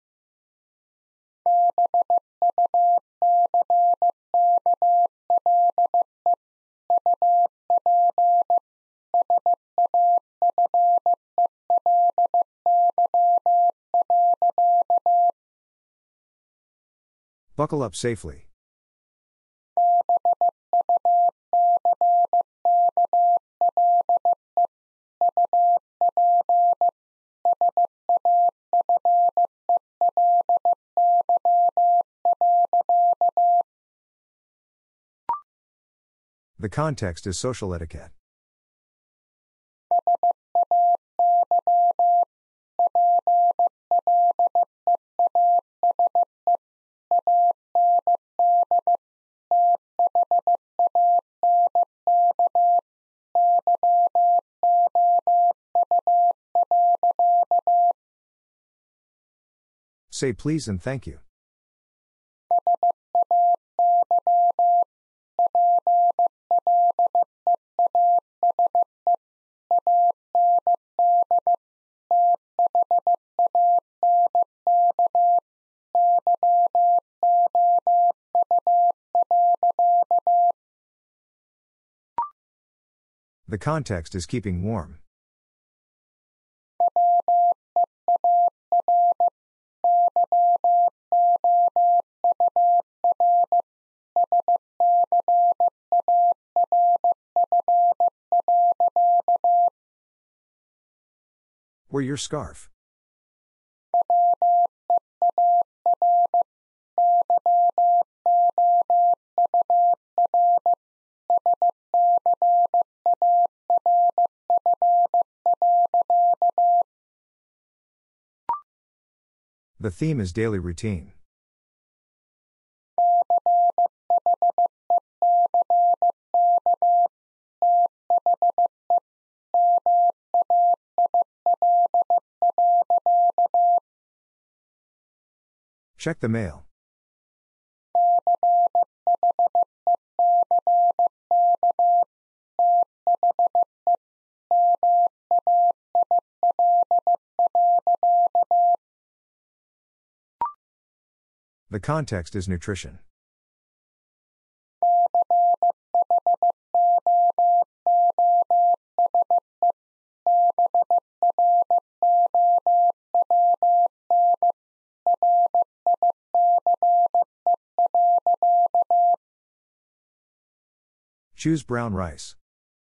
Buckle up safely. The context is social etiquette. Say please and thank you. The context is keeping warm. Wear your scarf. The theme is daily routine. Check the mail. The context is nutrition. Choose brown rice.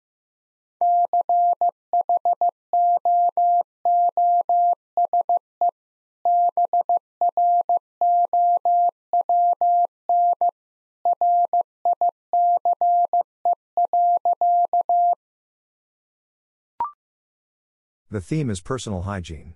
The theme is personal hygiene.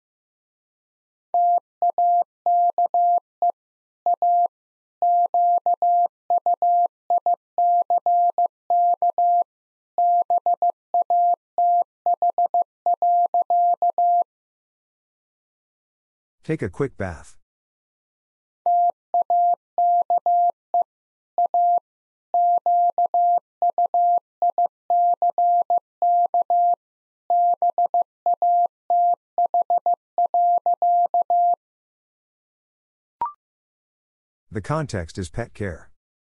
Take a quick bath. The context is pet care.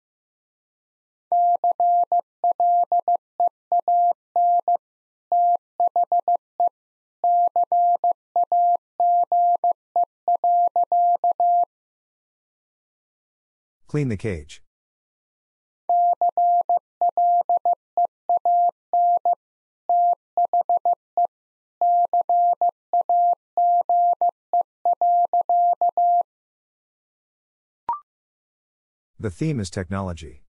Clean the cage. The theme is technology.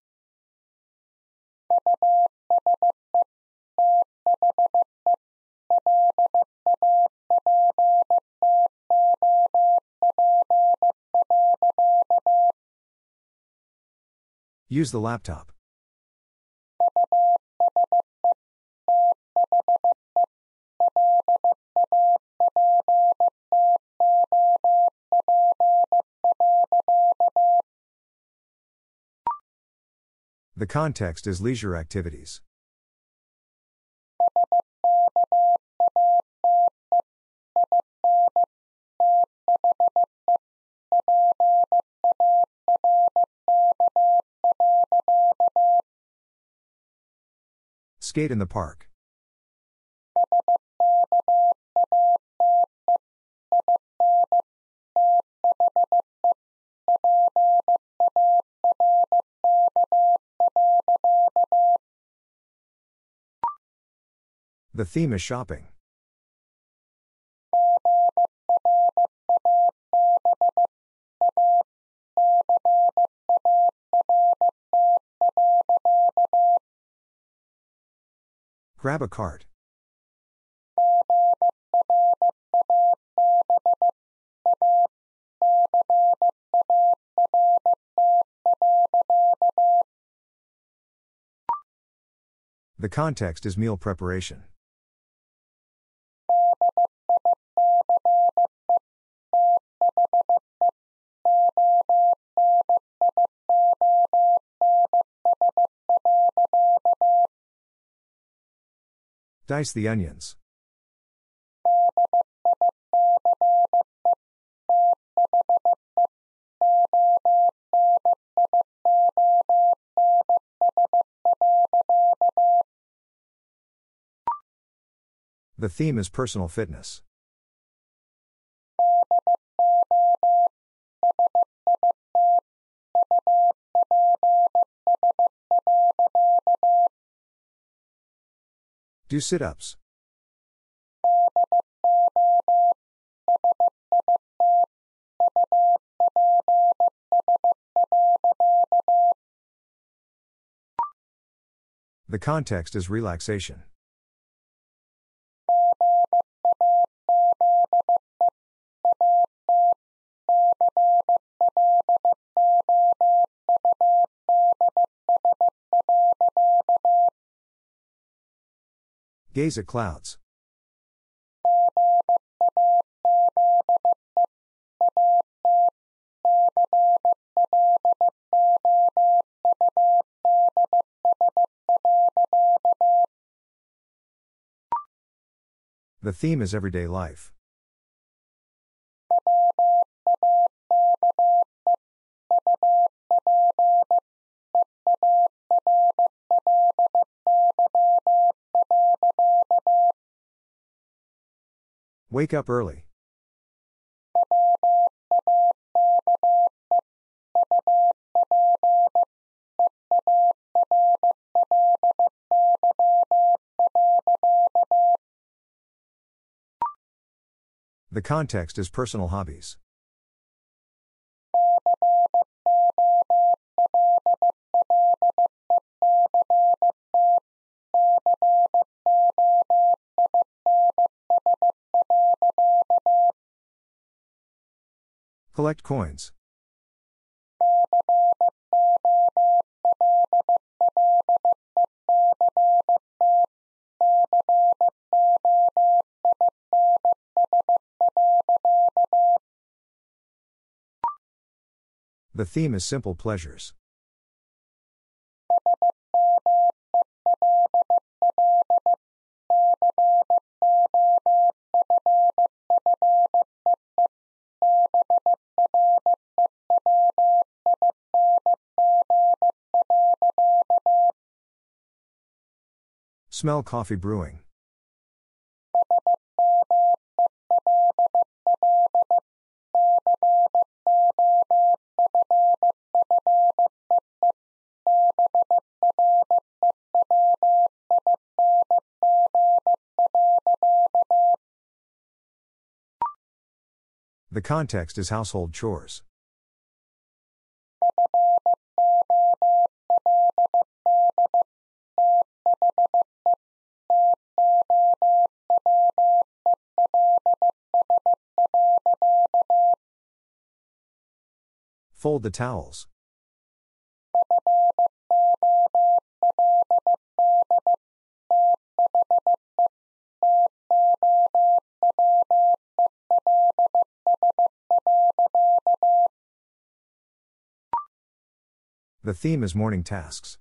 Use the laptop. The context is leisure activities. Skate in the park. The theme is shopping. Grab a cart. The context is meal preparation. Dice the onions. The theme is personal fitness. Do sit-ups. The context is relaxation. Gaze at clouds. The theme is everyday life. Wake up early. The context is personal hobbies. Collect coins. The theme is simple pleasures. Smell coffee brewing. The context is household chores. Fold the towels. The theme is morning tasks.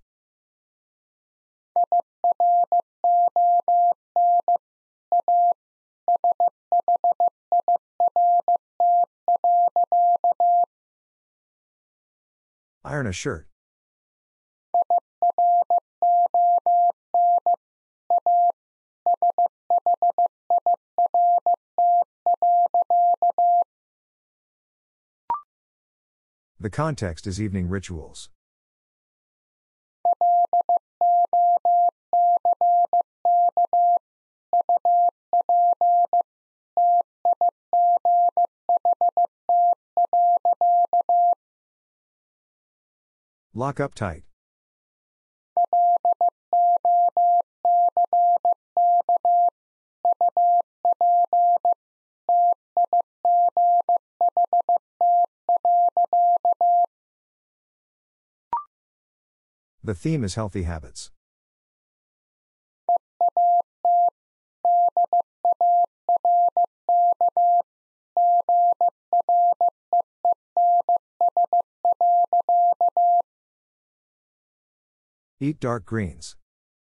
Iron a shirt. The context is evening rituals. Lock up tight. The theme is healthy habits. Eat dark greens.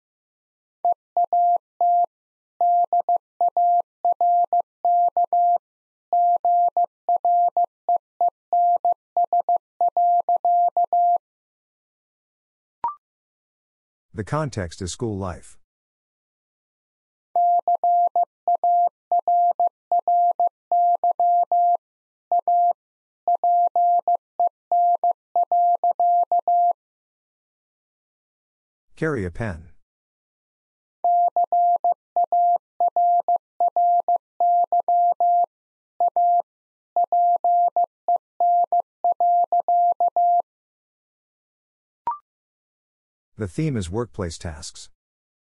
The context is school life. Carry a pen. The theme is workplace tasks.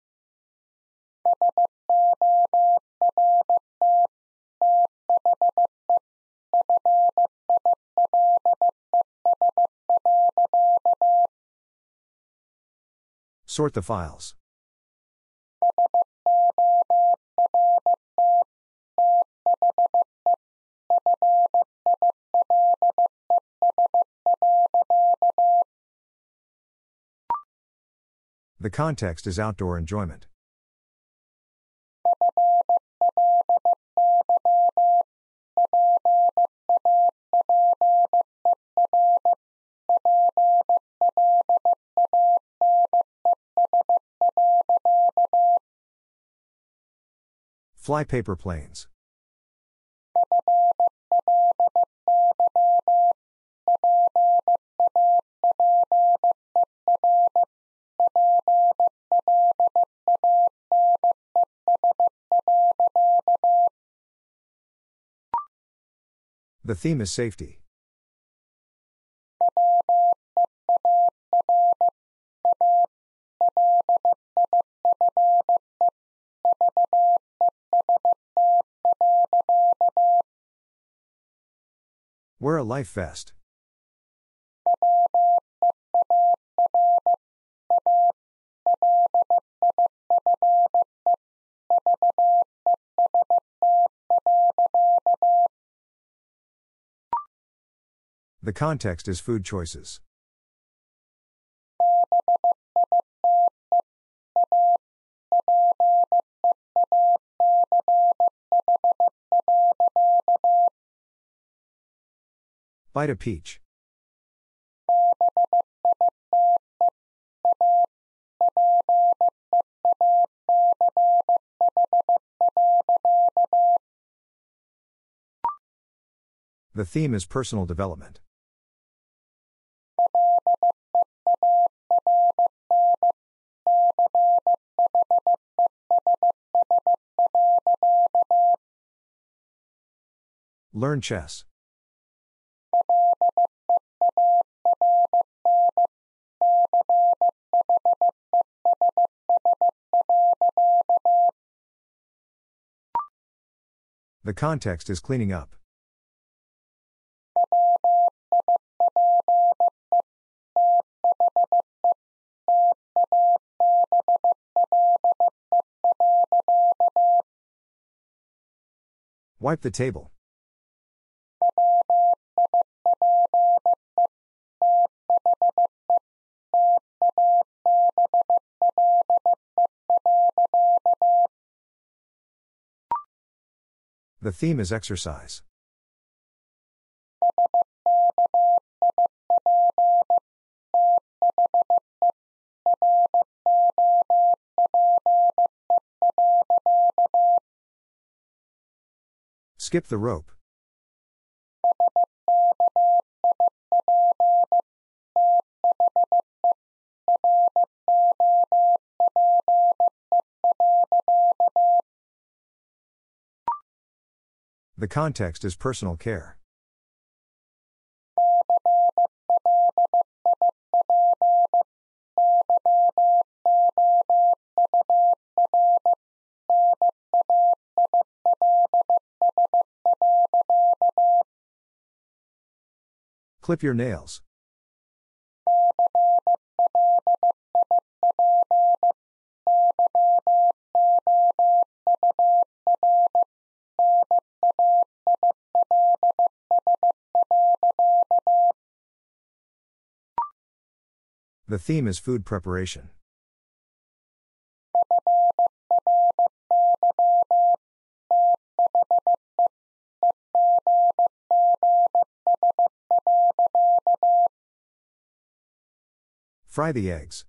Sort the files. The context is outdoor enjoyment. Fly paper planes. The theme is safety. Wear a life vest. The context is food choices. Bite a peach. The theme is personal development. Learn chess. The context is cleaning up. Wipe the table. The theme is exercise. Skip the rope. The context is personal care. Clip your nails. The theme is food preparation. Fry the eggs.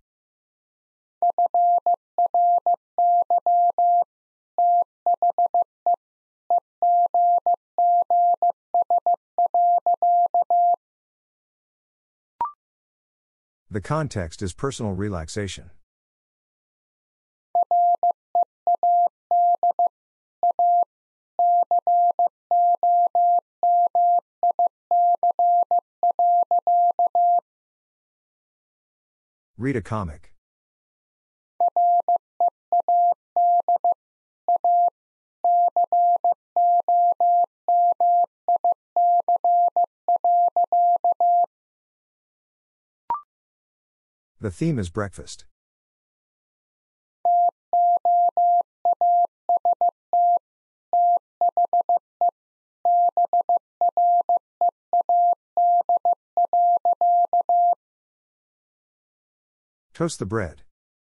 The context is personal relaxation. Read a comic. The theme is breakfast. Toast the bread.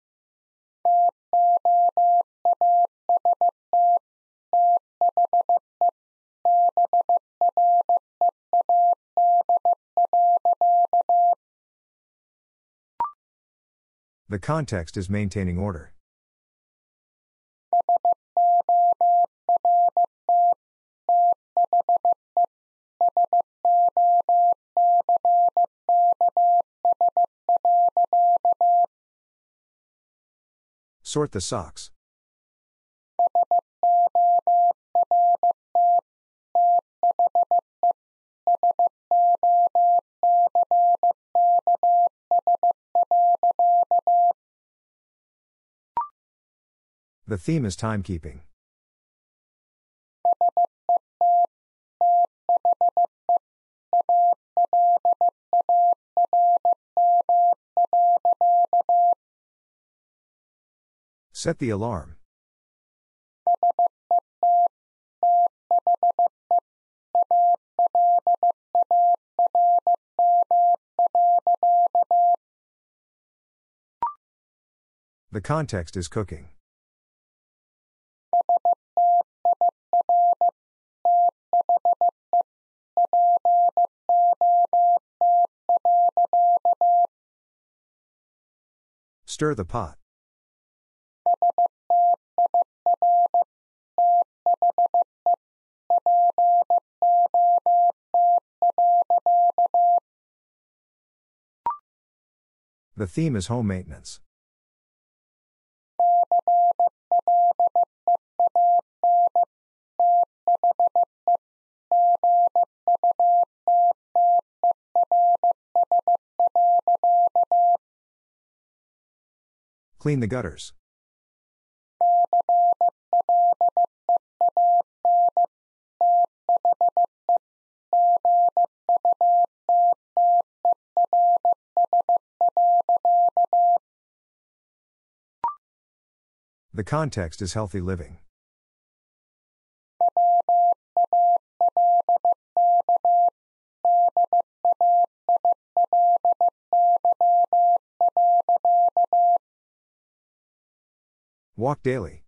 The context is maintaining order. Sort the socks. The theme is timekeeping. Set the alarm. The context is cooking. Stir the pot. The theme is home maintenance. Clean the gutters. The context is healthy living. Walk daily.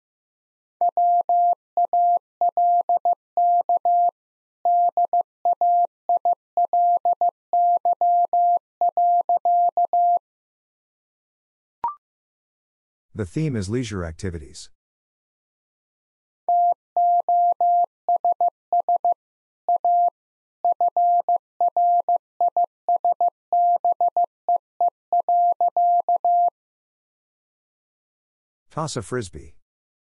The theme is leisure activities. Toss a frisbee.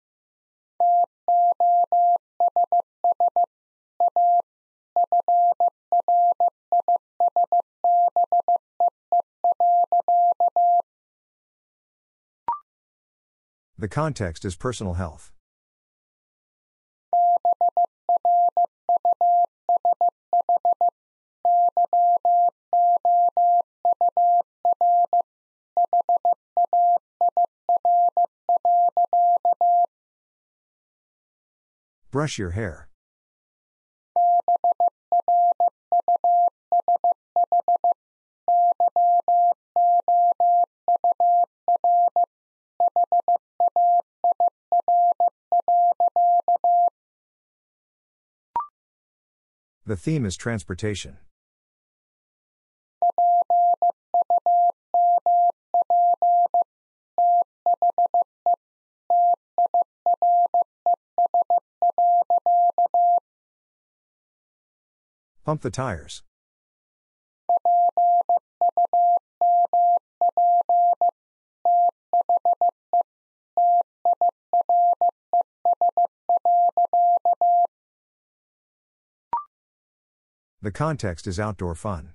The context is personal health. Brush your hair. The theme is transportation. Pump the tires. The context is outdoor fun.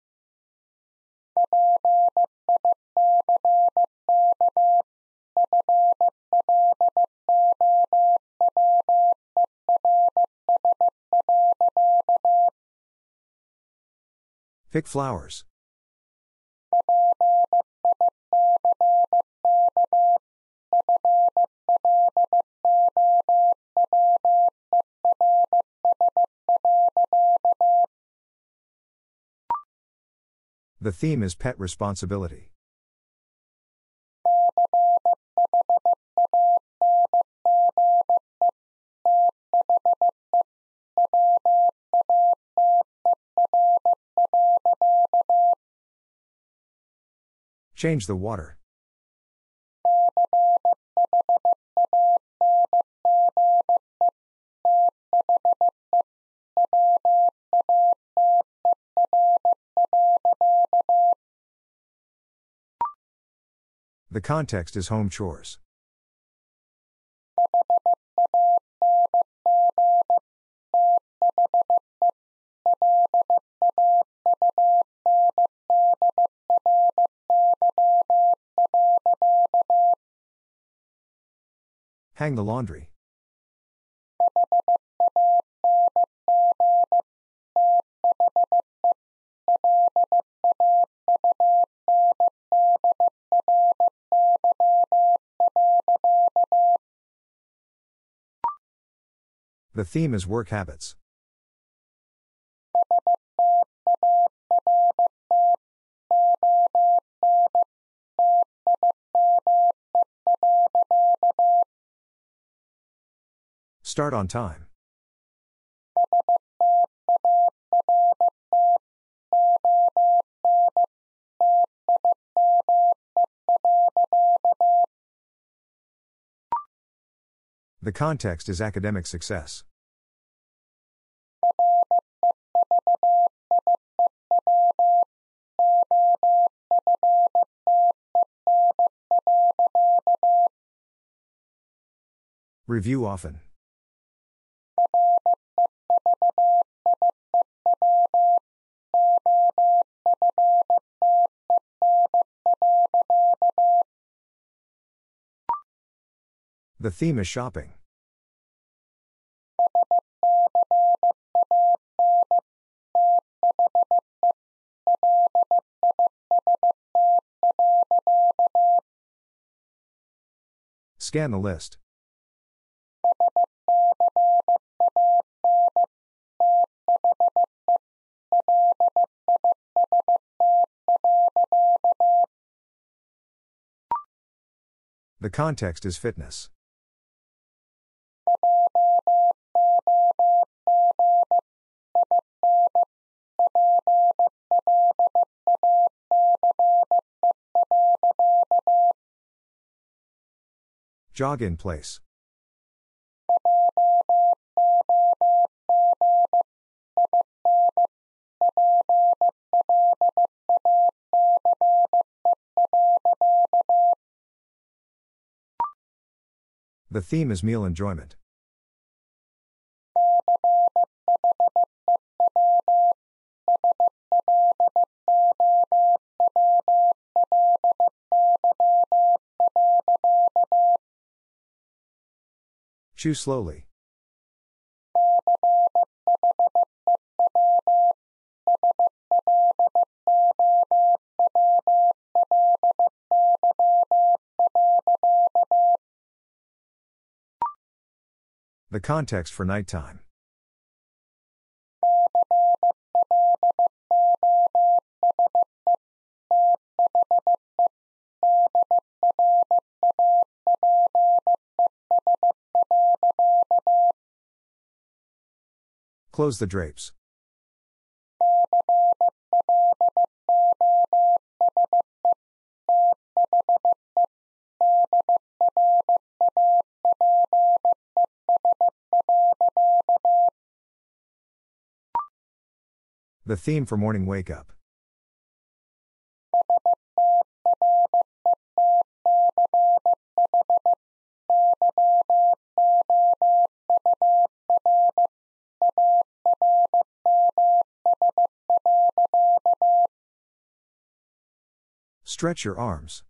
Pick flowers. The theme is pet responsibility. Change the water. The context is home chores. Hang the laundry. The theme is work habits. Start on time. The context is academic success. Review often. The theme is shopping. Scan the list. The context is fitness. Jog in place. The theme is meal enjoyment. Chew slowly. The context for nighttime. Close the drapes. The theme for morning wake up. Stretch your arms.